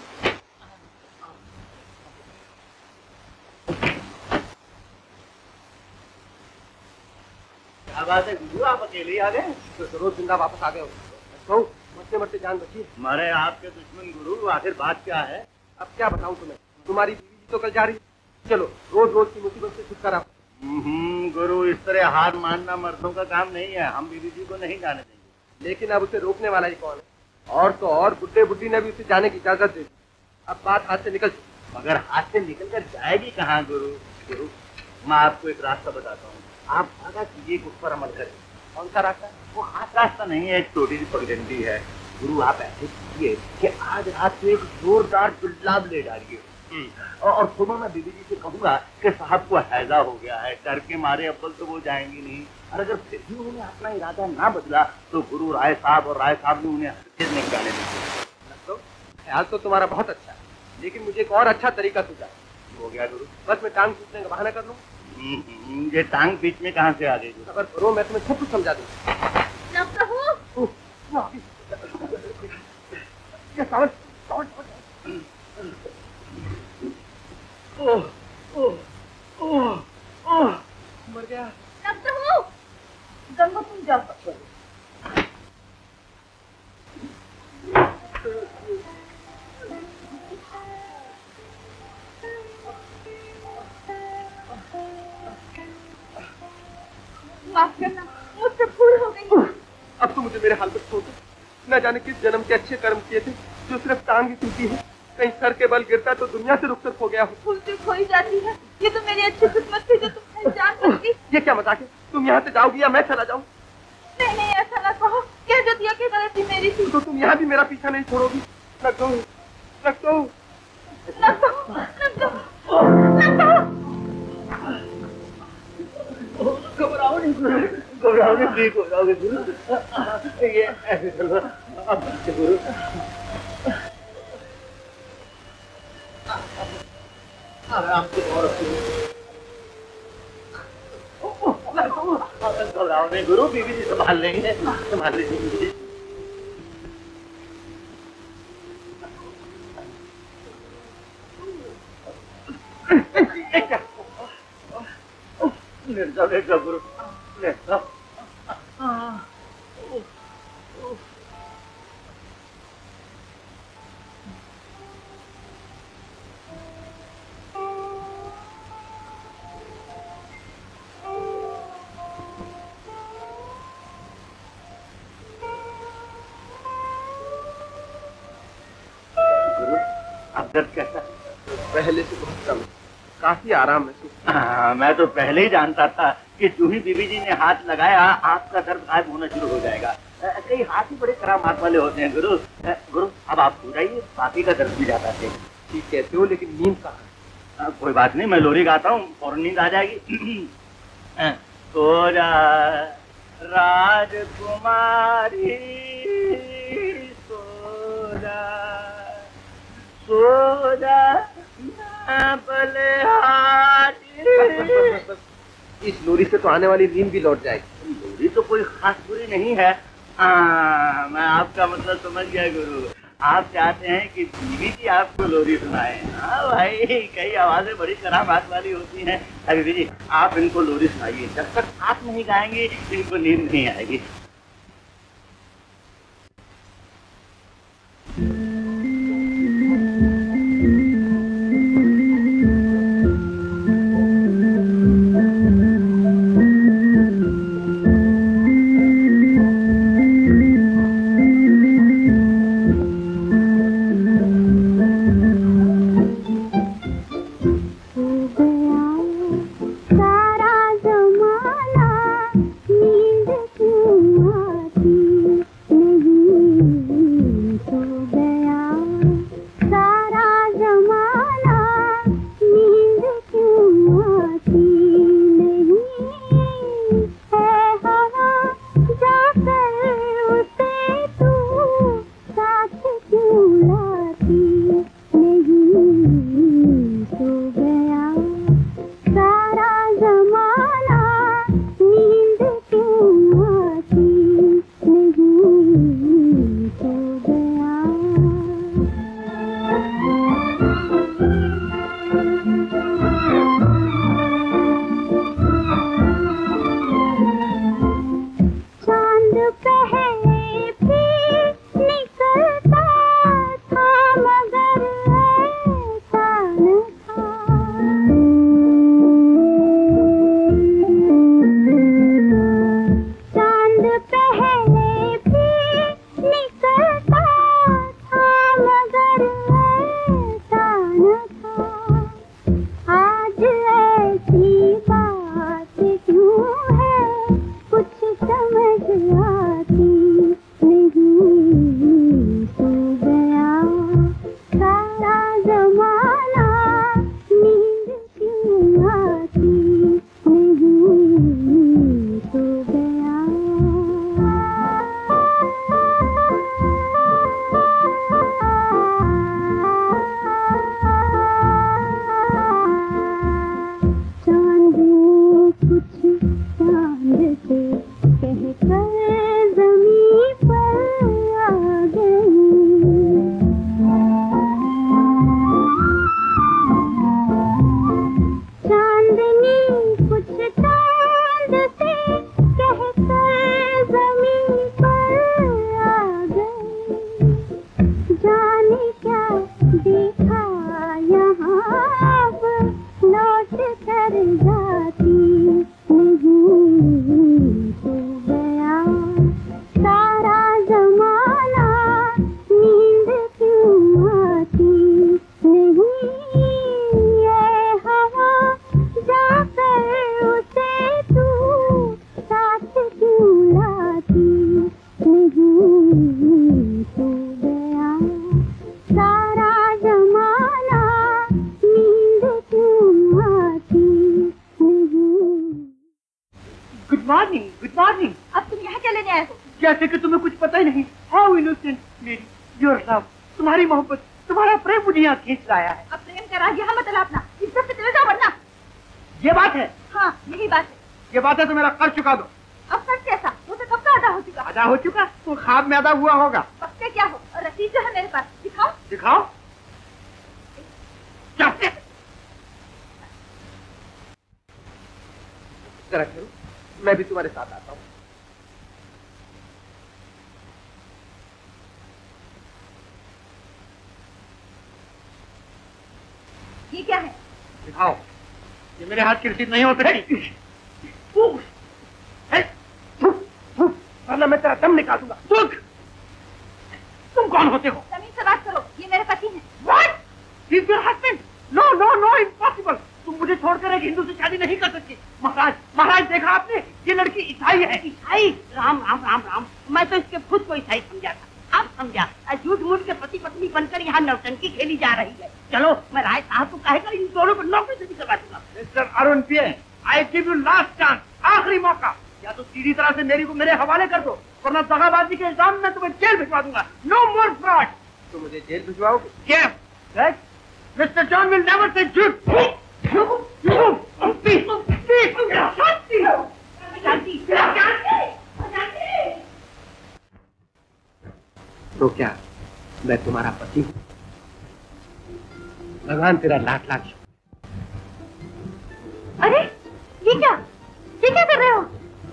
क्या बात है गुरु, आप अकेले ही आ गए? तो जरूर जिंदा वापस आ गए हो। मरते मरते जान बची। हमारे आपके दुश्मन गुरु, आखिर बात क्या है? अब क्या बताऊं तुम्हें, तुम्हारी बीवी जी तो कल जा रही। चलो, रोज रोज की मुसीबत से छुटकारा। गुरु, इस तरह हार मानना मर्दों का काम नहीं है, हम बीवी जी को नहीं जाने देंगे। लेकिन अब उसे रोकने वाला ही कौन है? और तो और बुड्ढे बुड्ढी ने भी उसे जाने की इजाजत दे दी। अब बात हाथ से निकल चुकी। मगर हाथ से निकल कर जाएगी कहाँ गुरु? गुरु, मैं आपको एक रास्ता बताता हूँ, आप वादा कीजिए उस पर अमल करें। कौन सा रास्ता? वो हाथ रास्ता नहीं है, एक छोटी सी पगडंडी है। गुरु, आप ऐसे कीजिए कि आज रात को एक जोरदार गुलाब ले डालिए, और सुनो, मैं दीदी जी से कहूंगा कि साहब को हैजा हो गया है, डर के मारे अव्वल तो वो जाएंगी नहीं, और अगर फिर भी उन्होंने अपना इरादा ना बदला तो गुरु राय साहब और राय साहब ने उन्हें हरगिज़ नहीं जाने देंगे। ख्याल तो तुम्हारा बहुत अच्छा है, लेकिन मुझे एक और अच्छा तरीका सूझा। हो गया गुरु? बस मैं टांग खींचने का बहाना कर लूँ। ये टांग बीच में कहाँ से आ गई? अगर करो मैं तुम्हें सब कुछ समझा दूँ। मर गया। लगता हूँ। गंगा तुम जाओ। माफ करना, मुझसे भूल हो गई। अब तो मुझे मेरे हाल पर छोड़ दो। न जाने किस जन्म के अच्छे कर्म किए थे जो सिर्फ टांग ही टूटी है। कहीं सर के बल गिरता तो दुनिया से रुखसत हो गया हो। भूल से खोई जाती है। ये तो मेरी अच्छी किस्मत थी जो तुम पहचान सकती। ये क्या मजाक है? तुम यहाँ से जाओगी या मैं चला जाऊँ? नहीं, ऐसा ना कहो। कह जो दिया कि गलती मेरी थी। तो तुम यहाँ भी मेरा पीछा नहीं छोड़ोगी? रख दो, रख दो, रख दो, रख दो, रख दो। घबराओ नहीं गुरु, घबराओ नहीं, ठीक हो जाओगे गुरु। ये ऐसे चलो अब गुरु। आराम से और घबराओ नहीं गुरु, बीवी जी संभाल लेंगे, संभाल लेंगे। लेट जाओ गुरु, लेट जाओ। दर्द कैसा? पहले से बहुत कम, काफी आराम है। मैं तो पहले ही जानता था कि जो ही बीबी जी ने हाथ लगाया आपका दर्द गायब होना शुरू हो जाएगा। कई हाथ ही बड़े करामात वाले होते हैं गुरु। गुरु अब आप सो जाइए, बाकी का दर्द भी जाता है। ठीक कहते हो, लेकिन नींद कहाँ? कोई बात नहीं, मैं लोरी गाता हूँ, फौरन नींद आ जाएगी। सो जा राजकुमारी, सो जा, सो जा इस लोरी से तो आने वाली नींद भी लौट जाएगी। लोरी तो कोई खास बुरी नहीं है। मैं आपका मतलब समझ गया गुरु। आप चाहते हैं कि बीवी जी आपको लोरी सुनाए। हाँ भाई, कई आवाजें बड़ी करामात वाली होती हैं। बीबी जी आप इनको लोरी सुनाइए, जब तक आप नहीं गाएंगे इनको नींद नहीं आएगी। सारा जमाना नींद क्यों क्या लेने आए हो? जैसे कि तुम्हें कुछ पता ही नहीं। How innocent Mary, your love, तुम्हारी मोहब्बत, तुम्हारा प्रेम मुझे यहाँ खींच लाया है। अब प्रेम का राज यहाँ मत अलापना, इज्जत से चले जाओ वरना। ये बात है? हाँ यही बात है। ये बात है तो मेरा कर्ज चुका दो। अब सच कैसा? वो तो कब का अदा हो चुका। अदा हो चुका? तो ख्वाब में अदा हुआ होगा। पक्के क्या हो? और रसीद जो है मेरे पास, दिखाओ। दिखाओ। जरा खेलो, मैं भी तुम्हारे साथ आता हूँ। ये क्या है? दिखाओ। ये मेरे हाथ की रसीद नहीं हो सकती। वरना मैं तेरा दम निकाल दूंगा। तुम कौन होते हो? जमीन से बात करो, ये मेरे पति हैं। What? He's your husband? No, no, no, impossible. तुम मुझे छोड़कर एक हिंदू से शादी नहीं कर सकती। महाराज, महाराज देखा आपने? ये लड़की ईसाई है। ईसाई? राम राम राम राम, मैं तो इसके खुद को ईसाई समझा था। अब समझा, झूठ मूठ के पति पत्नी बनकर यहाँ नौटंकी खेली जा रही है। चलो मैं राय साहब को कहेगा इन दोनों को नौकरी से भी करवा दूंगा। Mister Arun PA, I give you last chance, आखिरी मौका। या तो सीधी तरह से मेरी को मेरे हवाले कर दो, वरना दगाबाजी के इल्जाम में तुम्हें जेल भिजवा दूंगा। No more fraud. तो मुझे जेल भिजवाओगे? Yes, mister John will never say झूठ। तो क्या मैं तुम्हारा पति हूँ? भगवान तेरा लाख लाख। अरे ये क्या कर रहे हो?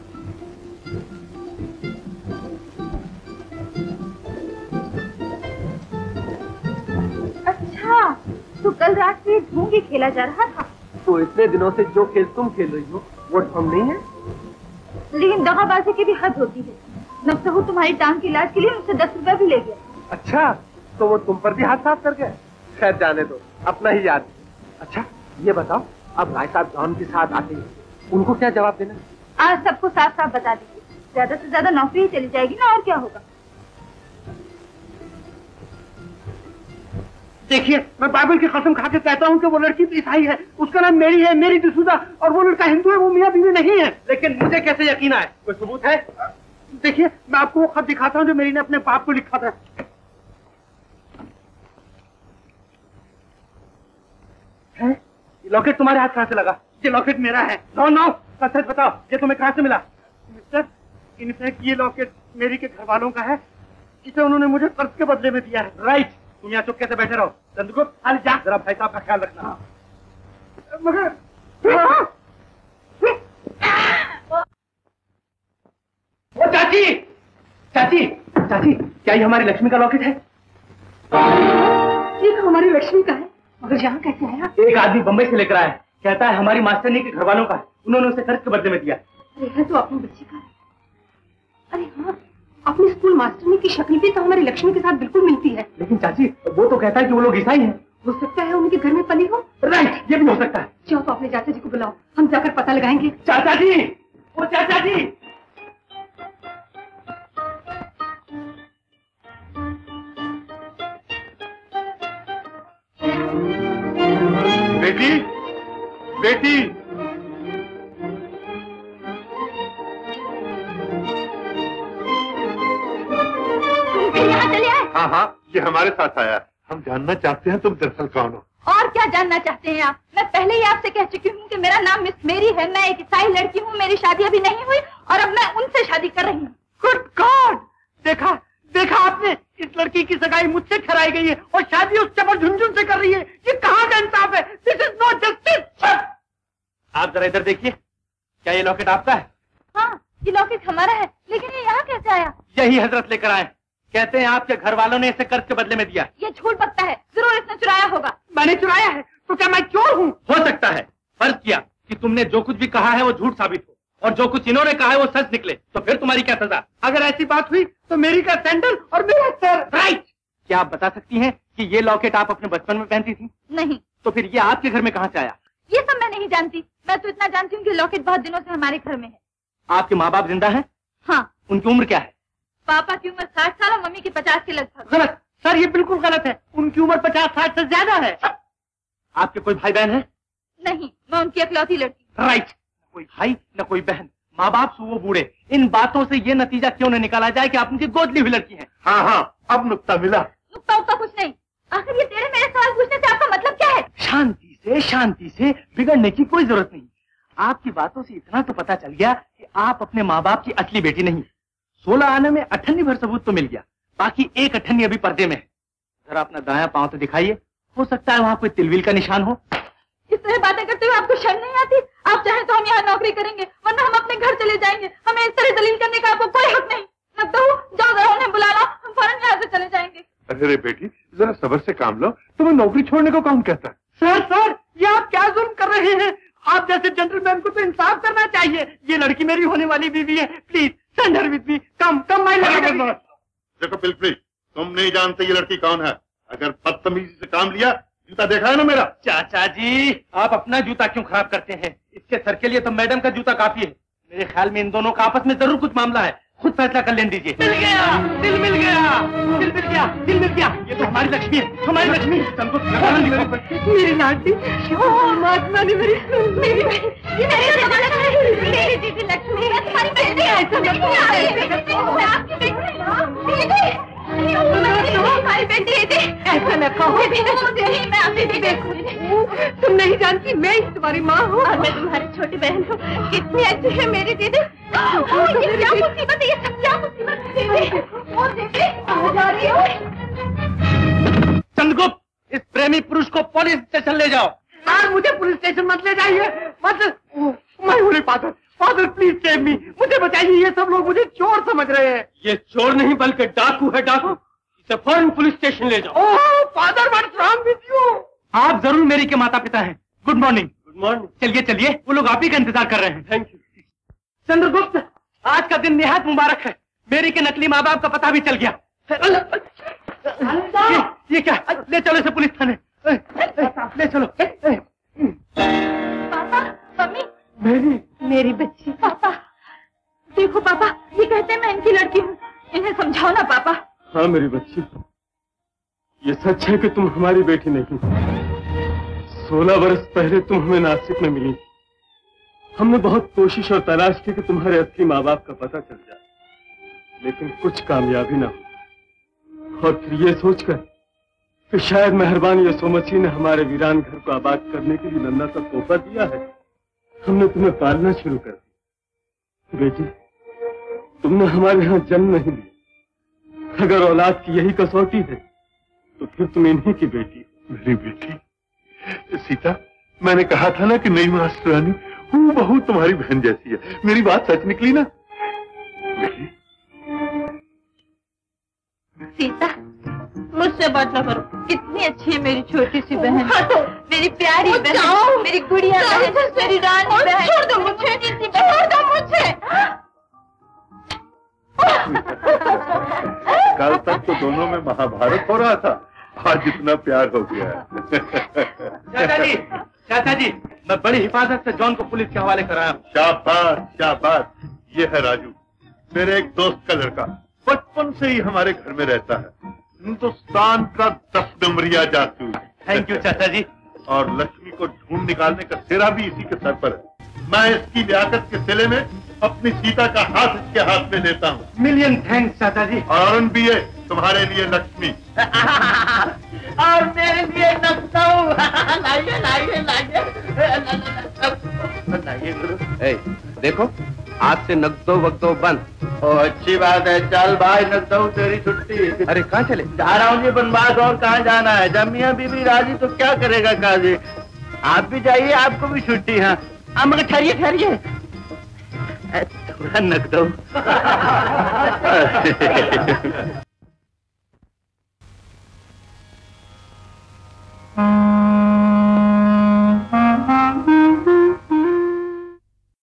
अच्छा, तो कल रात से ढोंगी खेला जा रहा था। तो इतने दिनों से जो खेल तुम खेल रही हो वो हम नहीं है? लेकिन दगाबाजी की भी हद होती है। नफसहू तुम्हारी टांग के इलाज के लिए मुझसे 10 रुपया भी ले गया। अच्छा, तो वो तुम पर भी हाथ साफ कर गए? खैर जाने दो, अपना ही याद। अच्छा ये बताओ, अब राय साहब जॉन के साथ आते हैं, उनको क्या जवाब देना? आज सबको साफ साफ बता दीजिए, ज्यादा से ज्यादा नौकरी ही चली जाएगी ना, और क्या होगा। देखिए, मैं बाइबल की कसम खा के कहता हूँ कि वो लड़की ईसाई है, उसका नाम मेरी है, मेरी दिसूजा, और वो लड़का हिंदू है, वो मियाँ बीवी नहीं है। लेकिन मुझे कैसे यकीन आए? कोई सबूत है? देखिए, मैं आपको वो खत दिखाता हूँ जो मेरी ने अपने बाप को लिखा था। है? ये लॉकेट तुम्हारे हाथ कहाँ से लगा? ये लॉकेट मेरा है। नो, सच बताओ, ये तुम्हें कहाँ से मिला? मिस्टर, इनफैक्ट ये लॉकेट मेरी के घर वालों का है, इसे उन्होंने मुझे कर्ज के बदले में दिया है। राइट, तुम यहाँ चुपके से बैठे रहो। चंद्रगुप्त, खाली जा, जरा भाई साहब का ख्याल रखना। मगर ओ चाची, चाची, चाची, क्या ये हमारी लक्ष्मी का लॉकेट है? ये तो हमारी लक्ष्मी का है, मगर यहाँ कैसे आया? एक आदमी बम्बई से लेकर आया, कहता है हमारी मास्टरनी के घर वालों का है, उन्होंने उसे कर्ज के बदले में दिया। अरे तो अपनी बच्ची का। अरे हाँ, अपनी स्कूल मास्टरनी की शक्ल भी तो हमारी लक्ष्मी के साथ बिल्कुल मिलती है। लेकिन चाची, वो तो कहता है कि वो लोग ईसाई हैं। हो सकता है उनके घर में पली हो। राइट, ये भी हो सकता है। जाओ तो अपने चाचा जी को बुलाओ, हम जाकर पता लगाएंगे। चाचा जी, ओ चाचा जी। बेटी, बेटी, यहाँ चले आए? हाँ, ये हमारे साथ आया। हम जानना चाहते हैं तुम दरअसल कौन हो। और क्या जानना चाहते हैं आप? मैं पहले ही आपसे कह चुकी हूँ कि मेरा नाम मिस मेरी है, मैं एक ईसाई लड़की हूँ, मेरी शादी अभी नहीं हुई और अब मैं उनसे शादी कर रही हूँ। गुड गॉड, देखा आपने, इस लड़की की सगाई मुझसे कराई गई है और शादी उस चबर झुनझुन से कर रही है। ये कहाँ का इंसाफ है? This is not justice. आप जरा इधर देखिए, क्या ये लॉकेट आपका है? हाँ, ये लॉकेट हमारा है, लेकिन ये यहाँ कैसे आया? यही हजरत लेकर आए, कहते हैं आपके घर वालों ने इसे कर्ज के बदले में दिया। ये झूठ बकता है, जरूर इसने चुराया होगा। मैंने चुराया है? तो क्या मैं चोर हूँ? हो सकता है, फर्ज किया कि तुमने जो कुछ भी कहा है वो झूठ साबित हो और जो कुछ इन्होंने कहा है वो सच निकले, तो फिर तुम्हारी क्या सजा? अगर ऐसी बात हुई तो मेरी का सैंडल और मेरा सर। राइट, क्या आप बता सकती हैं कि ये लॉकेट आप अपने बचपन में पहनती थी? नहीं। तो फिर ये आपके घर में कहाँ से आया? ये सब मैं नहीं जानती, मैं तो इतना जानती हूँ कि लॉकेट बहुत दिनों से हमारे घर में है। आपके माँ बाप जिंदा हैं? हाँ। उनकी उम्र क्या है? पापा की उम्र 60 साल और मम्मी की 50 के लगभग। गलत सर, ये बिल्कुल गलत है, उनकी उम्र 50-60 से ज्यादा है। आपके कोई भाई बहन है? नहीं, मैं उनकी इकलौती लड़की। राइट, न कोई भाई न कोई बहन, माँ बाप सो वो बूढ़े, इन बातों से ये नतीजा क्यों न निकाला जाए कि आप उनकी गोद ली हुई लड़की हैं। हाँ हाँ, अब नुक्ता मिला। नुक्ता उक्ता कुछ नहीं। आखिर ये तेरे मेरे सवाल पूछने से आपका मतलब क्या है? शांति से बिगड़ने की कोई जरूरत नहीं। आपकी बातों से इतना तो पता चल गया कि आप अपने माँ बाप की असली बेटी नहीं। 16 आने में 18 भर सबूत तो मिल गया, बाकी एक 18 अभी पर्दे में है। जरा अपना दायां पांव तो दिखाइए, हो सकता है वहाँ कोई तिलविल का निशान हो। इस तरह बातें करते हुए आपको शर्म नहीं आती? आप चाहें तो हम यहाँ नौकरी करेंगे, वरना हम अपने घर चले जाएंगे। हमें इस तरह दलील करने का आपको कोई हक नहीं। लगता हूँ जाओ जरा उन्हें बुला लो, हम फौरन यहाँ से चले जाएंगे। अरे बेटी, जरा सब्र से काम लो। तुम्हें नौकरी छोड़ने को कौन कहता है? सर ये आप क्या जुल्म कर रहे हैं? आप जैसे जेंटलमैन को तो इंसाफ करना चाहिए। ये लड़की मेरी होने वाली बीवी है। Please send her with me. Come my love. देखो प्लीज, तुम नहीं जानते ये लड़की कौन है। अगर बदतमीजी से काम लिया, जूता देखा है ना मेरा। चाचा जी, आप अपना जूता क्यों खराब करते हैं? इसके सर के लिए तो मैडम का जूता काफी है। मेरे ख्याल में इन दोनों का आपस में जरूर कुछ मामला है। खुद फैसला कर लेने दीजिए। दिल मिल गया। दिल मिल गया। ये तो हमारी लक्ष्मी है, हमारी लक्ष्मी। मेरी लाडली महात्मा ने मेरी दीदी लक्ष्मी, मैं तुम्हारी बेटी है। हमारी बेटी है। ऐसा न कहो। मैं आपकी बेटी। तुम नहीं जानती, मैं तुम्हारी माँ हूँ और मैं तुम्हारी छोटी बहन हूँ। कितनी अच्छी है मेरी दीदी। ये क्या मुसीबत है? ये सब क्या मुसीबत है? दीदी कहाँ जा रही हो? चंद्रगुप्त, इस प्रेमी पुरुष को पुलिस स्टेशन ले जाओ। यार मुझे पुलिस स्टेशन मत ले जाइए। मैं हूँ फादर प्लीज सेव मी। मुझे बचाइए। ये सब लोग मुझे चोर समझ रहे हैं। ये चोर नहीं बल्कि डाकू है, डाकू। इसे फौरन पुलिस स्टेशन ले जाओ। Oh father, what's wrong with you? आप जरूर मेरी के माता पिता हैं। Good morning. चलिए, वो लोग आप ही का इंतजार कर रहे हैं। Thank you. चंद्रगुप्त, आज का दिन निहायत मुबारक है। मेरी के नकली माँ बाप का पता भी चल गया। ये क्या? ले चलो इसे पुलिस थाने। ले चलो। पापा, मम्मी, मेरी बच्ची। पापा देखो पापा, ये कहते हैं मैं इनकी लड़की हूँ। इन्हें समझाओ ना पापा। हाँ मेरी बच्ची, ये सच है कि तुम हमारी बेटी नहीं। 16 वर्ष पहले तुम हमें नासिक में मिली। हमने बहुत कोशिश और तलाश की कि तुम्हारे असली माँ बाप का पता चल जाए, लेकिन कुछ कामयाबी ना हुई। और फिर ये सोचकर कि शायद मेहरबान यीशु मसीह ने हमारे वीरान घर को आबाद करने के लिए नन्हा सा तोहफा दिया है, हमने तुम्हें पालना शुरू कर दिया। बेटी, तुमने हमारे यहाँ जन्म नहीं लिया। अगर औलाद की यही कसौटी है तो फिर तुम इन्हीं की बेटी। मेरी बेटी सीता, मैंने कहा था ना कि नई मास्टरानी हूबहू तुम्हारी बहन जैसी है। मेरी बात सच निकली ना बेटी? सीता, मुझसे बात ना करो। कितनी अच्छी है मेरी छोटी सी बहन, मेरी प्यारी बहन, मेरी गुड़िया बहन, मेरी रानी बहन। छोड़ दो मुझे, छोड़ दो मुझे। कल तक तो दोनों में महाभारत हो रहा था, आज इतना प्यार हो गया है। चाचा जी, मैं बड़ी हिफाजत से जॉन को पुलिस के हवाले कराया। शाबाश। ये है राजू, मेरे एक दोस्त का लड़का। बचपन से ही हमारे घर में रहता है। हिंदुस्तान का 10 नंबरिया जासूस। थैंक यू चाचा जी। और लक्ष्मी को ढूंढ निकालने का सेरा भी इसी के सर पर है। मैं इसकी लियाकत के सिले में अपनी सीता का हाथ इसके हाथ में देता हूँ। मिलियन थैंक्स चाचा जी। और भी है तुम्हारे लिए लक्ष्मी। और मेरे लिए नकदऊ। लाइए गुरु। देखो, आज से नकदो वक्दो बंद। ओ अच्छी बात है। चल भाई, नकदऊ तेरी छुट्टी। अरे कहाँ चले? जा रहा हूँ जी बनवास। और कहाँ जाना है? जब मियाँ बीबी राजी तो क्या करेगा काजी। आप भी जाइए, आपको भी छुट्टी है। मगर ठहरिए थोड़ा नकदऊ।